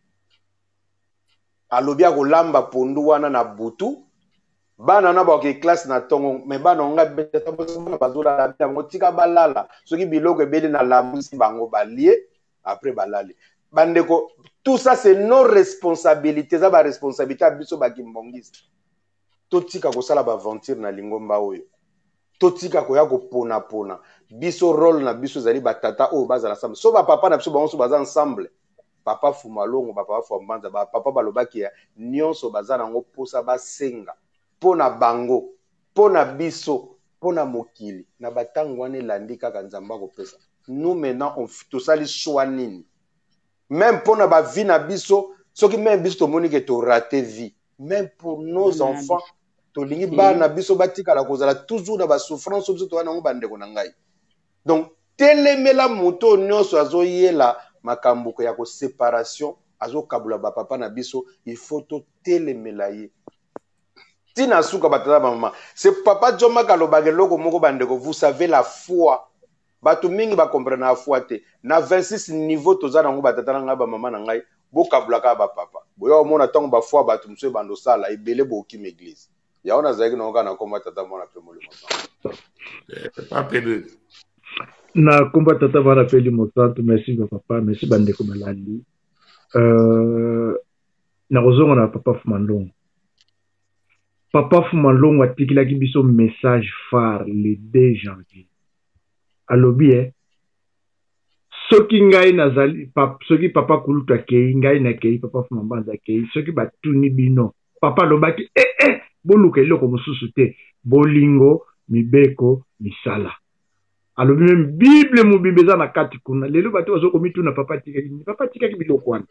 alobi akolamba pondu wana na butu bana na ba ke classe na tongo me bana nga beta bazola la bango tika balala soki biloko ebele na lamusi bango balie après balali bandeko tout ça c'est nos responsabilités za ba responsabilité biso ba kimbongisi totika kosala ba aventure na lingomba oyo totika koya kopona pona biso rôle na biso zali batata o baza ensemble so ba papa na biso bango so baza ensemble papa fumalongo papa fuambanza ba papa balobaki ya nyonso baza nango posa basenga pona bango pona biso pona mokili na batango wana elandi kaka nzamba kopesa nous maintenant on tosali choix nini même pona ba vie na biso soki même biso tomoni ke to rater vie même pour nos enfants tolingi bana biso batikala kozala toujours na ba souffrance biso to wana ngo bandeko na ngai donc telemela moto nyonso azoyela makambuko ya ko séparation azokabula ba papa na biso il faut to telemela ye tina suka batata ba mama c'est papa Joma kalobage loko moko bandeko vous savez la foi batu mingi ba comprendre la foi te na 26 niveau tozana ngo batata na ngai ba mama na ngai bokabula ka ba papa boyo mona tango ba foi batu mso bando sala ebele boki m'église yaona zaiki na ngana koma tata mona pe molimo Pedro na komba tata bana peli mosantu merci papa merci bandeko balandi na kozonga na papa Fumandongo atikilaki biso message phare le 2 janvier alobi soki ngai nazali soki papa kulutu akei ngai nakei papa Fumambanza akei soki batuni bino papa alobaki boluka eloko mosusu te bolingo mibeko misala alobi même bible mobimbe eza na kati kuna lelo bato bazokomituna papa tikaki biloko wana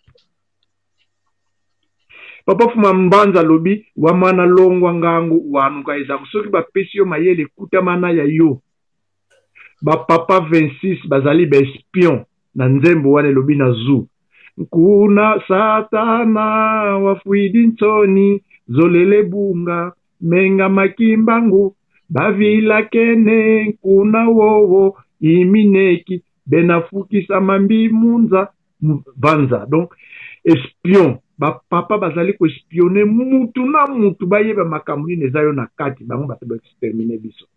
papa Fumambanza alobi wamana longwa ngangu wanuka ezaku soki bapesi yo mayele kutamana ya yo bapapa 26 bazali baespion na nzembo wana elobi na zu kuna satana wafuidi nsoni zolele bunga menga makimbangu bavila kene kuna wowo imineki benafukisa mambi munza vanza donc espion bapapa bazali ko espionner mutu na mutu bayeba makambo nini eza yo na kati bango bato baextermine biso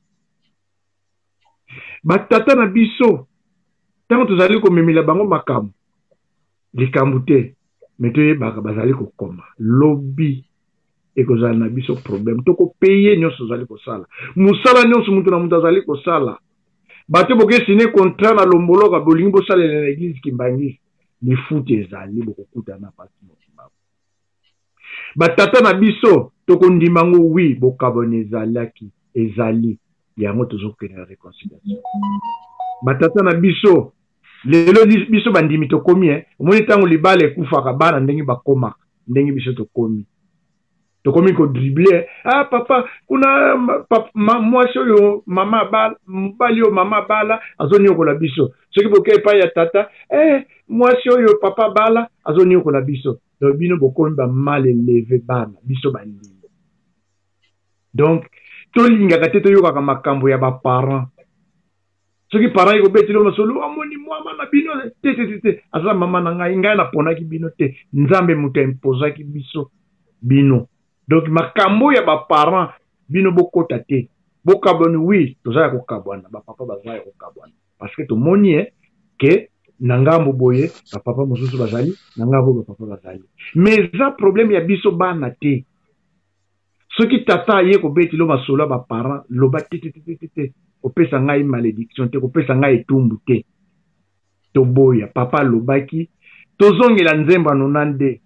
batata na biso ntango tozali komemela bango makambo likambo te me toyebaka bazali kokoma lobi ekozala na biso problème tokopeye nyonso tozali kosala mosala nyonso mutu na mutu azali kosala bato bokesine contrat na lomboloka bolingi bosalela na église kimbangisi lifuti ezali bokokutana pasi mokimabo batata na biso tokondimango wi bokabone ezali yango tozokende na réconciliation batata na biso lelo biso bandimi tokomi omoni ntango libala ekufaka bana ndenge bakomaka ndenge biso tokomi kodribler papa kuna mwasi oyo mama bala mobali oyo mama bala azoniokola biso soki boke epai ya tata mwasi oyo papa bala azoniokola biso donc bino bokomi ba mal élevé bana biso bandimi donc tolingaka te toyokaka makambo ya baparent soki parent ekobeteli masolo amoni mwama na bino te aza mama na ngai na ponaki bino te nzambe moto impozaki biso bino donc makambo ya baparent bino bokota te bokabwani oui toza ya kokabwana bapapa baza ya kokabwana parce que tomoni ke na ngambo boye bapapa mosusu bazali na ngambo bapapa bazali mais eza problème ya biso bana te soki tata aye kobeteli masolo ya baparent loba te kopesa ngai malédiction te kopesa ngai etumbu te toboya papa alobaki tozongela nzembo anona nde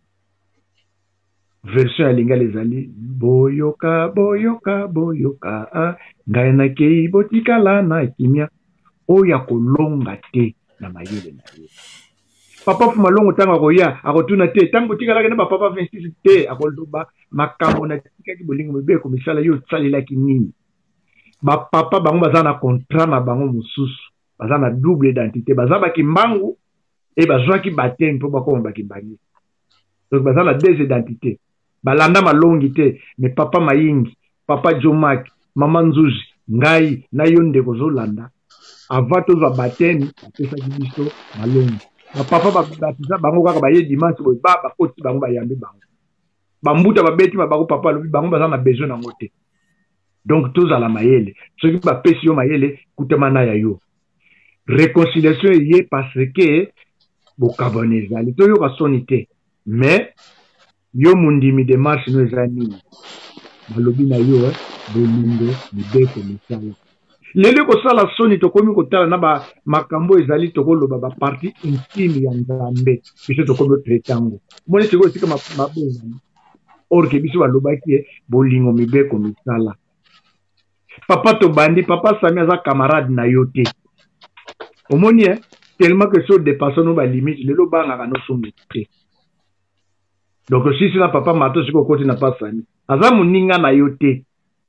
version ya lingala ezali boyoka boyoka boyoka ngai nakei botikala na kimia oyo akolonga te na mayele na ye papa fuma longo ntango akoya akotuna te ntango botikalaki na bapapa 26 te akoloba makambo na tikaki bolingo mibeko misala yo osalelaki nini bapapa bango baza na contrat na bango mosusu baza na double identité baza bakimbangu e bazwaki bateme mpo bakoma bakimbangi donc baza na deux identités balanda malongi te mais papa mayingi papa jomaki mama nzuzi ngai na yo ndeko zolanda avant tozwa bateme apesaki biso malongi bapapa babatiza bango kaka baye dimanche boye bakoti bango bayambi bango bambuta babeti bango papa alobi bango baza na besoin nango te donc tozala mayele soki bapesi yo mayele kutama na ya yo réconciliation eye parce que bokabwana ezali toyoka soni te mais yo mundimi démarche no eza nini balobi na yo bolingo mibeko misala lelo kosala soni tokomi kotala na makambo ezali tokoloba baparti intime ya nzambe biso tokomi otraite yango moni sikoyo esika mabezani orke biso balobaki bolingo mibeko misala papa tobandi papa Sami aza camarade na yo te omoni tellement que so dépasse no ba limite lelo bangaka no somo te donc si na papa mato siko koti na papa Sami aza muninga na yo te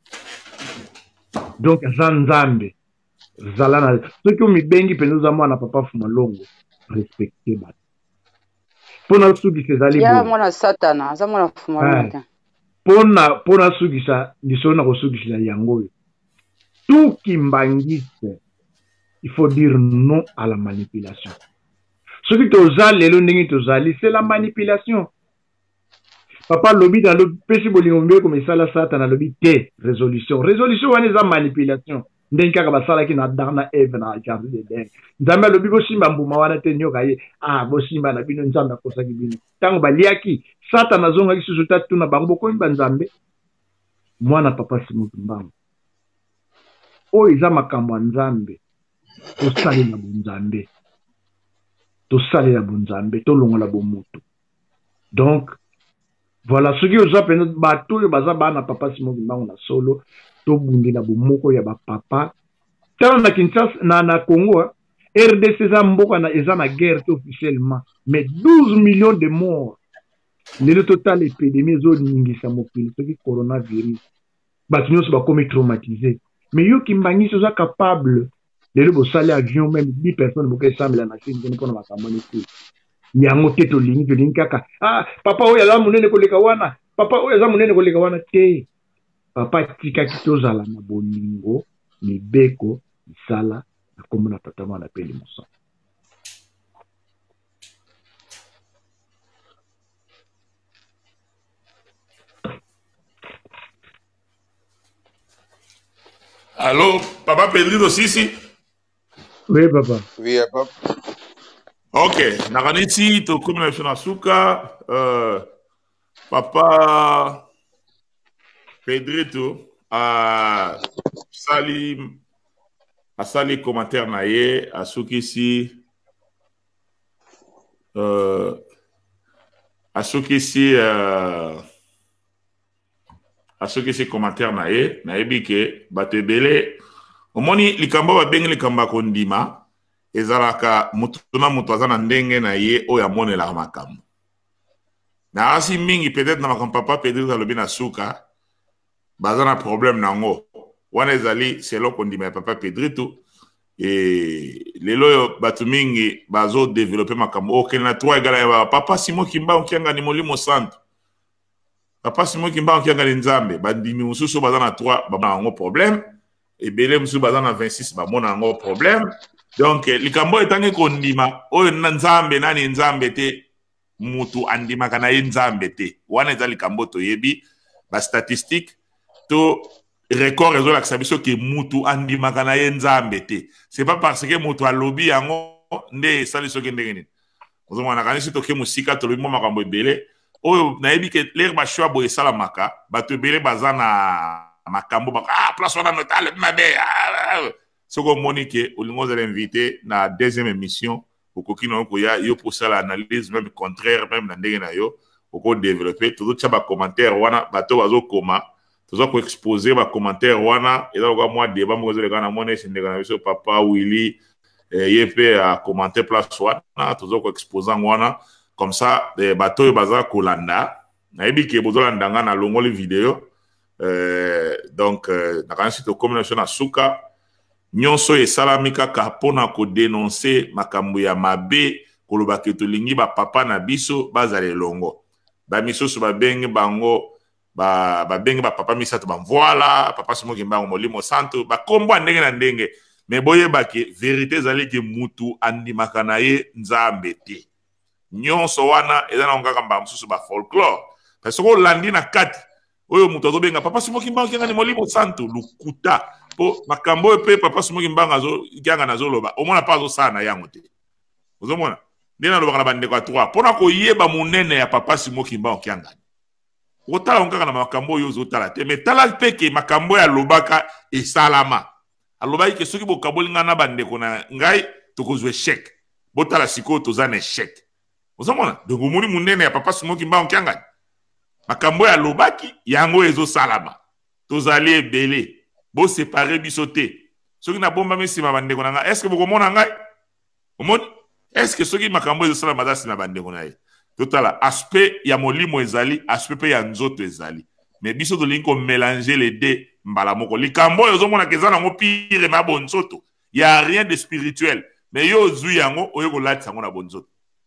donc aza nzambe zala na soki omibengi mpenza oza mwana papa fuma longo respecte bato mpona sukisa ezali ya mwana satana aza mwana fuma longo mpona sukisa lisolo na kosukisila yango oyo tout kimbangiste il faut dire non à la manipulation ce qui toza lelo ndenge tozali c'est la manipulation papa lobi dans le pesi bolingo mbeko misala satana lobi te résolution wana eza manipulation ndenge kaka basalaki na Adam na Eve na jardin d'Eden nzambe alobi bosimba mbuma wana te nyoka ye bosimba na bino nzambe akosaki bino ntango baliaki satana azongaki susu tatuna bango bokomi banzambe mwana papa Simoki Mbangu oyo eza makambo ya nzambe tosalela bonzambe tolongola bomutu donc voilà soki oza pena bato oyo baza bana papa Simoki Mbangu na solo tobundela bomoko ya bapapa tala na Kinshasa na Congo RDC eza mboka eza na guerre te officiellement mais 12 millions de morts lelo total épidémie ezoningisa mokili soki coronavirus bato nyonso bakomi traumatisé mais yo kimbangisi oza capable lelo bosali avion même 10 personnes bokesambela na chine kene mpona makambo neti yango te tolingi kaka papa oyo aza monene koleka wana papa oyo aza monene koleka wana te papa tikaki tozala na bolingo mibeko misala na kombo na tata mwana peli mosa Allô, papa Pedrito Sisi? Oui, papa. Oui, papa. Ok, nakanisi to kombination na suka papa Pedrito asali commentaire na ye asukisi commentaire na ye nayebi ke bato ebele omoni likambo babengi likambo ya kondima ezalaka mutu na mutu aza na ndenge na ye oyo amonelaka makambo na asi mingi peut-être na makambo papa Pedrito alobi na suka baza na problème nango wana ezali selo kondima ya papa Pedrito et lelo yo batu mingi bazo développer makambo okena 3 egala papa Simon Kimbangu kianga ni molimo santo papa Simon Kimbangu kianga ni nzambe bandimi mususu baza na 3 ba na problème ebele mususu baza na 26 ba mona ngo problème donc likambo etangi kondima oyo na nzambe nani nzambe te mutu andima kana ye nzambe te wana eza likambo toyebi ba statistique to record ezo lakisa biso ke mutu andimaka na ye nzambe te c'est pas parce que mutu alobi yango nde esali soki ndenge nini ozomona kanisi toke musika tolobi mo makambo ebele oyo nayebi ke lere bashwa boye esalamaka bato ebele baza na makambo place wana notale mabe soki omoni ke olingi ozala invité na deuxième émission okoki na okoya yo posala analyse même contraire même na ndenge na yo okodéveloppe tozotya bacommentaire wana bato bazokoma toza ko exposer ba commentaire wana eza loka mwa débat moko ezoleka na mona esindeka na biso papa Willy ye pe a commenter place wana toza ko exposer wana comme ça bato oyo baza kolanda nayebi ke bozolanda nga na longoli video donc nakanisi tokomination na suka nyonso esalami kaka mpona kodénoncer makambo ya mabe koloba ke tolingi bapapa na biso bazala elongo bamisusu babenge bango babengi papa misato bamvoila papa Simon Kimbangu molimo santo bakombo ndenge na ndenge me boyebaki vérité ezali ke mutu andimaka na ye nzambe te nyonso wana eza na ngaka mba mususu ba folklore parce que olandi na kati oyo mutu azobenga papa Simon Kimbangu kianga ni molimo santo lukuta po makambo pe papa Simon Kimbangu azo kianga nazoloba omona pa azosala na yango te ozomona ndena lobaka na bandeko ya 3 pona koyeba munene ya papa Simon Kimbangu kianga otala ngaka na makambo yo zotala te mais tala peke makambo ya lobaka esalama alobaki ke soki bokabolinga na bandeko na ngai tokozwe chèque botala siko toza na chèque ozomona donc omoni munene ya papa Simon Kimbangu kianga makambo ya lobaki yango ezosalama tozali ebele bo séparer biso te soki na bomba misima bandeko na ngai est-ce que bokomona ngai omoni est-ce que soki makambo ezosalama za sima bandeko na ye totala aspect ya molimo ezali aspect pe ya nzoto ezali mais biso tolingi ko mélanger les deux mbala moko likambo oyo ozomona ke eza nango pire ma bonzoto ya rien de spirituel mais yo ozwi yango oyo kolatisa yango na bonzoto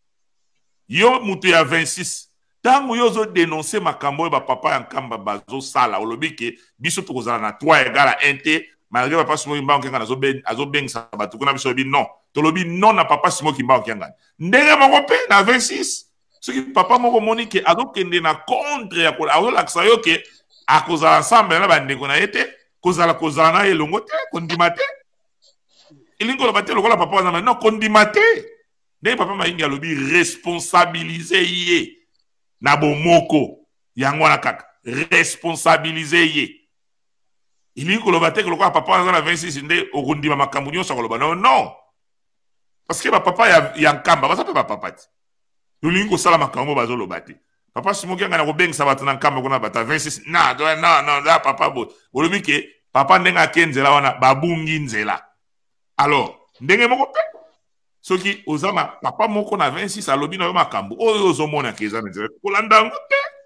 yo mutu ya 26 tango yo ozodénonce makambo oyo bapapa ya nkamba bazosala olobi ke biso tokozala na 3 égale à 1 te malgré papa Simon Kimbangu kianga azobengisa bato kuna biso lobi non tolobi non na papa Simon Kimbangu kianga ndenge moko mpe na 26 soki papa moko moni ke azokende na contre ya azolakisa yo ke akozala ensemble na bandeko na ye te kozala na ye longo te kondima te elingi koloba te lokola papa wana non kondima te ndenge papa Maingi alobi responsabiliser ye na bomoko yango wana kaka responsabiliser ye elingi koloba te lokola papa wana na 26 nde okondima makambo nyonso koloba non parce que bapapa ya nkamba baza mpe bapapa te tolingi kosala makambo bazoloba te papa Simon Kimbangu na kobengisa bato na nkamba kuna bato 26 non papa bo olobi ke papa ndenge ake nzela wana babungi nzela alors ndenge moko pe soki ozama papa moko na 26 alobi na yo makambo oyo ozomona ke eza na nzela kolanda yango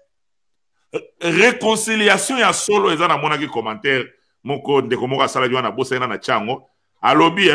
te réconciliation ya solo eza na monaki commentaire moko ndeko moko asalaki wana bosana na chango alobi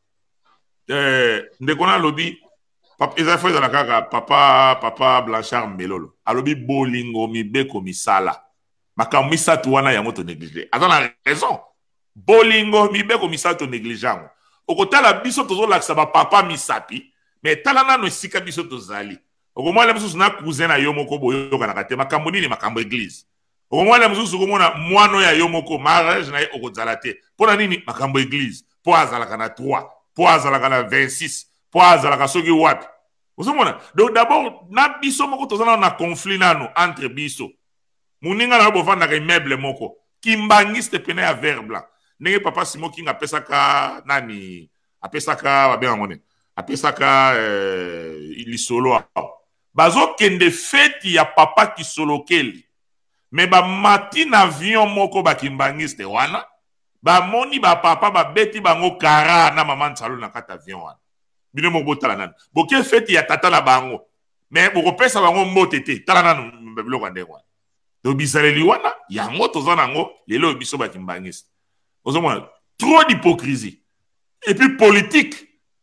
ndeko na alobi eza fo ezala kaka papa Blanchard Melolo alobi bolingo mibeko misala makambo misato wana yango to négligé aza na raison bolingo mibeko misato négligé yango okotala biso tozolakisa bapapa misapi mais tala nano esika biso tozali okomwala mosusu na cousin na yo moko boyokanaka te makambo nini makambo église okomwala mosusu okomona mwana ya yo moko mariage na ye okozala te mpona nini makambo église po azalaka na 3 po azalaka na 26 po azalaka soki wapi ozomona donc d'abord na biso moko tozala na conflit nano entre biso muninga na bovandaka immeuble moko kimbangiste pene ya vert blanc ndenge papa Simon King apesaka nani apesaka babenga ngone apesaka lisolo bazokende feti ya papa kisolokeli me bamati na avion moko bakimbangiste wana bamoni bapapa babeti bango kara na mama nsalo na kati avion wana bino moko botala nani boke feti ya tata na bango me bokopesa bango mbote te tala nanu biloko ndenge wana to bizaleli wana yango toza nango lelo biso bakimbangiste ozomona trop d'hypocrisie et puis politique.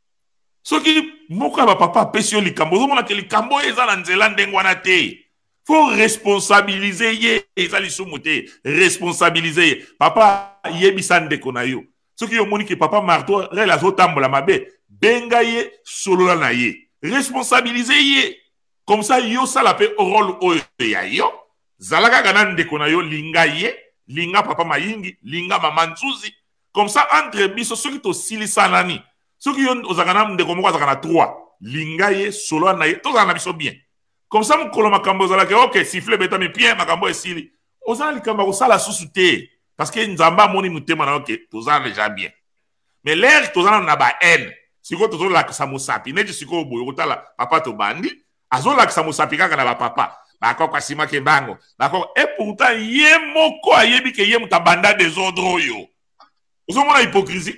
Ce qui moka ba papa pesio likambo zomona ke likambo eza na nzela ndengwana te. Faut responsabiliser ye ezali sumuté, responsabiliser ye. Papa yebisa ndeko na yo. Ce qui yomoni ke papa marto rela zotambola mabe, benga ye solola na ye. Responsabiliser ye. Comme ça yo sala pe rôle oyo ya yo. Zalaka kana ndeko na yo linga ye, linga papa mayingi, linga mama nzuzi. Comme ça entre biso ceux qui to silisa nani. Ceux qui ont ozakana ndeko moko azakana 3, linga ye solola na ye, tozana biso bien. Comme ça mukolo makambo zalaka OK, siffler beta mi bien makambo esili. Ozana likamba ko sala susute parce que nzamba moni mutema na OK, tozana déjà bien. Mais l'air tozana na ba haine. Siko tozola la kisa musapi, neji siko boyo kotala papa to bandi, azola kisa musapi kaka na ba papa. Bako kwa sima ke bango. Bako et pourtant ye moko ayebi ke ye mutabanda désordre yo. Ozomona hypocrisie.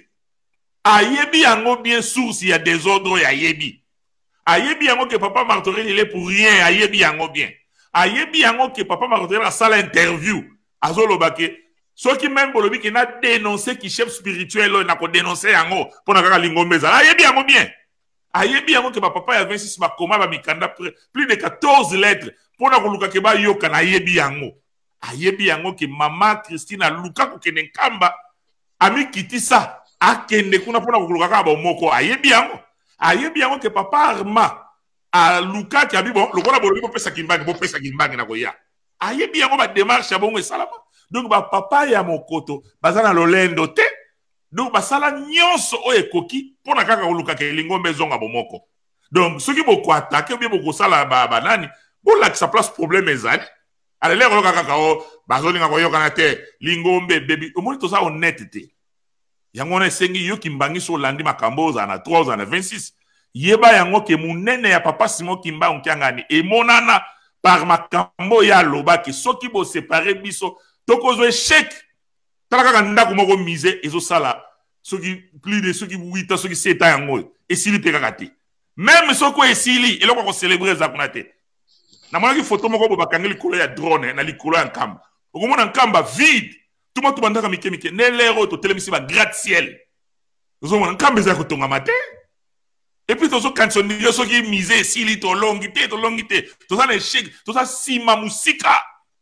Ayebi yango bien source ya désordre ya yebi. Ayebi yango que papa Martorell il est pour rien, ayebi yango bien. Ayebi yango que papa Martorell a sala interview. Azolo bake. Ceux qui même bolobi qui n'a dénoncé qui chef spirituel n'a ko dénoncer yango pour na kaka lingombeza. Ayebi yango bien. Ayebi yango que papa ya 26 ba koma ba mikanda plus de 14 lettres pour na koluka ke ba yoka na ayebi yango. Ayebi yango que maman Christine Luka ko kene nkamba ami kitisa akende kuna pona koluka ka ba moko ayebi yango. Ayebi yango que papa Arma a Luka ki abi bon lokola bolobi bo pesa kimbangi na koya. Ayebi yango ba démarche bongo esalama. Donc ba papa ya mokoto bazana lolendo te. Donc ba sala nyonso o ekoki pona kaka koluka ke lingombe zonga bomoko. Donc ceux qui boko attaquer ou bien boko sala ba nani pour la sa place problème ezali. Allez koloka kaka o bazoni nga koyoka na te lingombe baby au moins to ça honnêteté. Yango na sengi yo kimbangi so landi makambo za na 3 za na 26 yeba yango ke munene ya papa Simon Kimba onkiangani e monana par makambo ya loba ke soki bo séparer biso tokozo échec talaka kanda ko moko mise ezo sala soki plus de soki 8 ans soki 7 ans yango et sili pe kakati même soko esili eloko ko célébrer za kunate na mona ki photo moko bo bakangeli kolo ya drone na likolo ya nkamba okomona nkamba vide. Tout le monde bandaka mike ne lero to telemisi ba gratte-ciel. Nous on nkambe za ko tonga matin. Et puis tozo canson yo soki mise sili to longité to ça échec to ça sima musika.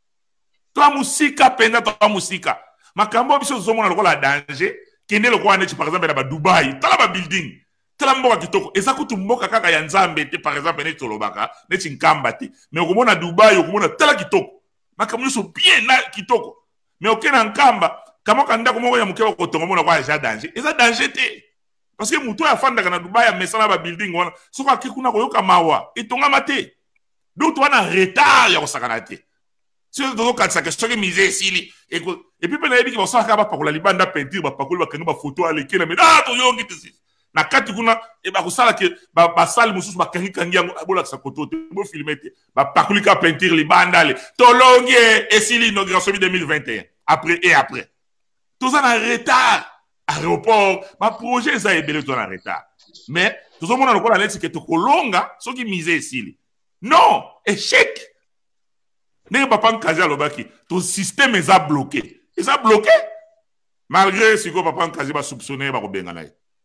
To musika penda to musika. Makambo biso zomona lokola danger kende lokwa ne par exemple na ba Dubai, tala ba building. Tala mboka kitoko eza kutu mboka kaka ya Nzambe te par exemple ne tolobaka ne chinkamba te. Mais okomona Dubai okomona tala kitoko. Makambo so bien na kitoko. Mais aucun enkamba, comment kanda komo ya muke ko tongo mona kwa ja danger. Eza danger te. Parce que muto ya fanda kana Dubai ya mesana ba building wana. Soka kikuna ko yoka mawa. Etonga mate. Donc tu as un retard ya kosakana te. Si tu dois katsa que soki mise sili et puis pena yebi ki bosaka ba pakola libanda peinture ba pakoli ba kenga ba photo ale kena mais to yongi te si. Na kati kuna e ba kosala ke ba sali mususu ba kangi kangi yango abola sa koto te bo filmer te. Ba pakoli ka peinture libanda ale. Tolongi et sili inauguration 2021. Après et après. Tout ça en retard. Aéroport. Ma projet, ça est belé tout en retard. Mais, tout ça, on a encore la lettre qui est trop longue, ce qui mise ici. Non! Échec! N'est pas un cas à l'obaki. Ton système est bloqué. Il est bloqué? Malgré ce que papa Nkazi va soupçonner, il va bien.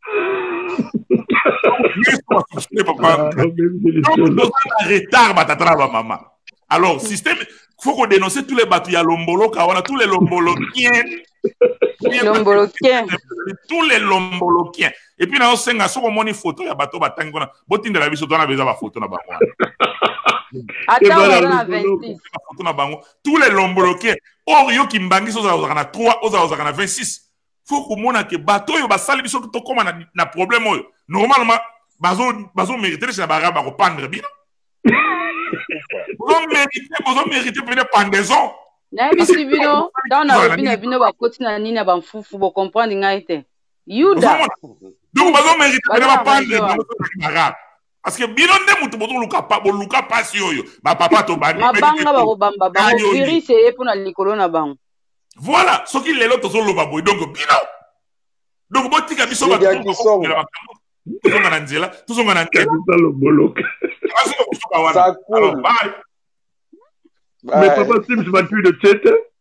Alors, système, il faut qu'on dénonce tous les bateaux, il y a l'omboloka, on a tous les lombolokiens. Tous les lombolokiens. Et puis, on a ce qu'on photo, il y a bateau, botin de la vie, on a besoin de photo. Tous les lombolokiens. Or, yo qui mbangi, on a 3, on a 26. Faut qu'on ait que bateau, yo basali biso to comme na problème. Normalement, bazo mériter c'est ba ba reprendre bien. Vous méritez peut-être pendaison. Na bisi bino, dans na bino ba koti na nina ba mfufu bo comprendre ngaite. Yuda. Donc bazo mériter peut-être pendre. Parce que bino nde mutu boto luka pasi oyo. Ba papa to ba. Mabanga ba ko bamba ba virus e pour na likolo na bango. Voilà, ce qui les autres sont le baboy. Donc, bino. Donc, bon, tika biso ba. Tout le monde a dit là. Tout le monde a dit. Ça coule. Bye. Mais papa, Tim, je m'appuie de tête.